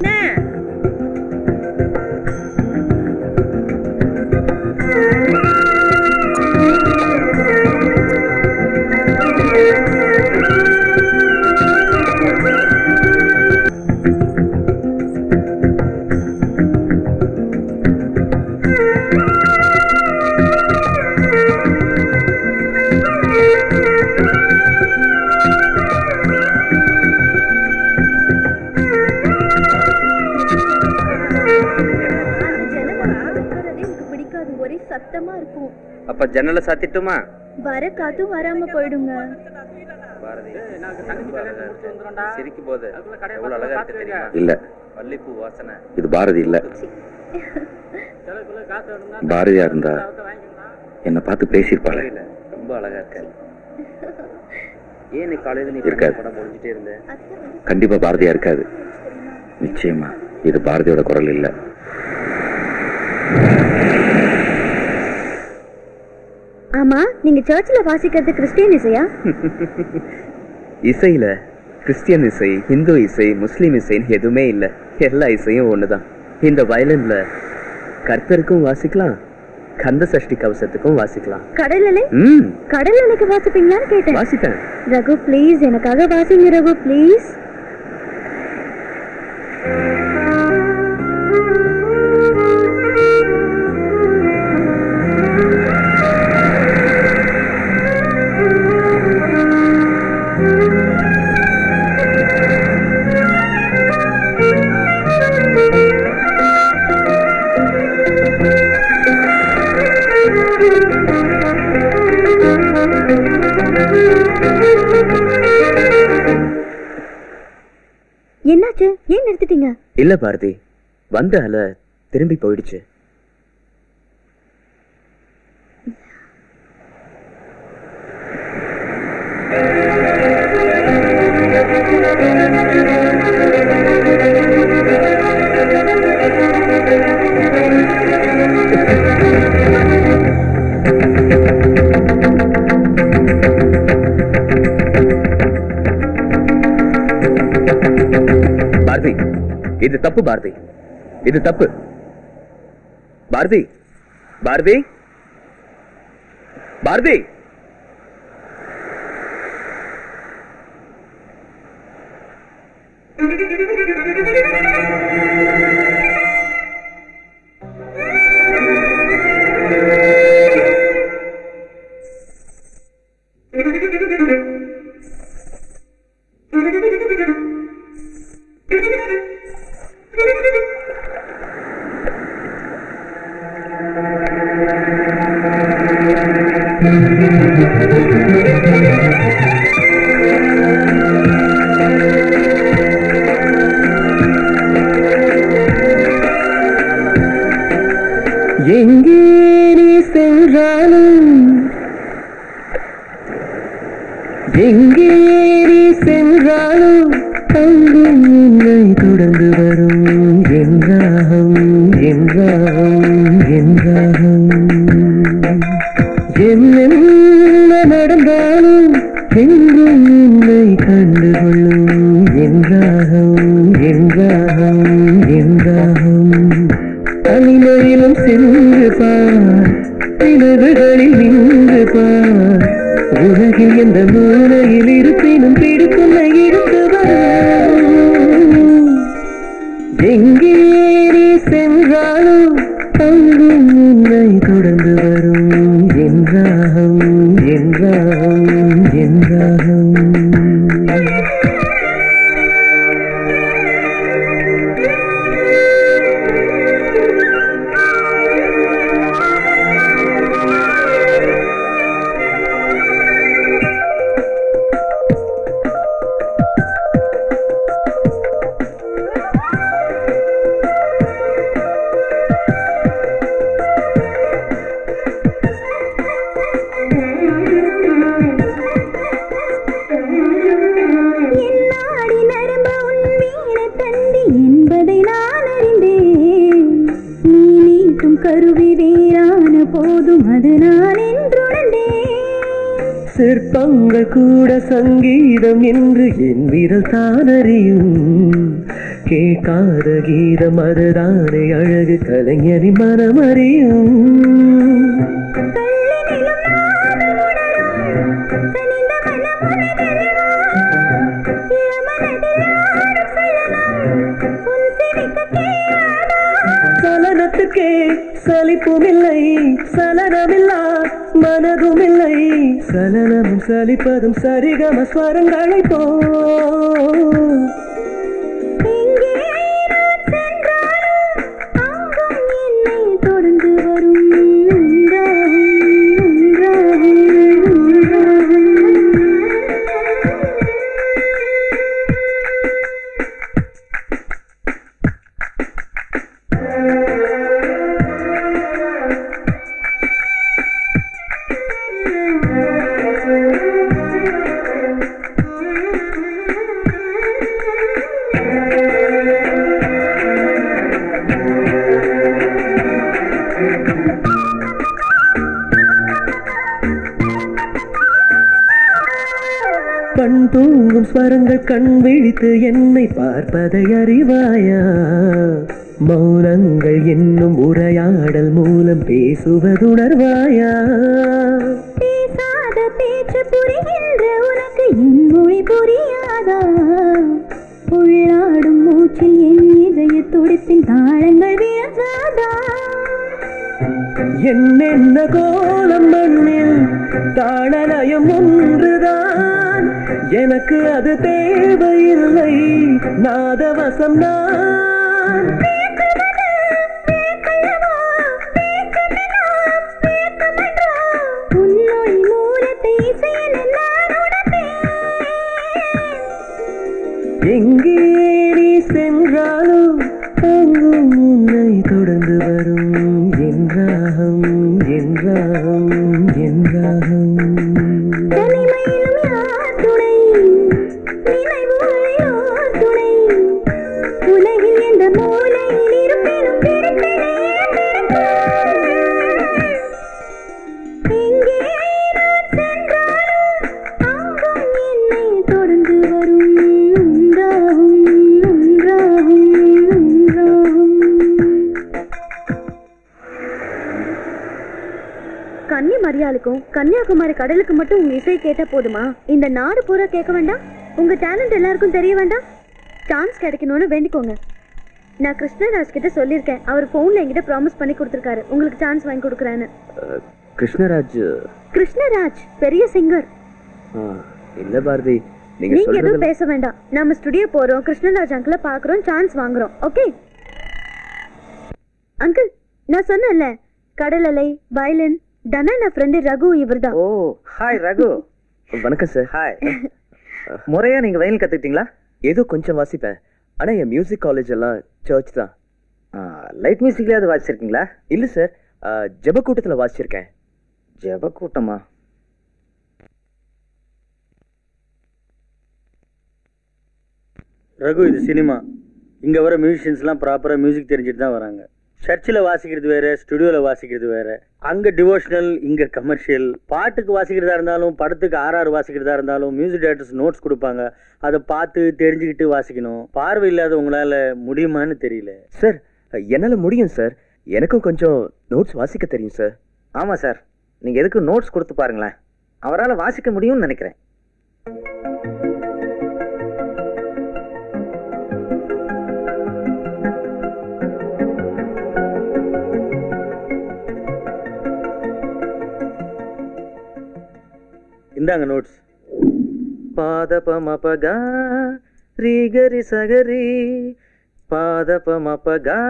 அப்ப ஜன்னல சாத்திட்டுமா? வர காத்தும் வராம போயிடுங்க. சிரிக்கும் போது எவ்வளவு அழகா இருக்கு தெரியுமா? இல்ல பள்ளிப்பூ வாசனை. இது பாரதி இல்ல. பாரதியா இருந்தா என்ன பார்த்து பேசிருப்பாளே. ரொம்ப அழகா இருக்க. ஏன் காலையில நீ படம் முடிஞ்சிட்டே இருந்த? கண்டிப்பா பாரதியா இருக்காது. நிச்சயமா இது பாரதியோட குரல் இல்ல. ஆமா, நீங்க சர்ச்சில் வாசிக்கிறது கிறிஸ்டியன் இசையா? இசையில கிறிஸ்டியன் இசை, இந்து இசை, முஸ்லீம் இசைன்னு எதுவுமே இல்ல. எல்லா இசையும் ஒண்ணுதான். இந்த வயலின்ல கர்த்தருக்கும் வாசிக்கலாம், கந்த சஷ்டி கவசத்துக்கும் வாசிக்கலாம். கடல் அலை? கடல் அலைக்கு வாசிப்பீங்களான்னு கேட்டேன். வாசிப்பேன். ரகு ப்ளீஸ் எனக்காக வாசிங்க ரகு ப்ளீஸ். என்னாச்சு? ஏன் நிறுத்திட்டீங்க? இல்ல பாரதி, வந்த அலை திரும்பி போயிடுச்சு. பாரதி, இது தப்பு பாரதி, இது தப்பு. பாரதி, பாரதி, பாரதி. எங்கே நீ சென்றாலும் எங்கே நீ சென்றாலும் அங்கும் உன்னை தொடர்ந்து வரும் என்றாகும் என்றாகும் என்றாகும். என்னென்ன நடந்தாலும் எங்கும் உன்னை கண்டுகொள்ளும் என்றாகும் என்றாகும் என்றாகும். அணிமயிலும் சென்று பார், நிலவுகளில் நின்று பார், உலகில் எந்த மூலையில் இருப்பினும் பிடிப்புமை இருந்து வரும். எங்கே நீ சென்றாலும் அங்கும் உன்னை தொடர்ந்து வரும் என்றாகும் என்றாகும் என்றாகும். சிற்பங்கள் கூட சங்கீதம் என்று என் விரல் தான் அறியும். கேட்காத கீதம் அதுதானே அழகு கலைஞரின் மனம் அறியும். சலனத்துக்கே சலிப்புமில்லை, சலனமில்லா மனதுமில்லை, சலனமும் சலிப்பதும் சரிகம ஸ்வரங்களை போ. தொடர்ந்து வரும் கண் தூங்கும் ஸ்வரங்கள் கண் விழித்து என்னை பார்ப்பதை அறிவாயா? மௌனங்கள் என்னும் உரையாடல் மூலம் பேசுவதுணர்வாயா? பேசாத பேச்சு புரிகின்ற உனக்கு என் மொழி புரியாதா? உள்ளாடும் மூச்சில் என் இதய துடிப்பின் தாளங்கள் விழாதா? என்னென்ன கோலம் மண்ணில் தாளலயம் ஒன்றுதான், எனக்கு அது தேவையில்லை, நாதவசம் நான். உன்னொழி மூலத்தை இசையென நான் உணர்ந்தேன். எங்கே நீ ராகம் என் ராகம் என் ராகம் தனிமையிலும் யார் துணை நினைவுகள் யார் துணை உலகில் எந்த மூலையில் இருப்பினும் பிடித்ததே எங்கே நான் சென்றாலும் அங்கும் என்னை தொடர்ந்து வரும் ராகம் ராகம் ராகம். கன்னி மரியாளுக்கும் கன்னியாகுமரி கடலுக்கு மட்டும் உங்க இசை கேட்டா போதுமா? இந்த நாடு பூரா கேட்க வேண்டாம்? உங்க டேலண்ட் எல்லாருக்கும் தெரிய வேண்டாம்? சான்ஸ் கிடைக்கணும்னு வேண்டிக்கோங்க. நான் கிருஷ்ணராஜ் கிட்ட சொல்லியிருக்கேன். அவர் போன்ல என்கிட்ட ப்ராமிஸ் பண்ணி கொடுத்திருக்காரு உங்களுக்கு சான்ஸ் வாங்கி கொடுக்குறேன்னு. கிருஷ்ணராஜ் கிருஷ்ணராஜ் பெரிய சிங்கர். இல்ல பாரதி, நீங்க நீங்க எதுவும் சொல்றது பேச வேண்டாம். நம்ம ஸ்டுடியோ போறோம், கிருஷ்ணராஜ் அங்கிள பாக்குறோம், சான்ஸ் வாங்குறோம். ஓகே அங்கிள், நான் சொன்னேன்ல கடல் அலை வயலின் தனா ஃப்ரெண்டு ரகு இவர்தான். Oh hi Raghu. வணக்கம் சார். ஹாய். முறையா நீங்க வயலின் கத்துக்கிட்டீங்களா? ஏதோ கொஞ்சம் வாசிப்பேன். ஆனா என் மியூசிக் காலேஜ் எல்லாம் சர்ச் தான். லைட் மியூசிக்லயாவது வாசிச்சிருக்கீங்களா? இல்ல சார், ஜெப கூட்டத்துல வாசிச்சிருக்கேன். ஜெப கூட்டமா? ரகு, இது சினிமா. இங்க வர மியூசிஷியன்ஸ்லாம் ப்ராப்பரா மியூசிக் தெரிஞ்சுட்டு தான் வராங்க. சர்ச்சில் வாசிக்கிறது வேற, ஸ்டுடியோல வாசிக்கிறது வேற. அங்க டிவோஷனல், இங்க கமர்ஷியல். பாட்டுக்கு வாசிக்கிறதா இருந்தாலும் படத்துக்கு ஆர்ஆர் வாசிக்கிறதா இருந்தாலும் மியூசிக் டைரக்டர்ஸ் நோட்ஸ் கொடுப்பாங்க. அதை பார்த்து தெரிஞ்சுக்கிட்டு வாசிக்கணும். பார்வை இல்லாத உங்களால முடியுமான்னு தெரியல. சார் என்னால முடியும் சார். எனக்கும் கொஞ்சம் நோட்ஸ் வாசிக்க தெரியும் சார். ஆமா சார், நீங்க எதுக்கு நோட்ஸ் கொடுத்து பாருங்களேன். அவரால் வாசிக்க முடியும்னு நினைக்கிறேன். இந்தாங்க நோட்ஸ். பாதப மபகா ரீகரி சகரி பாதப மபகா.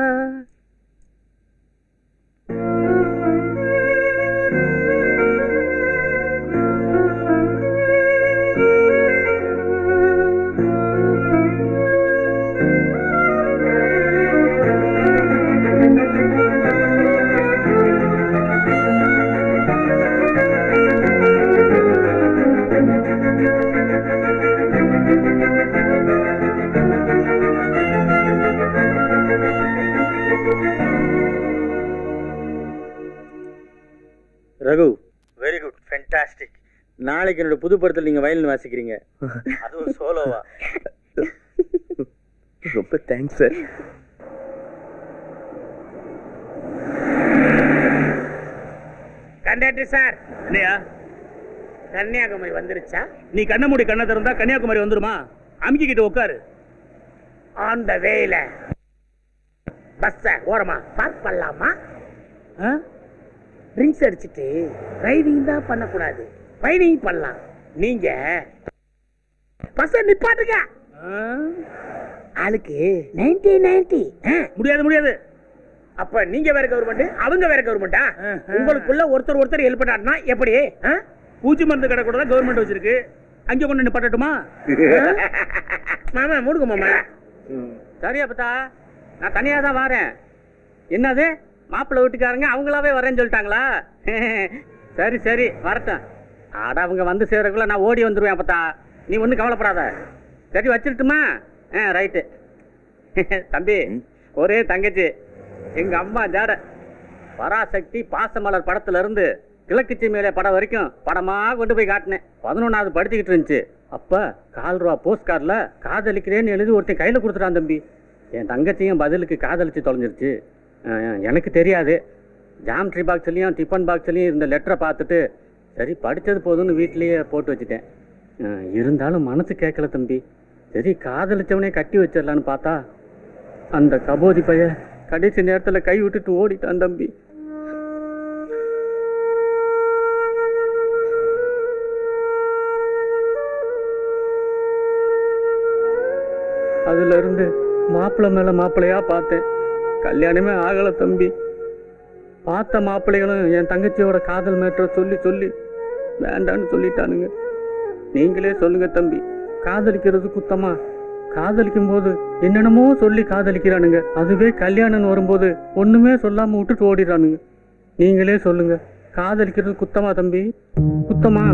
Raghu, very good, fantastic. நாளைக்கு என்னோட புது படத்தில் நீங்க வயலின் வாசிக்கிறீங்க. அதுவும் சோலோவா? ரொம்ப தேங்க்ஸ் சார். Conductor sir. என்னையா? கன்னியாகுமரி வந்துருச்சா? நீ கண்ண மூடி கண்ண திறந்தா கன்னியாகுமரி வந்துருமா? அமுக்கிக்கிட்டு உட்காரு. ஆன் த வேல. பஸ்ஸ ஓரமா பார்க் பண்ணலாமா? ட்ரிங்க்ஸ் அடிச்சிட்டு டிரைவிங் தான் பண்ணக்கூடாது, ரைடிங் பண்ணலாம். நீங்க பஸ் நிப்பாட்டுங்க. ஆளுக்கு நைன்டி நைன்டி. முடியாது முடியாது. அப்ப நீங்க வேற கவர்மெண்ட், அவங்க வேற கவர்மெண்டா? உங்களுக்குள்ள ஒருத்தர் ஒருத்தர் ஹெல்ப் பண்ணாருன்னா எப்படி? பூச்சி மருந்து கடை கூட தான் கவர்மெண்ட் வச்சிருக்கு. அங்க கொண்டு நிப்பாட்டட்டுமா? மாமா மூடுங்க மாமா. சரியா பத்தா, நான் தனியா தான் வரேன். என்னது மாப்பிள்ளை வீட்டுக்காரங்க அவங்களாவே வரேன்னு சொல்லிட்டாங்களா? சரி சரி வரட்டும். ஆட அவங்க வந்து சேர்றதுக்குள்ள நான் ஓடி வந்துருவேன் பத்தா. நீ ஒன்றும் கவலைப்படாத. சரி வச்சிருட்டுமா? ஆ ரைட்டு. தம்பி, ஒரே தங்கச்சி. எங்க அம்மா ஜாட பராசக்தி பாசமலர் படத்துல இருந்து கிழக்கு மேலே படம் வரைக்கும் படமா கொண்டு போய் காட்டினேன். பதினொன்னாவது படிச்சுக்கிட்டு இருந்துச்சு. அப்ப கால் ரூபா போஸ்ட் கார்டில் காதலிக்கிறேன்னு எழுதி ஒருத்தன் கையில கொடுத்துட்டான் தம்பி. என் தங்கச்சியும் பதிலுக்கு காதலிச்சு தொலைஞ்சிருச்சு. எனக்கு தெரியாது. ஜாம்ட்ரி பாக்ஸ்லையும் டிஃபன் பாக்ஸ்லையும் இருந்த லெட்டரை பார்த்துட்டு சரி படித்தது போதும்னு வீட்லேயே போட்டு வச்சுட்டேன். இருந்தாலும் மனசு கேட்கல தம்பி. சரி காதலிச்சவனே கட்டி வச்சிடலான்னு பார்த்தா அந்த கபோதி பைய கடைசி நேரத்தில் கை விட்டுட்டு ஓடிட்டான் தம்பி. அதுல இருந்து மாப்பிள்ளை மேல மாப்பிள்ளையா பார்த்தேன். கல்யாணமே ஆகல தம்பி. பார்த்த மாப்பிள்ளைகளும் என் தங்கச்சியோட காதல் மேற்ற சொல்லி சொல்லி வேண்டான்னு சொல்லிட்டானுங்க. நீங்களே சொல்லுங்க தம்பி, காதலிக்கிறது குத்தமா? காதலிக்கும் போது என்னென்னமோ சொல்லி காதலிக்கிறானுங்க. அதுவே கல்யாணம் வரும்போது ஒண்ணுமே சொல்லாம விட்டுட்டு ஓடிடுறானுங்க. நீங்களே சொல்லுங்க, காதலிக்கிறது குத்தமா தம்பி? குத்தமா?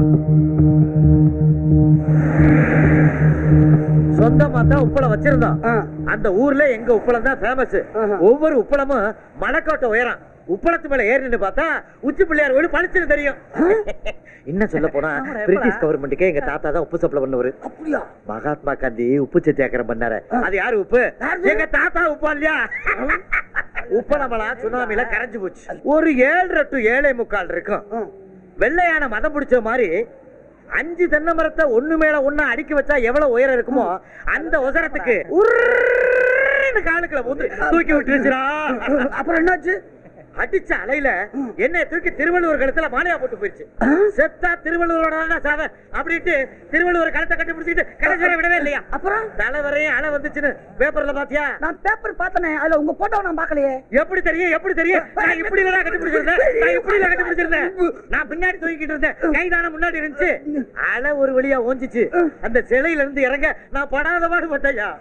சொந்தமா தான் உப்பளம் வச்சிருந்தோம். அந்த ஊர்ல எங்க உப்பளம் தான் ஃபேமஸ். ஒவ்வொரு உப்பளமும் மலைக்கோட்டை உயரம். உப்பளத்து மேல ஏறி நின்று பார்த்தா உச்சி பிள்ளையார் வீடு பளிச்சுன்னு தெரியும். இன்னும் சொல்ல போனா பிரிட்டிஷ் கவர்மெண்ட்டுக்கே எங்க தாத்தா தான் உப்பு சப்ளை பண்ணவர். அப்படியா? மகாத்மா காந்தி உப்பு சத்தியாகிரம் பண்ணாரு. அது யாரு உப்பு? எங்க தாத்தா உப்பா இல்லையா? உப்பளமெல்லாம் சுனாமில கரைஞ்சு போச்சு. ஒரு ஏழரை டு ஏழை முக்கால் இருக்கும். வெள்ளையான மதம் பிடிச்ச மாதிரி அஞ்சு தென்னை மரத்தை ஒண்ணு மேல ஒண்ணு அடுக்கி வச்சா எவ்வளவு உயரம் இருக்குமோ அந்த உசரத்துக்கு காலுக்குள்ள வந்து தூக்கி விட்டுருச்சுடா. அப்புறம் என்னாச்சு? அடிச்ச அலையில என்ன தூக்கி திருவள்ளுவர் கழுத்துல மாலையா போட்டு போயிடுச்சு. செத்தா திருவள்ளுவரோட சாவ அப்படின்ட்டு திருவள்ளுவர் கழுத்தை கட்டி பிடிச்சிட்டு கடைசியா விடவே இல்லையா? அப்புறம் தலைவரையும் அலை வந்துச்சுன்னு பேப்பர்ல பாத்தியா? நான் பேப்பர் பார்த்தனே, அதுல உங்க போட்டோ நான் பார்க்கலையே. எப்படி தெரியும்? எப்படி தெரியும்? நான் இப்படி எல்லாம் கட்டி பிடிச்சிருந்தேன், நான் இப்படி எல்லாம் கட்டி பிடிச்சிருந்தேன். நான் பின்னாடி தூக்கிட்டு இருந்தேன், கைதான முன்னாடி இருந்துச்சு. அலை ஒரு வழியா ஓஞ்சிச்சு. அந்த சிலையில இருந்து இறங்க நான் படாத பாடுபட்டையா.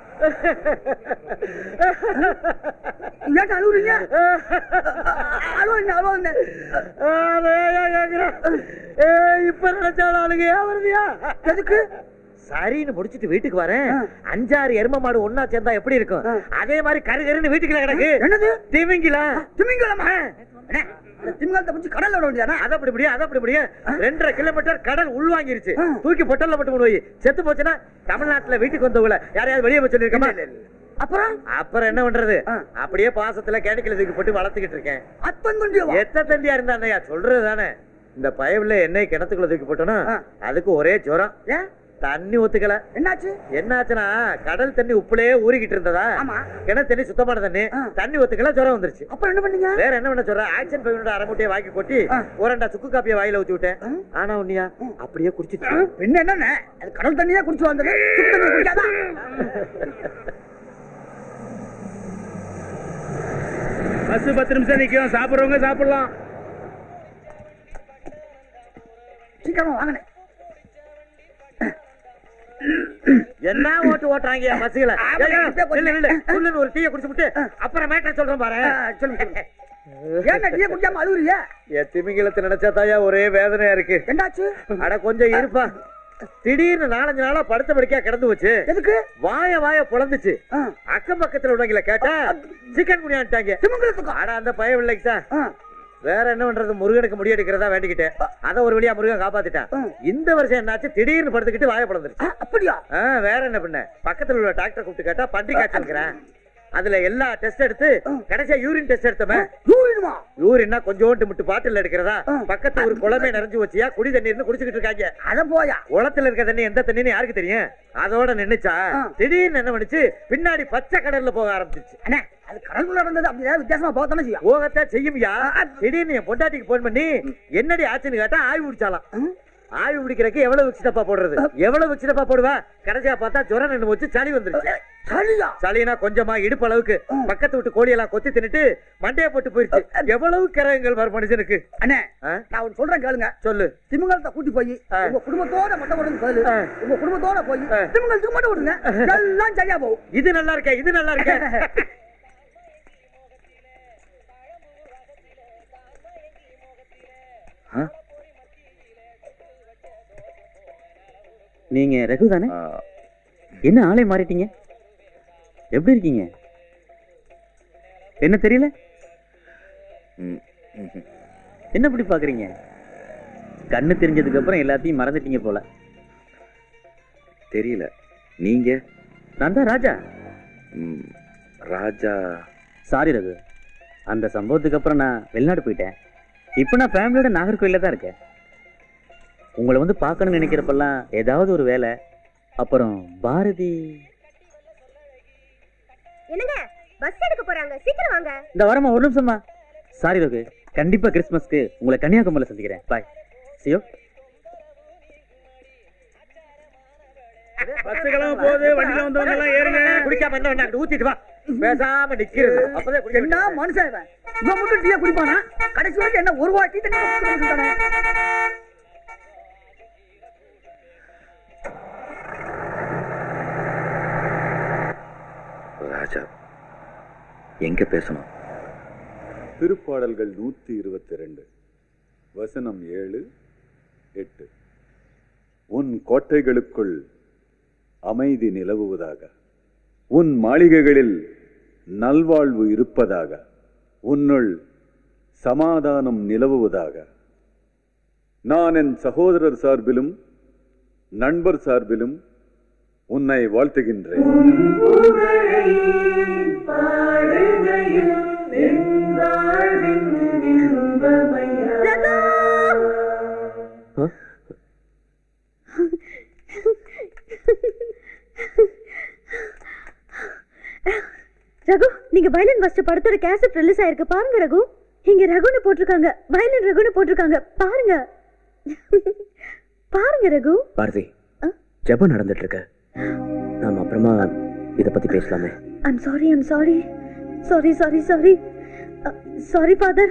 ஏன் அழுவுறீங்க? இப்ப நினைச்சாலும் அழுகையா வருதியா? எதுக்கு? சரின்னு முடிச்சிட்டு வீட்டுக்கு வரேன். அஞ்சாறு எரும மாடு ஒன்னா சேர்ந்தா எப்படி இருக்கும்? அதே மாதிரி கரு கருன்னு வீட்டுக்குள்ள கிடக்கு. என்னது? திமிங்கிலா? திமிங்கலமா? திமிங்கலத்தை பிடிச்சி கடல்ல விட வேண்டியதா? அது அப்படி முடியும், அது அப்படி முடியும். ரெண்டரை கிலோமீட்டர் கடல் உள்வாங்கிருச்சு. தூக்கி பொட்டல்ல போட்டு போய் செத்து போச்சுன்னா தமிழ்நாட்டுல வீட்டுக்கு வந்தவங்கள யாரையாவது வெளியே போய் சொல்லிருக்கமா? அப்புறம் அப்புறம் என்ன பண்றது? அப்படியே பாசத்துல கேணிக்கல தூக்கி போட்டு வளர்த்துக்கிட்டு இருக்கேன். எத்த தண்டியா இருந்தா சொல்றது தானே. இந்த பயவுல எண்ணெய் கிணத்துக்குள்ள தூக்கி போட்டோம்னா அதுக்கு ஒரே ஜுரம். தண்ணி ஒத்துக்கல. என்னாச்சு? என்னாச்சுன்னா கடல் தண்ணி உப்புலயே ஊறிக்கிட்டு இருந்ததா, கிணத்து தண்ணி சுத்தமான தண்ணி, தண்ணி ஒத்துக்கல, ஜுரம் வந்துருச்சு. அப்புறம் என்ன பண்ணீங்க? வேற என்ன பண்ண சொல்ற? ஆக்சன் பையனோட அரைமுட்டையை வாங்கி கொட்டி ஒரண்டா சுக்கு காப்பியை வாயில ஊத்தி விட்டேன். ஆனா உன்னியா அப்படியே குடிச்சிட்டு என்ன என்ன கடல் தண்ணியா குடிச்சு வந்தது. பஸ் பத்து நிமிஷம் நிக்கும், சாப்பிடுறவங்க சாப்பிடலாம். சீக்கிரமா வாங்கினேன். என்ன ஓட்டு ஓட்டுறாங்க பஸ்ல? ஒரு டீயை குடிச்சு விட்டு அப்புறம் மேட்டர் சொல்றேன் பாரு. திமிங்கலத்தை நினைச்சா தாயா ஒரே வேதனையா இருக்கு. என்னாச்சு? அட கொஞ்சம் இருப்பா. திடீர்னு நாலஞ்சு நாளா படுத்த படுக்கையா கிடந்து வச்சு எதுக்கு வாய வாய புலந்துச்சு. அக்கம் பக்கத்துல உள்ளவங்கள கேட்டா சிக்கன் குனியாட்டாங்க. ஆனா அந்த பயம் இல்லைக்கு சார். வேற என்ன பண்றது? முருகனுக்கு முடியெடுக்கிறதா வேண்டிக்கிட்டேன். அத ஒரு வழியா முருகன் காப்பாத்திட்டான். இந்த வருஷம் என்னாச்சு? திடீர்னு படுத்துக்கிட்டு வாய பிளந்துருச்சு. அப்படியா? வேற என்ன பண்ண? பக்கத்துல உள்ள டாக்டர் கூப்பிட்டு கேட்டா பன்றி காய்ச்சல். அதுல எல்லா டெஸ்ட் எடுத்து கடைசியா யூரின் டெஸ்ட் எடுத்தமே. யூரின்மா? யூரின்னா கொஞ்சோண்டு முட்டு பாட்டில் எடுக்கிறதா? பக்கத்து ஒரு குளமே நிறைஞ்சு வச்சியா குடி தண்ணி இருந்து குடிச்சுக்கிட்டு இருக்காங்க. அத போயா குளத்துல இருக்க தண்ணி எந்த தண்ணின்னு யாருக்கு தெரியும்? அதோட நின்னுச்சா திடீர்னு என்ன பண்ணுச்சு? பின்னாடி பச்சை கடல்ல போக ஆரம்பிச்சிச்சு. அண்ணே அது கடலுக்குள்ள இருந்தது. அப்படியே வித்தியாசமா போகத்தானே செய்யும். போகத்தான் செய்யும்யா. திடீர்னு என் பொண்டாட்டிக்கு போன் பண்ணி என்னடி ஆச்சுன்னு கேட்டா ஆய்வு பிடிச்சாலாம். ஆய்வு பிடிக்கிறதுக்கு எவ்வளவு விக்ஸிடப்பா போடுறது? எவ்வளவு விக்ஸிடப்பா போடுவா? கடைசியா பார்த்தா ஜுரம் நின்று வச்சு சளி வந்துருச்சு. சளியா? சளினா கொஞ்சமா இடுப்பு அளவுக்கு. பக்கத்து விட்டு கோழியெல்லாம் கொத்தி தின்னுட்டு மண்டையை போட்டு போயிருச்சு. எவ்வளவு கிரகங்கள் வர மனுஷனுக்கு. அண்ணே நான் ஒன்னு சொல்றேன் கேளுங்க. சொல்லு. திமிங்கலத்தை கூட்டி போய் உங்க குடும்பத்தோட மொட்டை போடுங்க சொல்லு. உங்க குடும்பத்தோட போய் திமிங்கலத்துக்கு மொட்டை போடுங்க, எல்லாம் சரியா போகும். இது நல்லா இருக்கே, இது நல்லா இருக்கே. நீங்க ரகு தானே? என்ன ஆளே மாறிட்டீங்க? எப்படி இருக்கீங்க? என்ன தெரியல? என்ன இப்படி பாக்குறீங்க? கண்ணு தெரிஞ்சதுக்கு அப்புறம் எல்லாத்தையும் மறந்துட்டீங்க போல. தெரியல. நீங்க? நான் தான் ராஜா. ராஜா? சாரி ரகு, அந்த சம்பவத்துக்கு அப்புறம் நான் வெளிநாடு போயிட்டேன். இப்ப நான் ஃபேமிலியோட நாகர்கோயில தான் இருக்கேன். உங்களை வந்து பார்க்கணும்னு நினைக்கிறப்பெல்லாம் ஏதாவது ஒரு வேலை. அப்புறம் பாரதி என்னங்க பஸ் எடுக்க போறாங்க, சீக்கிரம் வாங்க. இந்த வரமா ஒரு நிமிஷமா. சாரி ரகு, கண்டிப்பா கிறிஸ்மஸ்க்கு உங்களை கன்னியாகுமரியில சந்திக்கிறேன். பாய். சியோ. பஸ்ஸுகளும் போகுது, வண்டியில வந்தவங்க எல்லாம் ஏறுங்க. குடிக்காம என்ன வேண்டாம் ஊத்திட்டு வா. பேசாம நிக்கிறது. அப்பதான் குடிக்க. என்ன மனுஷன் இவன்? இவன் மட்டும் டீ குடிப்பானா? கடைசி வரைக்கும் என்ன ஒரு வாட்டி தண்ணி குடிச்சானே. ராஜா எங்க பேசணும்? திருப்பாடல்கள் நூத்தி இருபத்தி ரெண்டு வசனம் ஏழு எட்டு. உன் கோட்டைகளுக்குள் அமைதி நிலவுவதாக, உன் மாளிகைகளில் நல்வாழ்வு இருப்பதாக, உன்னுள் சமாதானம் நிலவுவதாக. நான் என் சகோதரர் சார்பிலும் நண்பர் சார்பிலும் உன்னை வாழ்த்துகின்றேன். ரகு, நீங்க வயலின் ஃபர்ஸ்ட் படத்தோட கேசட் ரிலீஸ் ஆயிருக்கு பாருங்க ரகு. இங்க ரகுன்னு போட்டிருக்காங்க, வயலின் ரகுன்னு போட்டிருக்காங்க பாருங்க. பாருங்க ரகு. பாரதி, ஜெபம் நடந்துட்டு இருக்கு, நாம அப்புறமா இத பத்தி பேசலாமே. I'm sorry I'm sorry sorry sorry sorry sorry father.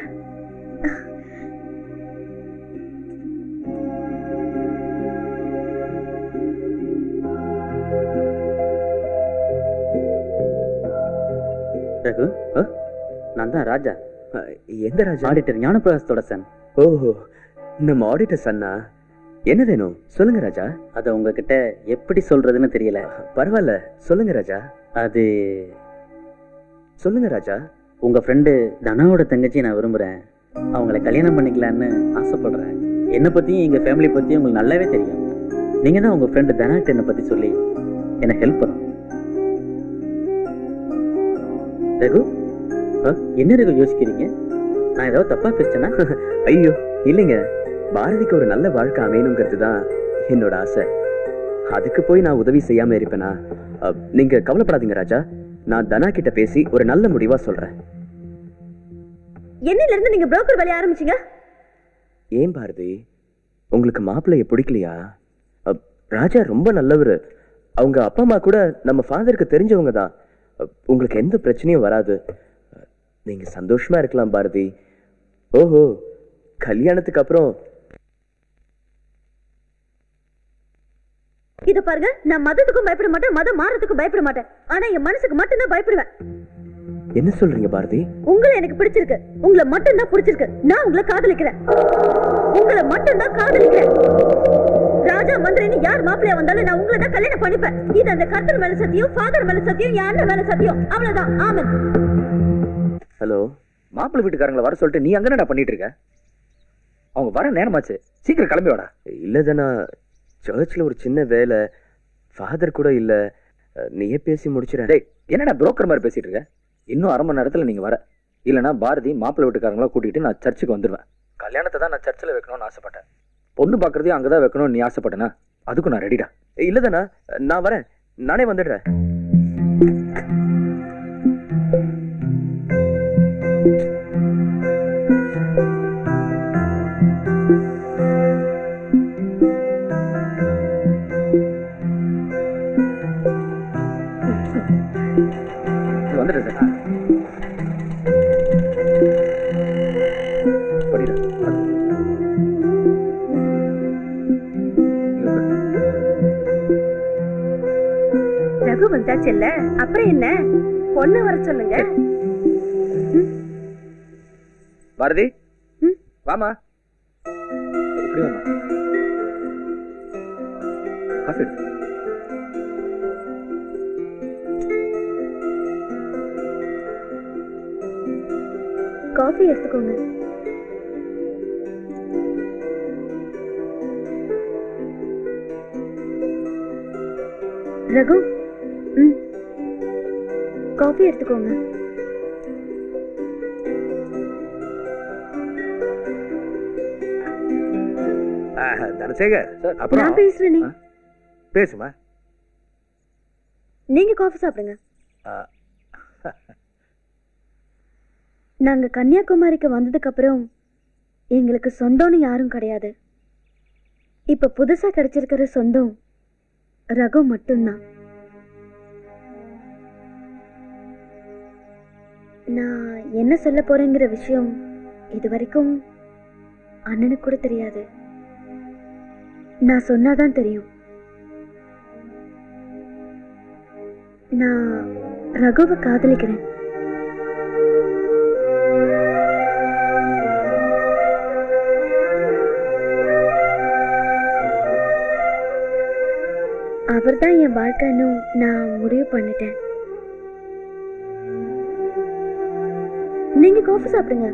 Raghu, நான் தான் ராஜா. எந்த ராஜா? Auditor ஞானப்பிரகாசத்தோட Sun. ஓஹோ, நம்ம ஆடிட்டர் சன்னா. என்ன வேணும் சொல்லுங்க ராஜா. அத உங்ககிட்ட எப்படி சொல்றதுன்னு தெரியல. பரவாயில்ல, சொல்லுங்க ராஜா. அது சொல்லுங்க ராஜா. உங்க ஃப்ரெண்டு தனாவோட தங்கச்சி நான் விரும்புறேன். அவங்களை கல்யாணம் பண்ணிக்கலான்னு ஆசைப்படுறேன். என்னை பத்தியும் எங்க ஃபேமிலி பத்தியும் உங்களுக்கு நல்லாவே தெரியும். நீங்க தான் உங்க ஃப்ரெண்டு தனாட்ட என்னை பத்தி சொல்லி எனக்கு ஹெல்ப் பண்ணும். ரகு, என்ன ரகு யோசிக்கிறீங்க? நான் ஏதாவது தப்பா பேசிட்டேனா? ஐயோ இல்லைங்க, பாரதிக்கு ஒரு நல்ல வாழ்க்கை அமையணுங்கிறது தான் என்னோட ஆசை. அதுக்கு போய் நான் உதவி செய்யாம இருப்பேனா? நீங்க கவலைப்படாதீங்க ராஜா, நான் தனா கிட்ட பேசி ஒரு நல்ல முடிவா சொல்றேன். என்னையில இருந்து நீங்க புரோக்கர் வேலைய ஆரம்பிச்சீங்க? ஏன் பாரதி, உங்களுக்கு மாப்பிள்ளைய பிடிக்கலையா? ராஜா ரொம்ப நல்லவரு, அவங்க அப்பா அம்மா கூட நம்ம ஃபாதருக்கு தெரிஞ்சவங்க தான். உங்களுக்கு எந்த பிரச்சனையும் வராது, நீங்க சந்தோஷமா இருக்கலாம் பாரதி. ஓஹோ, கல்யாணத்துக்கு அப்புறம் இத பாருங்க, நான் மதத்துக்கும் பயப்பட மாட்டேன், மதம் மாறதுக்கும் பயப்பட மாட்டேன். ஆனா என் மனசுக்கு மட்டும் தான் பயப்படுவேன். என்ன சொல்றீங்க பாரதி? உங்களை எனக்கு பிடிச்சிருக்கு, உங்களை மட்டும் தான் பிடிச்சிருக்கு. நான் உங்களை காதலிக்கிறேன், உங்களை மட்டும் தான் காதலிக்கிறேன். ராஜா மந்திரின்னு யார் மாப்பிள்ளையா வந்தாலும் நான் உங்களை தான் கல்யாணம் பண்ணிப்பேன். இது அந்த கர்த்தர் மேல சத்தியம், ஃபாதர் மேல சத்தியம், என் அண்ணன் மேல சத்தியம். அவ்வளவுதான். ஆமென். ஹலோ, மாப்பிள்ளை வீட்டுக்காரங்களை வர சொல்லிட்டு நீ அங்க என்னடா பண்ணிட்டு இருக்க? அவங்க வர நேரமாச்சு, சீக்கிரம் கிளம்பி வாடா. இல்லதானா, சர்ச்ல ஒரு சின்ன வேலை, ஃபாதர் கூட இல்ல, நீயே பேசி முடிச்சிடறேன். டேய், என்னடா புரோக்கர் மாதிரி பேசிட்டு இருக்க? இன்னும் அரை மணி நேரத்துல நீங்க வர, இல்லனா பாரதி மாப்பிள்ளை வீட்டுக்காரங்களா கூட்டிட்டு நான் சர்ச்சுக்கு வந்துடுவேன். கல்யாணத்தை தான் நான் சர்ச்சில் வைக்கணும்னு ஆசைப்பட்டேன், பொண்ணு பாக்குறதையும் அங்கதான் வைக்கணும்னு நீ ஆசைப்பட்டனா? அதுக்கும் நான் ரெடிடா. இல்லதானா, நான் வரேன், நானே வந்துடுறேன். வந்துட்டேன் சார். ரகு வந்தாச்சுல்ல, அப்புறம் என்ன, பொண்ணு வர சொல்லுங்க. பாரதி, வாமா. இப்படி வாமா. காஃபி எடு. காஃபி எடுத்துக்கோங்க. ரகு, ம், காஃபி எடுத்துக்கோங்க. தனசேகர், நான் அப்புறம் பேசுறேன், நீ பேசுமா. நீங்க காஃபி சாப்பிடுங்க. நாங்க கன்னியாகுமரிக்கு வந்ததுக்கு அப்புறம் எங்களுக்கு சொந்தம்னு யாரும் கிடையாது. இப்ப புதுசா கிடைச்சிருக்கிற சொந்தம் ரகு மட்டும்தான். நான் என்ன சொல்ல போறேங்கிற விஷயம் இது வரைக்கும் அண்ணனுக்கு கூட தெரியாது. நான் சொன்னாதான் தெரியும். நான் ரகுவை காதலிக்கிறேன். அவர் தான் என் வாழ்க்கைன்னு நான் முடிவு பண்ணிட்டேன். நீங்க காஃபி சாப்பிடுங்க.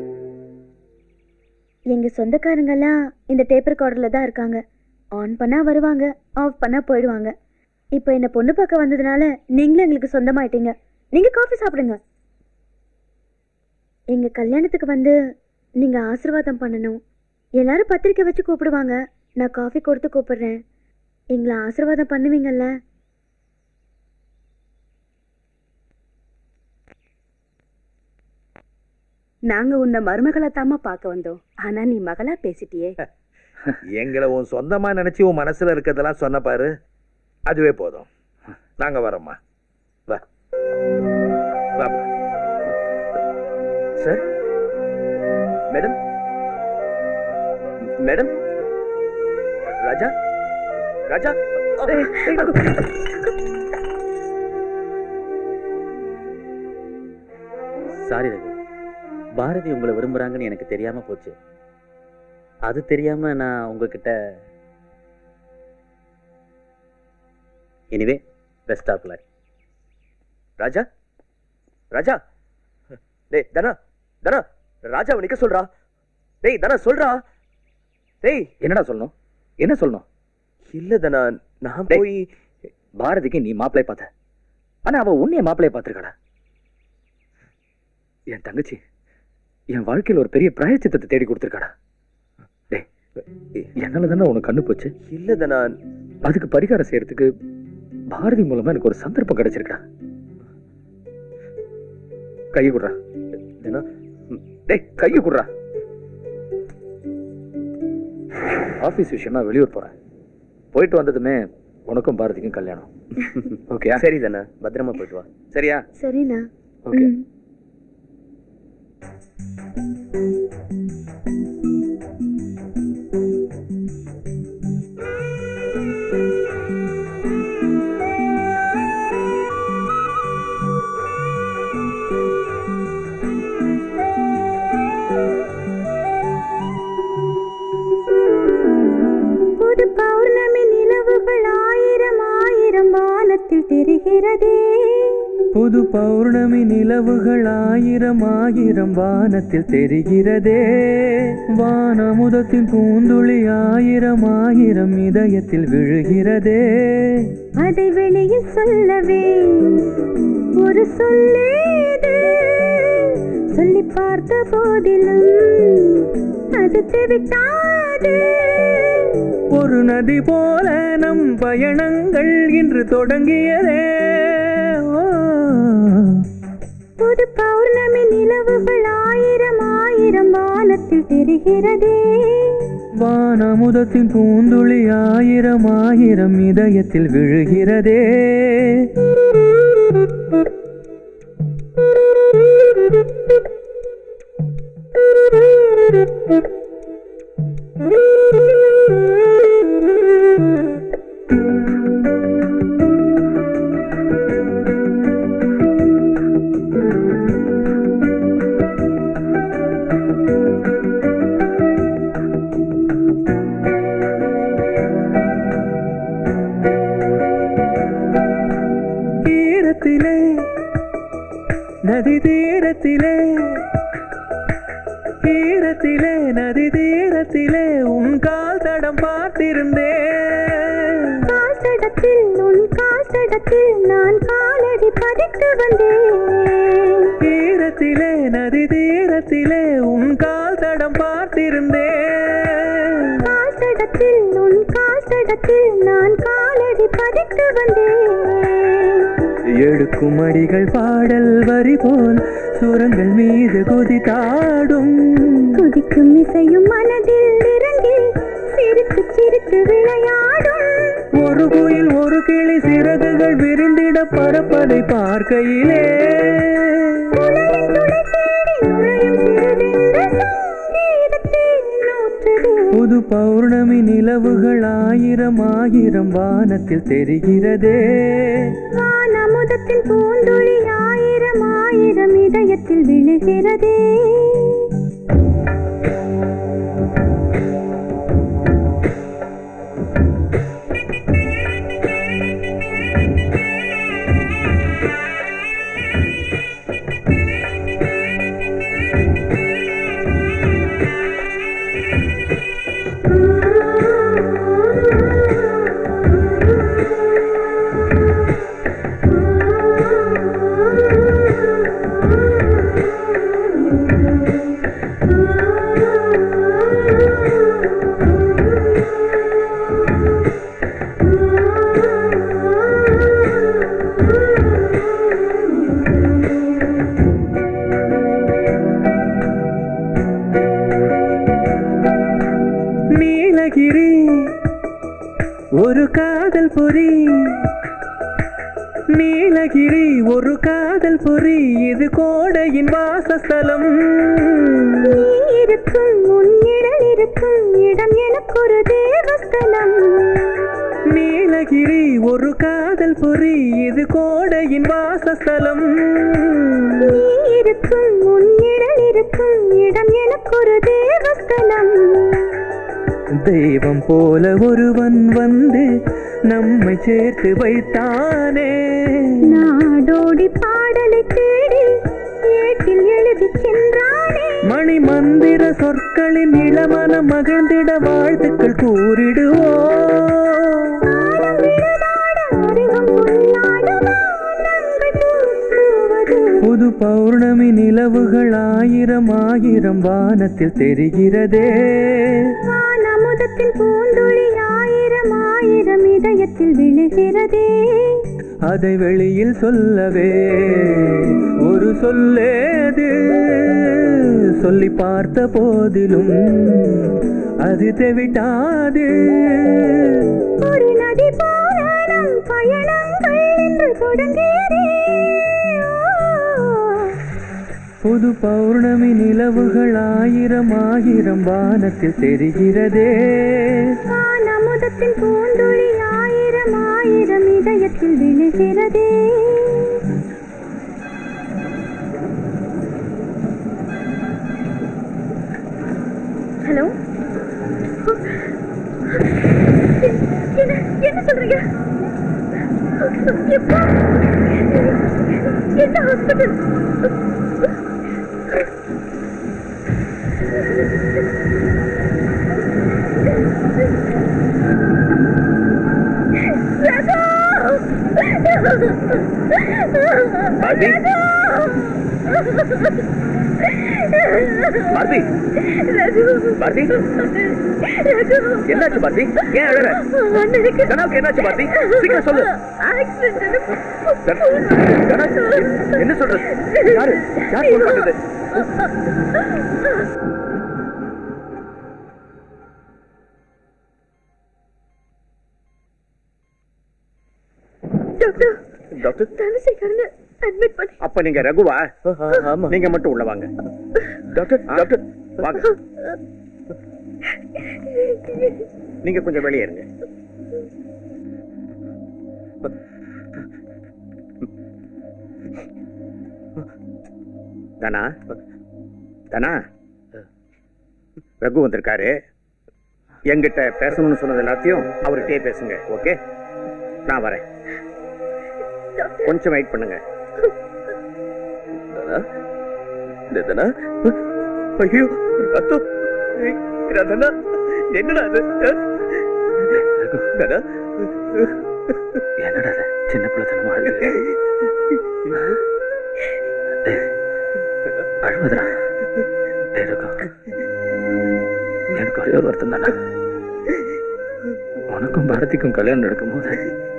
எங்க சொந்தக்காரங்க எல்லாம் இந்த டேப் ரெக்கார்டர்ல தான் இருக்காங்க. ஆன் பண்ணா வருவாங்க, ஆஃப் பண்ணா போயிடுவாங்க. இப்போ என்ன பொண்ணு பார்க்க வந்ததுனால நீங்களும் எங்களுக்கு சொந்தமாயிட்டீங்க. நீங்க காஃபி சாப்பிடுங்க. எங்க கல்யாணத்துக்கு வந்து நீங்க ஆசீர்வாதம் பண்ணணும். எல்லாரும் பத்திரிக்கை வச்சு கூப்பிடுவாங்க. நான் காஃபி கொடுத்து கூப்பிடுறேன். எங்களை ஆசீர்வாதம் பண்ணுவீங்கல்ல? நாங்க உன்னை மருமகளை தாமா பார்க்க வந்தோம். ஆனா நீ மகளா பேசிட்டியே. எங்களை உன் சொந்தமா நினைச்சு உன் மனசுல இருக்கிறதெல்லாம் சொன்ன பாரு, அதுவே போதும். நாங்க வரோம்மா. வா வா. Sir, madam, madam, Raja, Raja. Sorry Raghu, Bharathi உங்களை விரும்புறாங்கன்னு எனக்கு தெரியாம போச்சு. அது தெரியாம நான் உங்ககிட்ட. Anyway, best of luck. Raja, Raja, டேய் தனா, தனா, ராஜாவை நிக்க சொல்றா. டேய் தனா, சொல்றா. டேய், என்னடா சொல்லணும்? என்ன சொல்லணும்? இல்ல தனா, நான் போய் பாரதிக்கு நீ மாப்பிள்ளை பார்த்த, ஆனா அவ உன்னைய மாப்பிள்ளைய பார்த்திருக்காடா. என் தங்கச்சி என் வாழ்க்கையில் ஒரு பெரிய பிராயச்சித்தத்தை தேடி கொடுத்திருக்காடா. டேய், என்னால தானே உனக்கு கண்ணு போச்சு. இல்ல தனா, அதுக்கு பரிகாரம் செய்யறதுக்கு பாரதி மூலமா எனக்கு ஒரு சந்தர்ப்பம் கிடைச்சிருக்கா. கையை குடுறா. டேய், கையை குடுறா. ஆபீஸ் விஷயமா வெளியூர் போறேன். போயிட்டு வந்ததுமே உனக்கும் பாரதிக்கும் கல்யாணம். ஓகே? சரி தானே, பத்திரமா போயிட்டு வா. சரியா? சரிண்ணா. ஓகே. புது பௌர்ணமி நிலவுகள் ஆயிரம் ஆயிரம் வானத்தில் தெரிகிறதே. புது பௌர்ணமி நிலவுகள் ஆயிரம் ஆயிரம் வானத்தில் தெரிகிறதே. வானமுதத்தின் பூந்துளி ஆயிரம் ஆயிரம் இதயத்தில் விழுகிறதே. அதை வெளியில் சொல்லவே ஒரு சொல்லேது. சொல்லி பார்த்த போதிலும் அது தெவிட்டாது. ஒரு நதி போல நம் பயணங்கள் இன்று தொடங்கியதே. புது பௌர்ணமி நிலவுகள் ஆயிரம் ஆயிரம் வானத்தில் தெரிகிறதே. வானமுதத்தின் பூந்துளி ஆயிரம் ஆயிரம் இதயத்தில் விழுகிறதே. தீரத்திலே நதி தீரத்திலே தீரத்திலே நதி தீரத்திலே உன் கால் தடம் பார்த்திருந்தேன். காசடத்தில் உன் காசடத்தில் நான் காலடி பதித்து வந்தேன். தீரத்திலே நதி தீரத்திலே உன் கால் தடம் பார்த்திருந்தேன். காசடத்தில் உன் காசடத்தில் நான் காலடி பதித்து வந்தேன். எடுக்கும் அடிகள் பாடல் வரி போல் சுரங்கள் மீது குதித்தாடும். குதிக்கும் இசையும் மனதில் இறங்கி சிரித்து சிரித்து விளையாடும். ஒரு குயில் ஒரு கிளி சிறகுகள் விரிந்திட பரப்பதை பார்க்கையிலே புது பௌர்ணமி நிலவுகள் ஆயிரம் ஆயிரம் வானத்தில் தெரிகிறதே. வானமுதத்தின் பூந்துளி ஆயிரம் ஆயிரம் இதயத்தில் விழுகிறதே. நீலகிரி ஒரு காதல் பொறி, நீலகிரி ஒரு காதல் பொறி, இது கோடையின் வாசஸ்தலம். நீ இருக்கும் உன்னிடல் இருக்கும் இடம் எனக்கு ஒரு தேவஸ்தலம். நீலகிரி ஒரு காதல் பொறி, இது கோடையின் வாசஸ்தலம். நீ இருக்கும் உன்னிடல் இருக்கும் இடம் எனக்கு ஒரு தேவஸ்தலம். தெய்வம் போல ஒருவன் வந்து நம்மை சேர்த்து வைத்தானே, நாடோடி பாடலை தேடி ஏட்டில் எழுதி சென்றானே. மணி மந்திர சொற்களின் இளமன மகிழ்ந்திட வாழ்த்துக்கள் கூறிடுவோம். புது பௌர்ணமி நிலவுகள் ஆயிரம் ஆயிரம் வானத்தில் தெரிகிறதே, வானமுதத்தின் பூந்தொழி ஆயிரம் ஆயிரம் இதயத்தில் விழுகிறதே. அதை வெளியில் சொல்லவே ஒரு சொல்லேது, சொல்லி பார்த்த போதிலும் அது தெவிட்டாது. ஒரு நதி பாராளும் பயணங்கள் என்று தொடங்கியதே. புது பௌர்ணமி நிலவுகள் ஆயிரம் ஆயிரம் வானத்தில் தெரிகிறதே, வானமுதத்தின் பூந்தொழி ஆயிரம் ஆயிரம் இதயத்தில் விழுகிறதே. ஹலோ, என்ன என்ன சொல்றீங்க? எப்போ? என்ன ஹாஸ்பிட்டல்? பாரதி, பாரதி, பாரதி, என்னாச்சு பாரதி? ஏன் அழற? கனாவுக்கு என்னாச்சு பாரதி? சீக்கிரம் சொல்லு. கனா, என்ன சொல்றது? யாரு யார் போன் பண்றது? டாக்டர், டாக்டர், தனசேகரனை அட்மிட் பண்ணி. அப்ப நீங்க ரகுவா? நீங்க மட்டும் உள்ள வாங்க. டாக்டர், டாக்டர் வாங்க. நீங்க கொஞ்சம் வெளியே இருங்க. தனா, தனா, ரகு வந்திருக்காரு. என்கிட்ட பேசணும்னு சொன்னது எல்லாத்தையும் அவர்கிட்டயே பேசுங்க. ஓகே, நான் வரேன். கொஞ்சம் வெயிட் பண்ணுங்க. தனா, ஐயோ ரத்தம். தனா, என்னடா அது? தனா, என்னடா சின்ன பிள்ளைத்தனமா அழுது? அழுவதா? எனக்கு ஒரே ஒரு வருத்தம் தானே, உனக்கும் பாரதிக்கும் கல்யாணம் நடக்கும் போது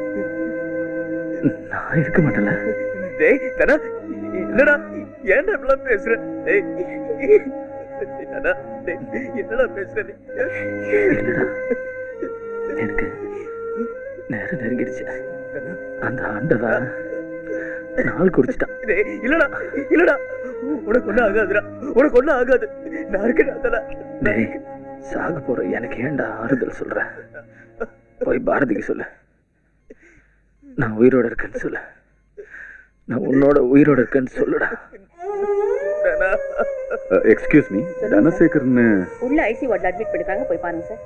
நான் இருக்க மாட்டேன்ல. டேய் தனா, என்னடா ஏன்டா இப்படிலாம் பேசுற? டேய் தனா, என்னடா பேசுற? இல்லடா, எனக்கு நேரம் நெருங்கிடுச்சு. அந்த ஆண்டவா நாள் குறிச்சிட்டான். இல்லடா இல்லடா, உனக்கு ஒண்ணும் ஆகாதுடா, உனக்கு ஒண்ணும் ஆகாது. நான் இருக்கேன். டேய், சாக போற எனக்கு ஏன்டா ஆறுதல் சொல்ற? போய் பாரதிக்கு சொல்லு, நான் உயிரோட இருக்கேன்னு சொல்லு. நான் உன்னோட உயிரோட இருக்கேன்னு சொல்லுடா. எக்ஸ்கியூஸ் மீ, தனசேகர்னு உள்ள ஐசி வார்டில் அட்மிட் பண்ணிருக்காங்க, போய் பாருங்க சார்.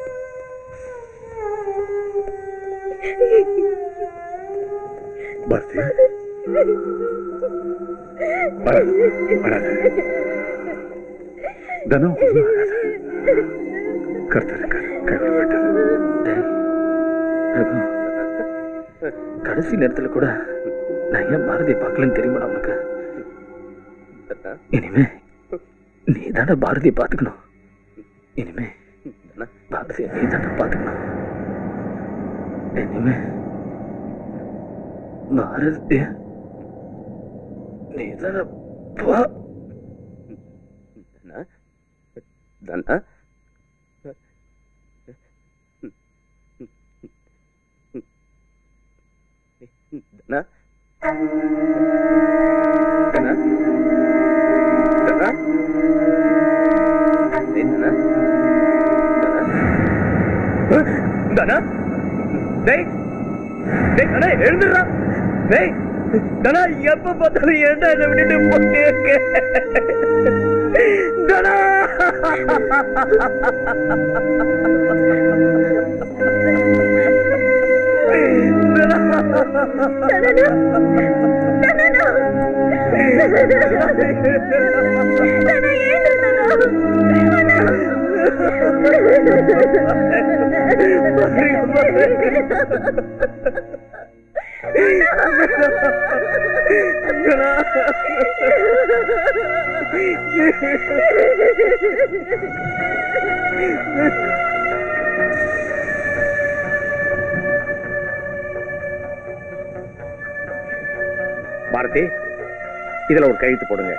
பாரதி, தனம் கர்த்தர் கைவிடப்பட்டது. கடைசி நேரத்துல கூட நான் ஏன் பாரதியை பார்க்கலன்னு தெரியுமா உனக்கு? இனிமே நீ தானே பாரதியை பார்த்துக்கணும். இனிமே பாரதியை நீ தானே பார்த்துக்கணும். இனிமே பாரதிய நீ தானே பா. தனா, எழுந்துடுறா. எப்ப பார்த்தாலும் ஏன்டா இதை விட்டுட்டு போட்டே இருக்க? தனா பாரதி, இதுல ஒரு கையெழுத்து போடுங்க.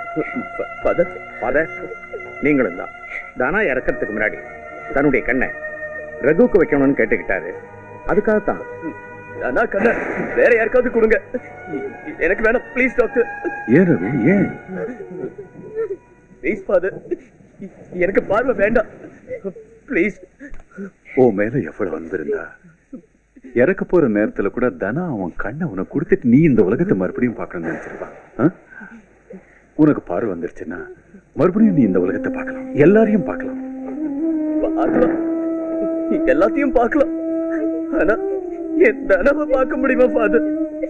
நீங்களும் தான். தானா இறக்கிறதுக்கு முன்னாடி தன்னுடைய கண்ணை ரகுக்கு வைக்கணும்னு கேட்டுக்கிட்டாரு. அதுக்காகத்தான். வேற யாருக்காவது கொடுங்க, எனக்கு வேணும் பிளீஸ் டாக்டர். ஏன் ரகு, ஏன்? பிளீஸ் ஃபாதர், எனக்கு பார்வை வேண்டாம் பிளீஸ். ஓ மேல எவ்வளவு வந்திருந்தா இறக்க போற நேரத்துல கூட தனா அவன் கண்ணை உனக்கு கொடுத்துட்டு நீ இந்த உலகத்தை மறுபடியும் பார்க்கணும்னு நினைச்சிருப்பான். உனக்கு பார்வை வந்துருச்சுன்னா மறுபடியும் நீ இந்த உலகத்தை பார்க்கலாம், எல்லாரையும் பார்க்கலாம். பார்க்கலாம், எல்லாத்தையும் பார்க்கலாம். ஆனா என் தனவை பார்க்க முடியுமா ஃபாதர்?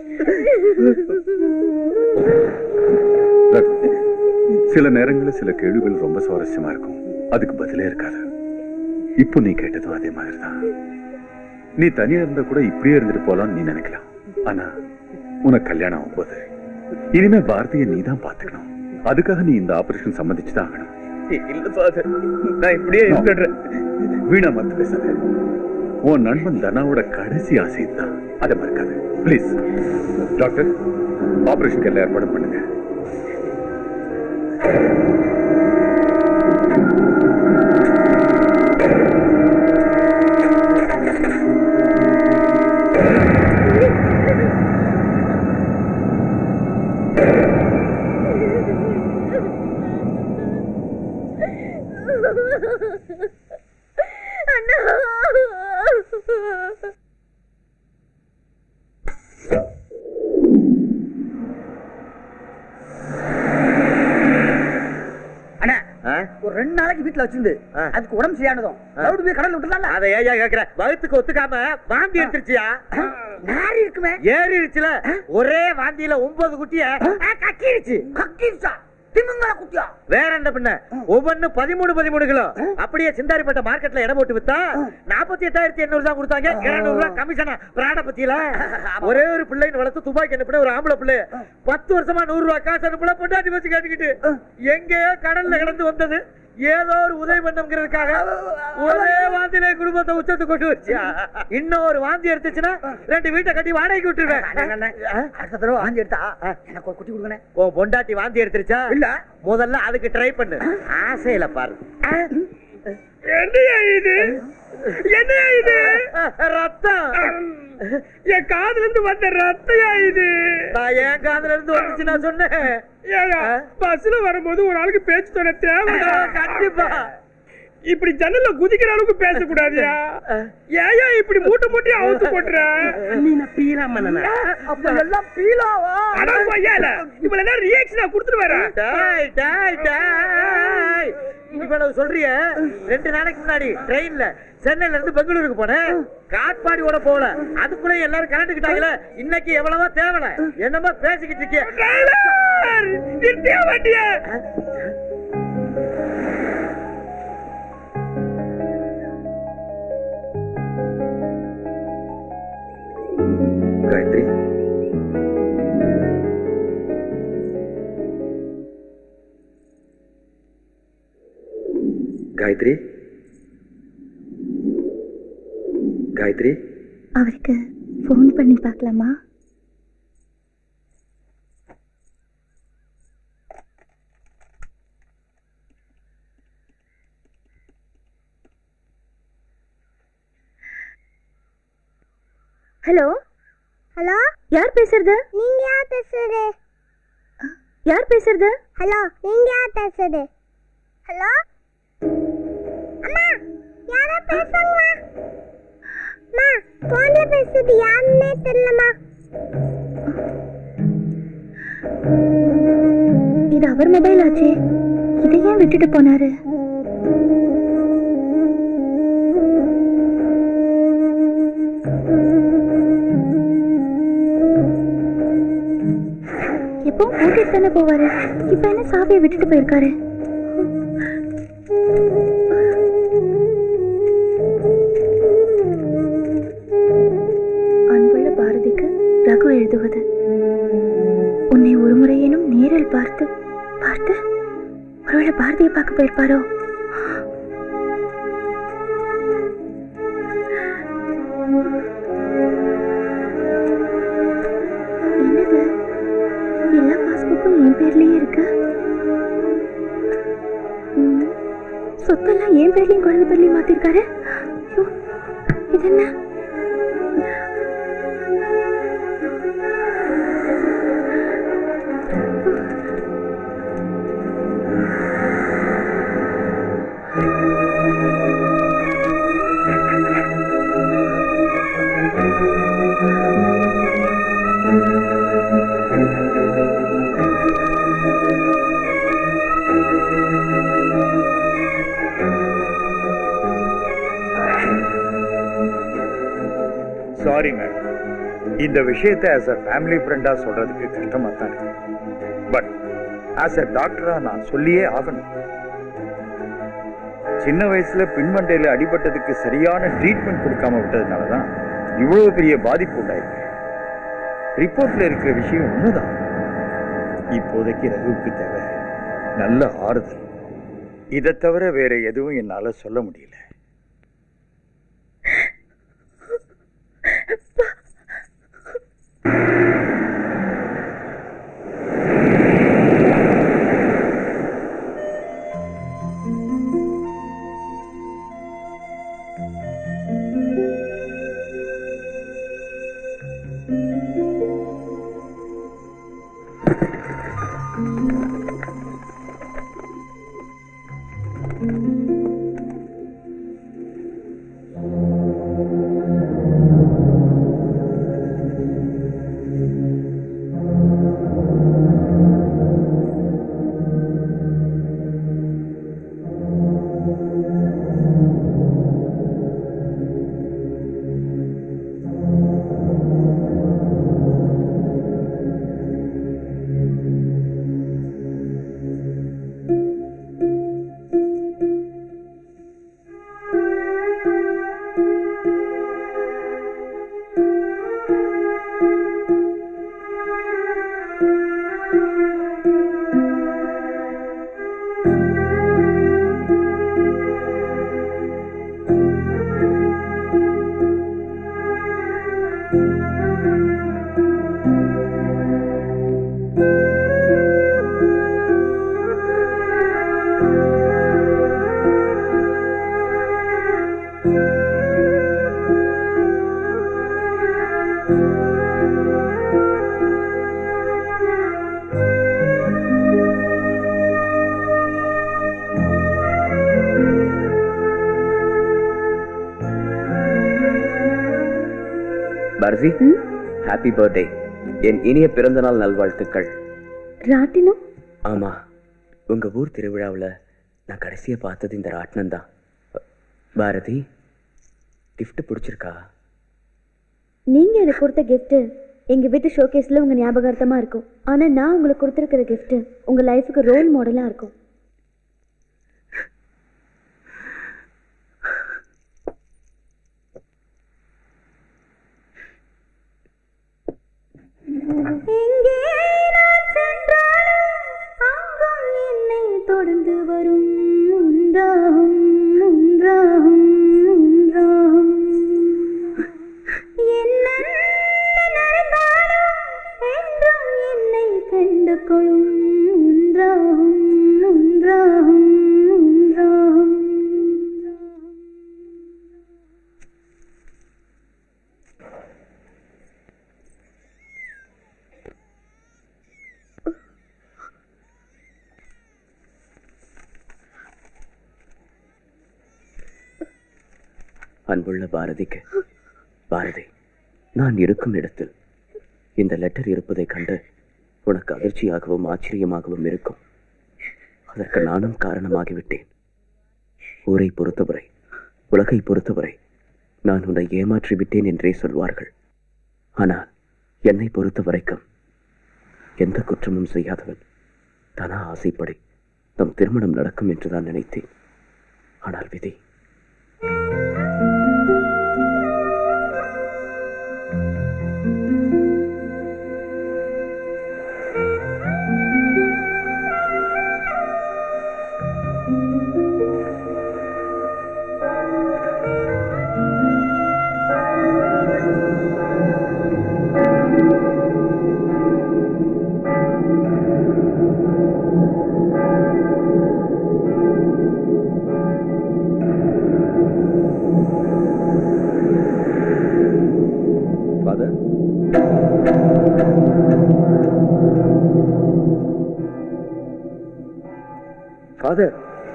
சில நேரங்களில் சில கேள்விகள் ரொம்ப சுவாரஸ்யமா இருக்கும், அதுக்கு பதிலே இருக்காது. இப்போ நீ கேட்டதும் அதே மாதிரிதான். நீ தனியா இருந்தா கூட இப்படியே இருந்துட்டு போலாம்னு நீ நினைக்கலாம். ஆனா உனக்கு கல்யாணம் ஆகும் போது இனிமே பாரதியை நீ தான் பாத்துக்கணும். அதுக்காக நீ இந்த ஆபரேஷன் சம்மதிச்சுதான் ஆகணும். இல்ல ஃபாதர், நான் இப்படியே இருந்துடுறேன். வீணா மத்து பேசாத. உன் நண்பன் தனாவோட கடைசி ஆசை தான், அதை மறக்காது பிளீஸ். டாக்டர், ஆபரேஷனுக்கு எல்லாம் ஏற்பாடு பண்ணுங்க. ஒரு ரெண்டு நாளைக்கு வீட்டுல வச்சிருந்து அதுக்கு உடம்பு சரியானதும் போய் கடல் விட்டுலாம். அதை ஏன் கேக்குற? வகுத்துக்கு ஒத்துக்காம வாந்தி எடுத்துருச்சியா? நாரி இருக்குமே, ஏறிடுச்சுல. ஒரே வாந்தியில ஒன்பது குட்டிய கக்கிடுச்சு. கக்கிடுச்சா? திமுங்கள குட்டியா? வேற என்ன பண்ண? ஒவ்வொன்னு பதிமூணு பதிமூணு கிலோ. அப்படியே சிந்தாரிப்பட்ட மார்க்கெட்ல இடம் போட்டு வித்தா நாற்பத்தி எட்டாயிரத்தி எண்ணூறு தான் கொடுத்தாங்க. இருநூறு ரூபாய் கமிஷனா பிராட பத்தியில. ஒரே ஒரு பிள்ளைன்னு வளர்த்து துபாய்க்கு அனுப்பின ஒரு ஆம்பளை பிள்ளை பத்து வருஷமா நூறு ரூபாய் காசு அனுப்பல பொண்டாட்டி வச்சு கேட்டுக்கிட்டு எங்கேயோ கடல்ல கிடந்து வந்தது. ஏதோ ஒரு உதவி பண்ணம்ங்கிறதுக்காக ஒரே வாந்தியில குடும்பத்தை உச்சத்து கொண்டு வச்சியா? இன்னும் ஒரு வாந்தி எடுத்துச்சுன்னா ரெண்டு வீட்டை கட்டி வாடகைக்கு விட்டுருவேன். அடுத்த தடவை வாந்தி எடுத்தா எனக்கு ஒரு குட்டி கொடுங்க. ஓ பொண்டாட்டி வாந்தி எடுத்துருச்சா? இல்ல, முதல்ல அதுக்கு ட்ரை பண்ணு. ஆசையில பாரு. என்னையா இது? என்னையா இது? ரத்தம். என் காதுல இருந்து வந்த ரத்தையா இது? நான் என் காதுல இருந்து வந்துச்சு நான் சொன்னேன். பஸ்ல வரும்போது ஒரு ஆளுக்கு பேச்சு தர தேவை. கண்டிப்பா. இப்படி ஜன்னல்ல குதிக்கிற அளவுக்கு பேசக்கூடாதியா? ஏயா இப்படி மூட்டை மூட்டையா அவுத்து போட்டுற? நீ பீலா மன்னனா? அப்ப எல்லாம் பீலாவா? அட பையல, இவள என்ன ரியாக்ஷனா கொடுத்துட்டு வர? டேய் டேய் டேய், இவ்வளவு சொல்றிய? ரெண்டு நாளைக்கு முன்னாடி ட்ரெயின்ல சென்னையில இருந்து பெங்களூருக்கு போனேன். காட்பாடியோட போல அதுக்குள்ள எல்லாரும் கலந்துக்கிட்டாங்களே. இன்னைக்கு எவ்வளவோ தேவல என்னமா பேசிக்கிட்டு இருக்கே? காயத்ரி, காயத்ரி, காயத்ரி. அவருக்கு போன் பண்ணி பார்க்கலாமா? ஹலோ ஹலோ, யார் பேசுறது? நீங்க யார் பேசுறது? யார் பேசுறது? ஹலோ, நீங்க யார் பேசுறது? ஹலோ அம்மா, யாரோ பேசுங்கம்மா. அம்மா, போன்ல பேசுறது யாருன்னே தெரியலம்மா. இது அவர் மொபைல் ஆச்சே, இதை ஏன் விட்டுட்டு போனாரு? எப்போ போட்டுட்டு தானே போவாரு, இப்ப என்ன சாவியை விட்டுட்டு போயிருக்காரு? அன்புள்ள பாரதிக்கு ரகு எழுதுவது, உன்னை ஒரு முறையேனும் நேரில் பார்த்து பார்த்து ஒருவேளை பாரதியை பார்க்க போயிருப்பாரோ? என்னது, எல்லா பாஸ்புக்கும் என் பேர்லயே இருக்கு. சொத்தெல்லாம் என் பேர்லயும் குழந்தை பேர்லயும் மாத்திருக்காரு. இது என்ன? சாரி மேம், இந்த விஷயத்தை ஆஸ் அ ஃபேமிலி ஃப்ரெண்டா சொல்றதுக்கு கஷ்டமா தான் இருக்கு. பட் ஆஸ் அ டாக்டரா நான் சொல்லியே ஆகணும். சின்ன வயசுல பின்மண்டையில அடிபட்டதுக்கு சரியான ட்ரீட்மெண்ட் கொடுக்காம விட்டதுனாலதான் இவ்வளவு பெரிய பாதிப்பு உண்டாயிருக்கு. ரிப்போர்ட்ல இருக்கிற விஷயம் உண்மைதான். இப்போதைக்கு ரகுவுக்கு தேவை நல்ல ஆறுதல். இதை தவிர வேற எதுவும் என்னால சொல்ல முடியல. Bharathi, happy birthday. என் இனிய பிறந்த நாள் நல்வாழ்த்துக்கள். ராட்டினம்? ஆமா, உங்க ஊர் திருவிழாவில் நான் கடைசியா பார்த்தது இந்த ராட்டினம் தான். பாரதி, கிஃப்ட் பிடிச்சிருக்கா? நீங்க எனக்கு கொடுத்த கிஃப்ட் எங்க வீட்டு ஷோகேஸ்ல உங்க ஞாபகார்த்தமா இருக்கும். ஆனா நான் உங்களுக்கு கொடுத்திருக்கிற கிஃப்ட் உங்க லைஃபுக்கு ரோல் மாடலா இருக்கும். எங்கே நான் சென்றாலும் அங்கும் என்னை தொடர்ந்து வரும் ஒன்றாகும் ஒன்றாகும் ஒன்றாகும். என்ன நடந்தாலும் என்றும் என்னை கண்டு கொள்ளும் ஒன்றாகும் ஒன்றாகும் ஒன்றாகும். அன்புள்ள பாரதிக்கு, பாரதி, நான் இருக்கும் இடத்தில் இந்த லெட்டர் இருப்பதை கண்டு உனக்கு அதிர்ச்சியாகவும் ஆச்சரியமாகவும் இருக்கும். அதற்கு நானும் காரணமாகிவிட்டேன். ஊரை பொறுத்தவரை, உலகை பொறுத்தவரை நான் உன்னை ஏமாற்றி விட்டேன் என்றே சொல்வார்கள். ஆனால் என்னை பொறுத்த வரைக்கும் எந்த குற்றமும் செய்யாதவன் தனா ஆசைப்படி நம் திருமணம் நடக்கும் என்றுதான் நினைத்தேன். ஆனால் விதி ஃபாதர்.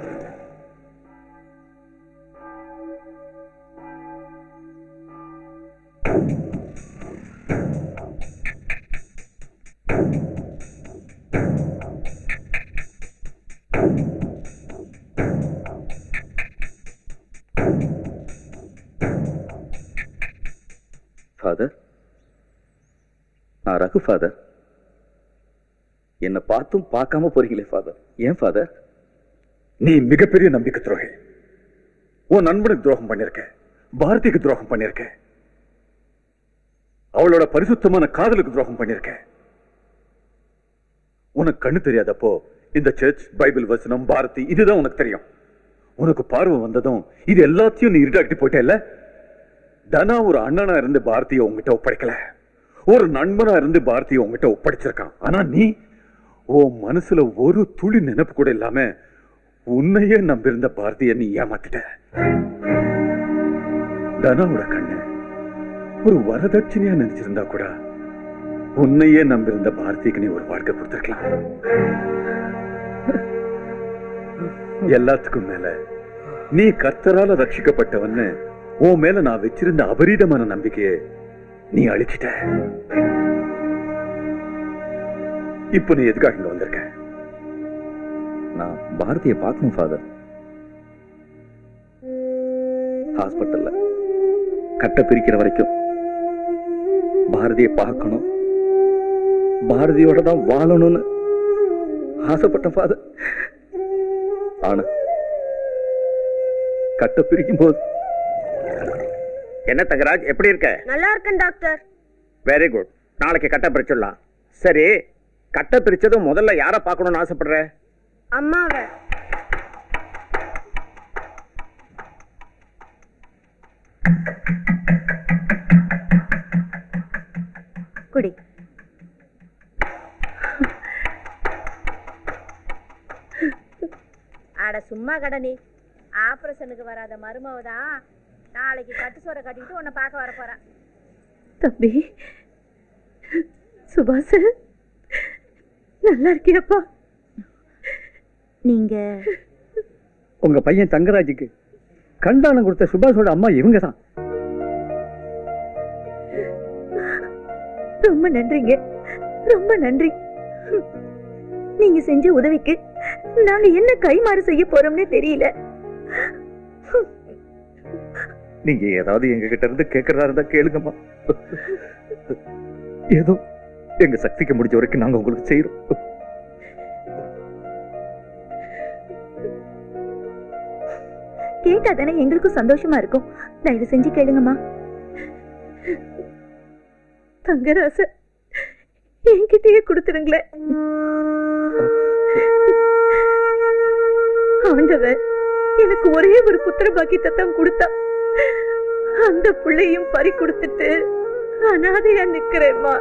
ஃபாதர், நான் ரகு ஃபாதர். என்னை பார்த்தும் பார்க்காம போறீங்களே ஃபாதர், ஏன் ஃபாதர்? நீ மிகப்பெரிய நம்பிக்கை துரோகி. உன் நண்பனுக்கு துரோகம் பண்ணிருக்க, பாரதிக்கு துரோகம் பண்ணிருக்க, அவளோட பரிசுத்தமான காதலுக்கு துரோகம் பண்ணிருக்க. உனக்கு கண்ணு தெரியாதப்போ இந்த சர்ச், பைபிள் வசனம், பாரதி இதுதான் உனக்கு தெரியும். உனக்கு பார்வை வந்ததும் இது எல்லாத்தையும் நீ இருட்டாக்கிட்டு போயிட்ட இல்ல. தனா ஒரு அண்ணனா இருந்து பாரதியை உங்ககிட்ட ஒப்படைக்கல, ஒரு நண்பனா இருந்து பாரதியை உங்ககிட்ட ஒப்படைச்சிருக்கான். ஆனா நீ உன் மனசுல ஒரு துளி நினைப்பு கூட இல்லாம உன்னையே நம்பியிருந்த பாரதியை நீ ஏமாத்திட்ட. தனாவோட கண்ணு ஒரு வரதட்சணையா நினைச்சிருந்தா கூட உன்னையே நம்பியிருந்த பாரதிக்கு நீ ஒரு வாழ்க்கை கொடுத்திருக்கலாம். எல்லாத்துக்கும் மேல நீ கர்த்தரால ரட்சிக்கப்பட்டவன்னு உன் மேல நான் வச்சிருந்த அபரீதமான நம்பிக்கையை நீ அழிச்சிட்ட. இப்ப நீ எதுக்காக இங்க வந்திருக்க? நான் பாரதியை பார்க்கணும் ஃபாதர். ஹாஸ்பிட்டல்ல கட்ட பிரிக்கிற வரைக்கும் பாரதியை பார்க்கணும், பாரதியோட தான் வாழணும்னு ஆசைப்பட்ட ஃபாதர். ஆனா கட்ட பிரிக்கும் போது என்ன தங்கராஜ், எப்படி இருக்க? நல்லா இருக்கேன் டாக்டர். Very good. நாளைக்கு கட்ட பிரிச்சிடலாம். சரி, கட்ட பிரிச்சதும் முதல்ல யார பார்க்கணும்னு ஆசைப்படுற? அம்மாவை. குடி. அட சும்மா கடனி. ஆபரேஷனுக்கு வராத மருமவதான் நாளைக்கு கட்டு சோற கட்டிட்டு உன்னை பார்க்க வர போறான். தம்பி சுபாஷ், நல்லா இருக்கியப்பா? நீங்க உங்க பையன் தங்கராஜுக்கு கண்தானம் கொடுத்த சுபாஷோட அம்மா இவங்க தான். ரொம்ப நன்றிங்க, ரொம்ப நன்றி. நீங்க செஞ்ச உதவிக்கு நாங்க என்ன கைமாறு செய்ய போறோம்னே தெரியல. நீங்க ஏதாவது எங்க கிட்ட இருந்து கேட்கறதா இருந்தா கேளுங்கம்மா. ஏதோ எங்க சக்திக்கு முடிஞ்ச வரைக்கும் நாங்க உங்களுக்கு செய்யறோம். கேட்டாதானே எங்களுக்கும் சந்தோஷமா இருக்கும். தயவு செஞ்சு கேளுங்கம்மா. தங்கராச என்கிட்டயே கொடுத்துருங்களேன். ஆண்டவன் எனக்கு ஒரே ஒரு புத்திர பாக்கியத்தை தான் கொடுத்தா. அந்த பிள்ளையும் பறி கொடுத்துட்டு அனாதையா நிக்கிறேம்மா.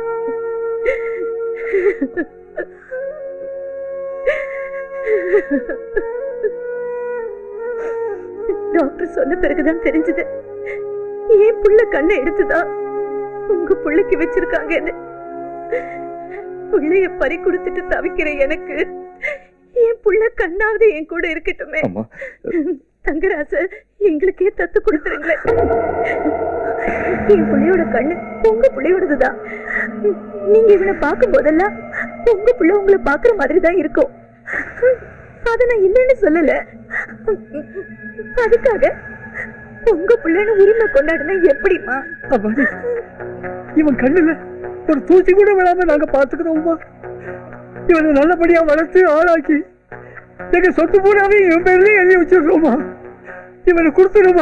டாக்டர் சொன்ன பிறகுதான் தெரிஞ்சது என் புள்ள கண்ணை எடுத்துதான் உங்க புள்ளைக்கு வச்சிருக்காங்கன்னு. புள்ளைய பறி கொடுத்துட்டு தவிக்கிற எனக்கு என் புள்ள கண்ணாவது என் கூட இருக்கட்டுமே. தங்கராச எங்களுக்கே தத்து கொடுத்துருங்களேன். என் பிள்ளையோட கண்ணு உங்க பிள்ளையோடதுதான். நீங்க இவனை பார்க்கும் போதெல்லாம் உங்க பிள்ளை உங்களை பாக்குற மாதிரி தான் இருக்கும். அத நான் இல்லைன்னு சொல்லல. அதுக்காக உங்க பிள்ளைன்னு உரிமை கொண்டாடுனா எப்படிமா? இவன் கண்ணுல ஒரு தூசி கூட விழாம நாங்க பாத்துக்கிறோம்மா. இவனை நல்லபடியா வளர்த்து ஆளாக்கி எங்க சொத்து பூராவே இவன் பேர்ல எழுதி வச்சிருக்கோமா. இவனை கொடுத்துருமா.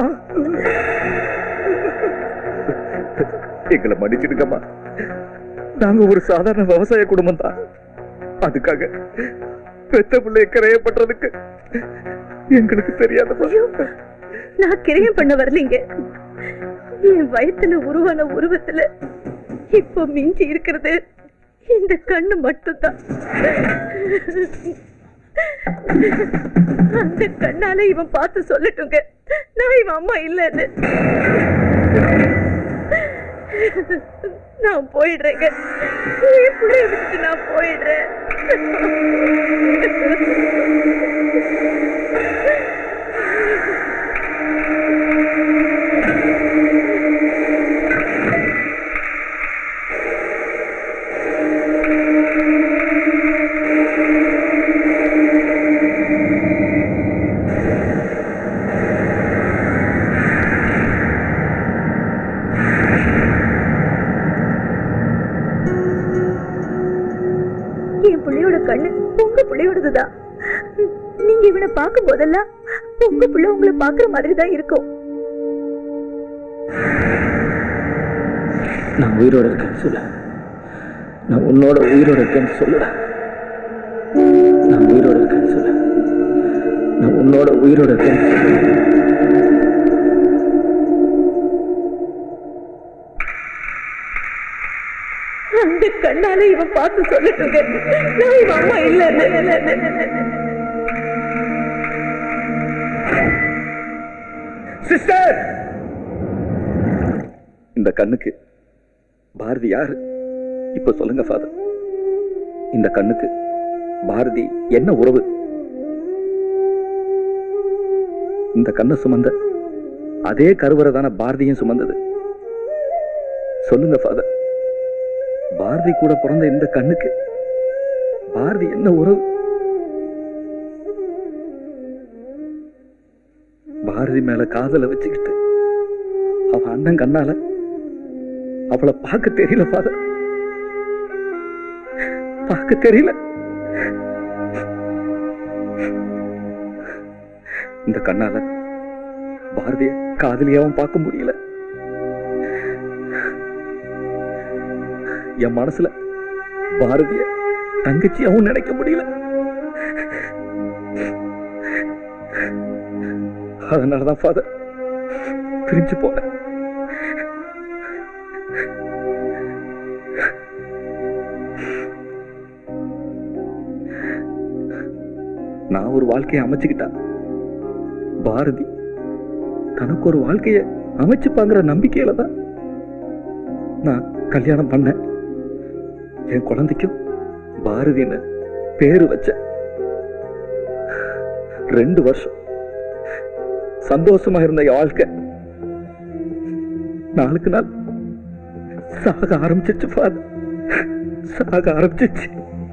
எங்களை மன்னிச்சிடுங்கம்மா. நாங்க ஒரு சாதாரண விவசாய குடும்பம் தான். அதுக்காக பெத்த பிள்ளைய கிரையப்படுறதுக்கு எங்களுக்கு தெரியாத. நான் கிரையம் பண்ண வரலீங்க. என் வயத்துல உருவான உருவத்துல இப்போ மிஞ்சி இருக்கிறது இந்த கண்ணு மட்டும்தான். அந்த கண்ணால இவன் பார்த்து சொல்லட்டுங்க, நான் இவன் அம்மா இல்லன்னு. நான் போயிடுறேங்க. என் பிள்ளைய விட்டு நான் போயிடுறேன். என் பிள்ளையோட கண்ணு உங்க பிள்ளையோடதுதான். நீங்க இவனை பார்க்கும் போதெல்லாம் உங்க பிள்ளை உங்களை பாக்குற மாதிரி தான் இருக்கும். நான் உயிரோட இருக்கேன்னு சொல்ல. நான் உன்னோட உயிரோட இருக்கேன்னு சொல்லுடா. நான் உயிரோட இருக்கேன்னு சொல்ல. நான் உன்னோட உயிரோட இருக்கேன்னு சொல்ல. அந்த கண்ணால இவன் பார்த்து சொல்லட்டுங்க, நான் இவன் அம்மா இல்ல. சிஸ்டர், இந்த கண்ணுக்கு பாரதி யாரு இப்ப சொல்லுங்க ஃபாதர். இந்த கண்ணுக்கு பாரதி என்ன உறவு? இந்த கண்ணை சுமந்த அதே கருவறைதான பாரதியும் சுமந்தது. சொல்லுங்க ஃபாதர், பாரதி கூட பிறந்த இந்த கண்ணுக்கு பாரதி என்ன உறவு? பாரதி மேல காதல வச்சுக்கிட்டு அவ அண்ணன் கண்ணால அவளை பார்க்க தெரியல ஃபாதர், பார்க்க தெரியல. இந்த கண்ணால பாரதிய காதலியாவும் பார்க்க முடியல. என் மனசுல பாரதிய தங்கச்சியாவும் நினைக்க முடியல. அதனாலதான் ஃபாதர் பிரிஞ்சு போனேன். நான் ஒரு வாழ்க்கையை அமைச்சுக்கிட்டா பாரதி தனக்கு ஒரு வாழ்க்கைய அமைச்சுப்பாங்கிற நம்பிக்கையில தான் நான் கல்யாணம் பண்ணேன். என் குழந்தைக்கும் பாரதின்னு பேரு வச்ச. ரெண்டு வருஷம் சந்தோஷமா இருந்த என் வாழ்க்கை நாளுக்கு நாள் சாக ஆரம்பிச்சிச்சு ஃபாதர், சாக ஆரம்பிச்சிச்சு.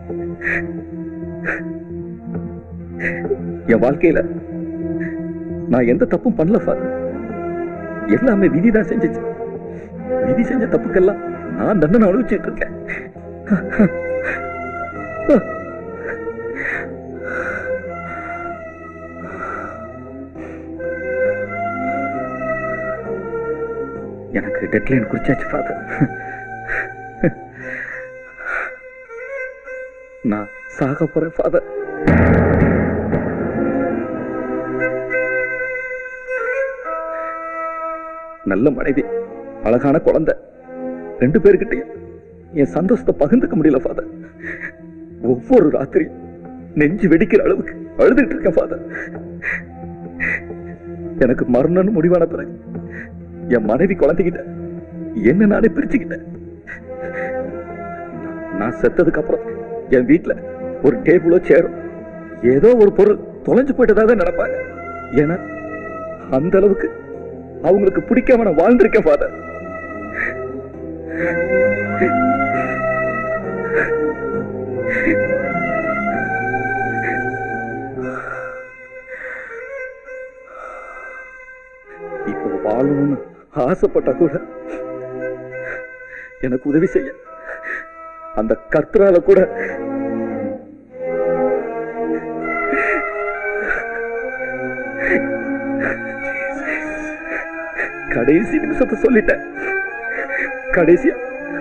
என் வாழ்க்கையில நான் எந்த தப்பும் பண்ணல ஃபாதர், எல்லாமே விதிதான் செஞ்சிச்சு. விதி செஞ்ச தப்புக்கெல்லாம் நான் தண்டனை அனுபவிச்சுட்டு இருக்கேன். எனக்கு டெட்லைன் குறிச்சாச்சு ஃபாதர். நான் சாக போறேன் ஃபாதர். நல்ல மனைவி, அழகான குழந்தை, ரெண்டு பேருக்கிட்டையும் என் சந்தோஷத்தை பகிர்ந்துக்க முடியல ஃபாதர். ஒவ்வொரு ராத்திரி நெஞ்சு வெடிக்கிற அளவுக்கு அழுதுகிட்டு இருக்கேன் ஃபாதர். எனக்கு மரணம்னு முடிவான பிறகு என் மனைவி குழந்தைகிட்ட என்ன நானே பிரிச்சுக்கிட்டேன். நான் செத்ததுக்கு அப்புறம் என் வீட்டுல ஒரு டேபிளோ சேரோ ஏதோ ஒரு பொருள் தொலைஞ்சு போயிட்டதாக நினைப்பாங்க. ஏன்னா அந்த அளவுக்கு அவங்களுக்கு பிடிக்காம நான் வாழ்ந்திருக்கேன் ஃபாதர். இப்போ வாழணும்னு ஆசைப்பட்டா கூட எனக்கு உதவி செய்ய அந்த கர்த்தரால கூட கடைசி நிமிஷத்தை சொல்லிட்டேன். கடைசியா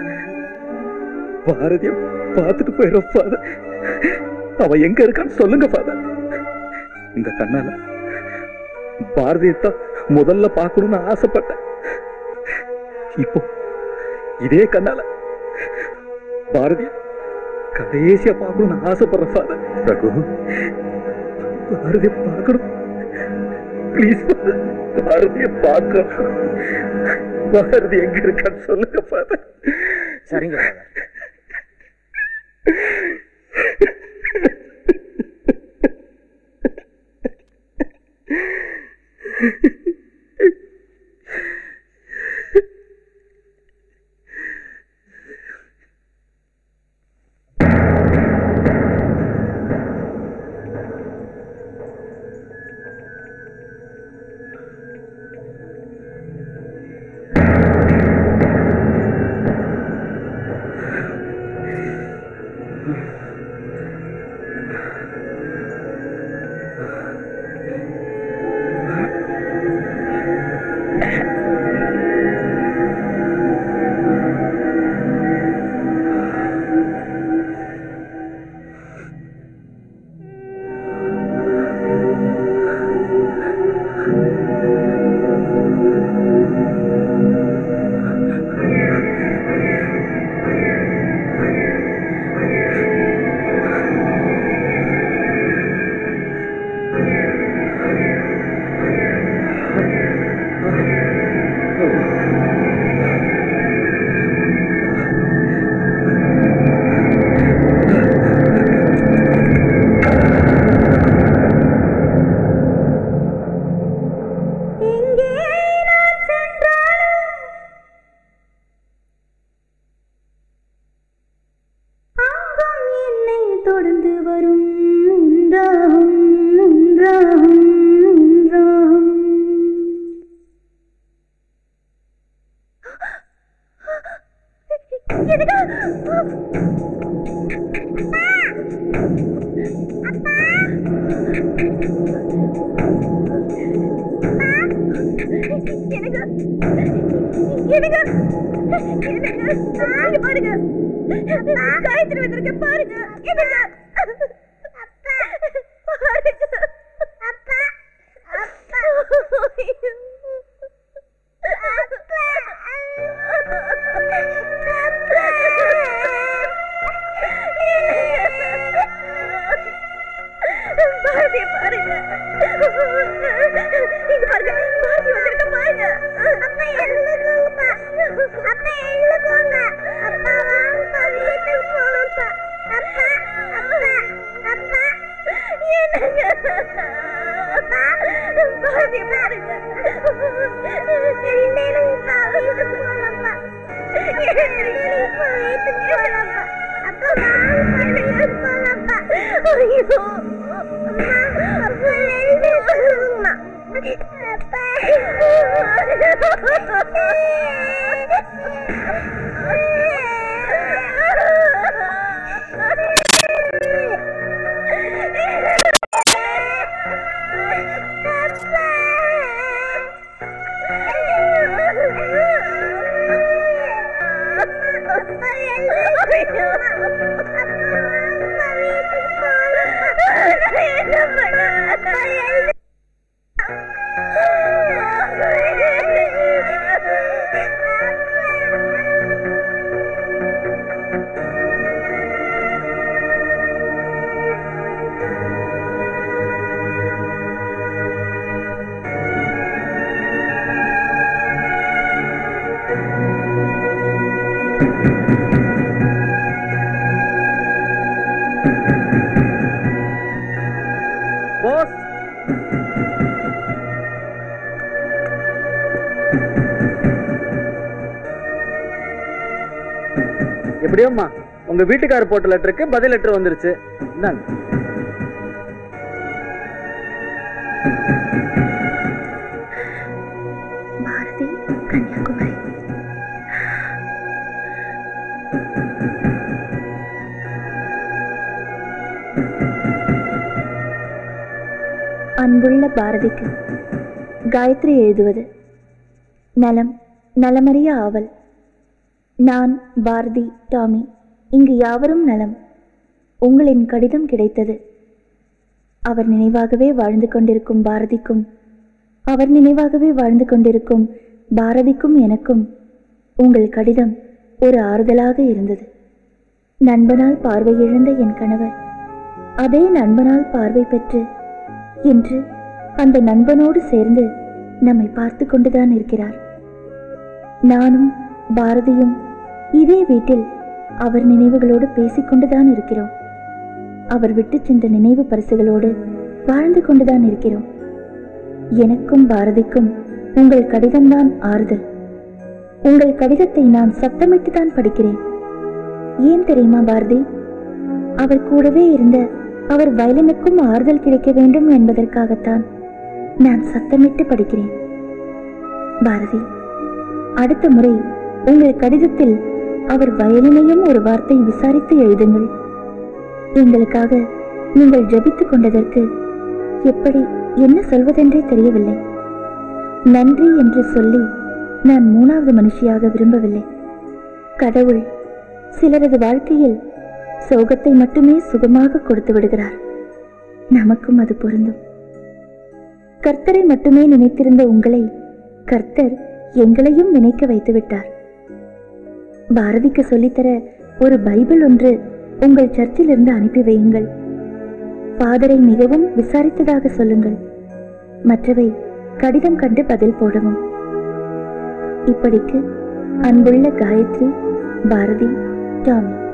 பாரதிய பார்த்துட்டு போயிடும் ஃபாதர். அவ எங்க இருக்கான்னு சொல்லுங்க ஃபாதர். இந்த கண்ணால பாரதியத்தான் முதல்ல பார்க்கணும்னு ஆசைப்பட்டேன். இப்போ இதே கண்ணால பாரதிய கடைசியா பார்க்கணும்னு ஆசைப்படுற ஃபாதர். ரகு, பாரதிய பார்க்கணும் ப்ளீஸ். பாரதிய பார்க்கணும். பாரதி எங்க இருக்கான்னு சொல்லுங்க ஃபாதர். சரிங்க எப்படியோம்மா உங்க வீட்டுக்காரர் போட்ட லெட்டருக்கு பதில் லெட்டர் வந்துருச்சு. இந்தாங்க. பாரதி, கன்னியாகுமரி. அன்புள்ள பாரதிக்கு காயத்ரி எழுதுவது. நலம், நலமறிய ஆவல். நான் பாரதி, டாமி, இங்கு யாவரும் நலம். உங்களின் கடிதம் கிடைத்தது. அவர் நினைவாகவே வாழ்ந்து கொண்டிருக்கும் பாரதிக்கும் அவர் நினைவாகவே வாழ்ந்து கொண்டிருக்கும் பாரதிக்கும் எனக்கும் உங்கள் கடிதம் ஒரு ஆறுதலாக இருந்தது. நண்பனால் பார்வை இழந்த என் கணவர் அதே நண்பனால் பார்வை பெற்று இன்று அந்த நண்பனோடு சேர்ந்து நம்மை பார்த்து கொண்டுதான் இருக்கிறார். நானும் பாரதியும் இதே வீட்டில் அவர் நினைவுகளோடு பேசிக்கொண்டுதான் இருக்கிறோம். அவர் விட்டு சென்ற நினைவு பரிசுகளோடு வாழ்ந்து கொண்டுதான் இருக்கிறோம். எனக்கும் பாரதிக்கும் உங்கள் கடிதம்தான் ஆறுதல். உங்கள் கடிதத்தை நான் சத்தமிட்டு தான் படிக்கிறேன். ஏன் தெரியுமா பாரதி? அவர் கூடவே இருந்த அவர் வயலனுக்கும் ஆறுதல் கிடைக்க வேண்டும் என்பதற்காகத்தான் நான் சத்தமிட்டு படிக்கிறேன். பாரதி, அடுத்த முறை உங்கள் கடிதத்தில் அவர் வயலினையும் ஒரு வார்த்தை விசாரித்து எழுதுங்கள். எங்களுக்காக நீங்கள் ஜபித்துக் கொண்டதற்கு எப்படி என்ன சொல்வதென்றே தெரியவில்லை. நன்றி என்று சொல்லி நான் மூணாவது மனுஷியாக விரும்பவில்லை. கடவுள் சிலரது வாழ்க்கையில் சோகத்தை மட்டுமே சுகமாக கொடுத்து விடுகிறார். நமக்கும் அது பொருந்தும். கர்த்தரை மட்டுமே நினைத்திருந்த உங்களை கர்த்தர் எங்களையும் நினைக்க வைத்து விட்டார். பாரதிக்கு சொல்லித்தர ஒரு பைபிள் ஒன்று உங்கள் சர்ச்சிலிருந்து அனுப்பி வையுங்கள். ஃபாதரை மிகவும் விசாரித்ததாக சொல்லுங்கள். மற்றவை கடிதம் கண்டு பதில் போடவும். இப்படிக்கு அன்புள்ள காயத்ரி, பாரதி, டாமி.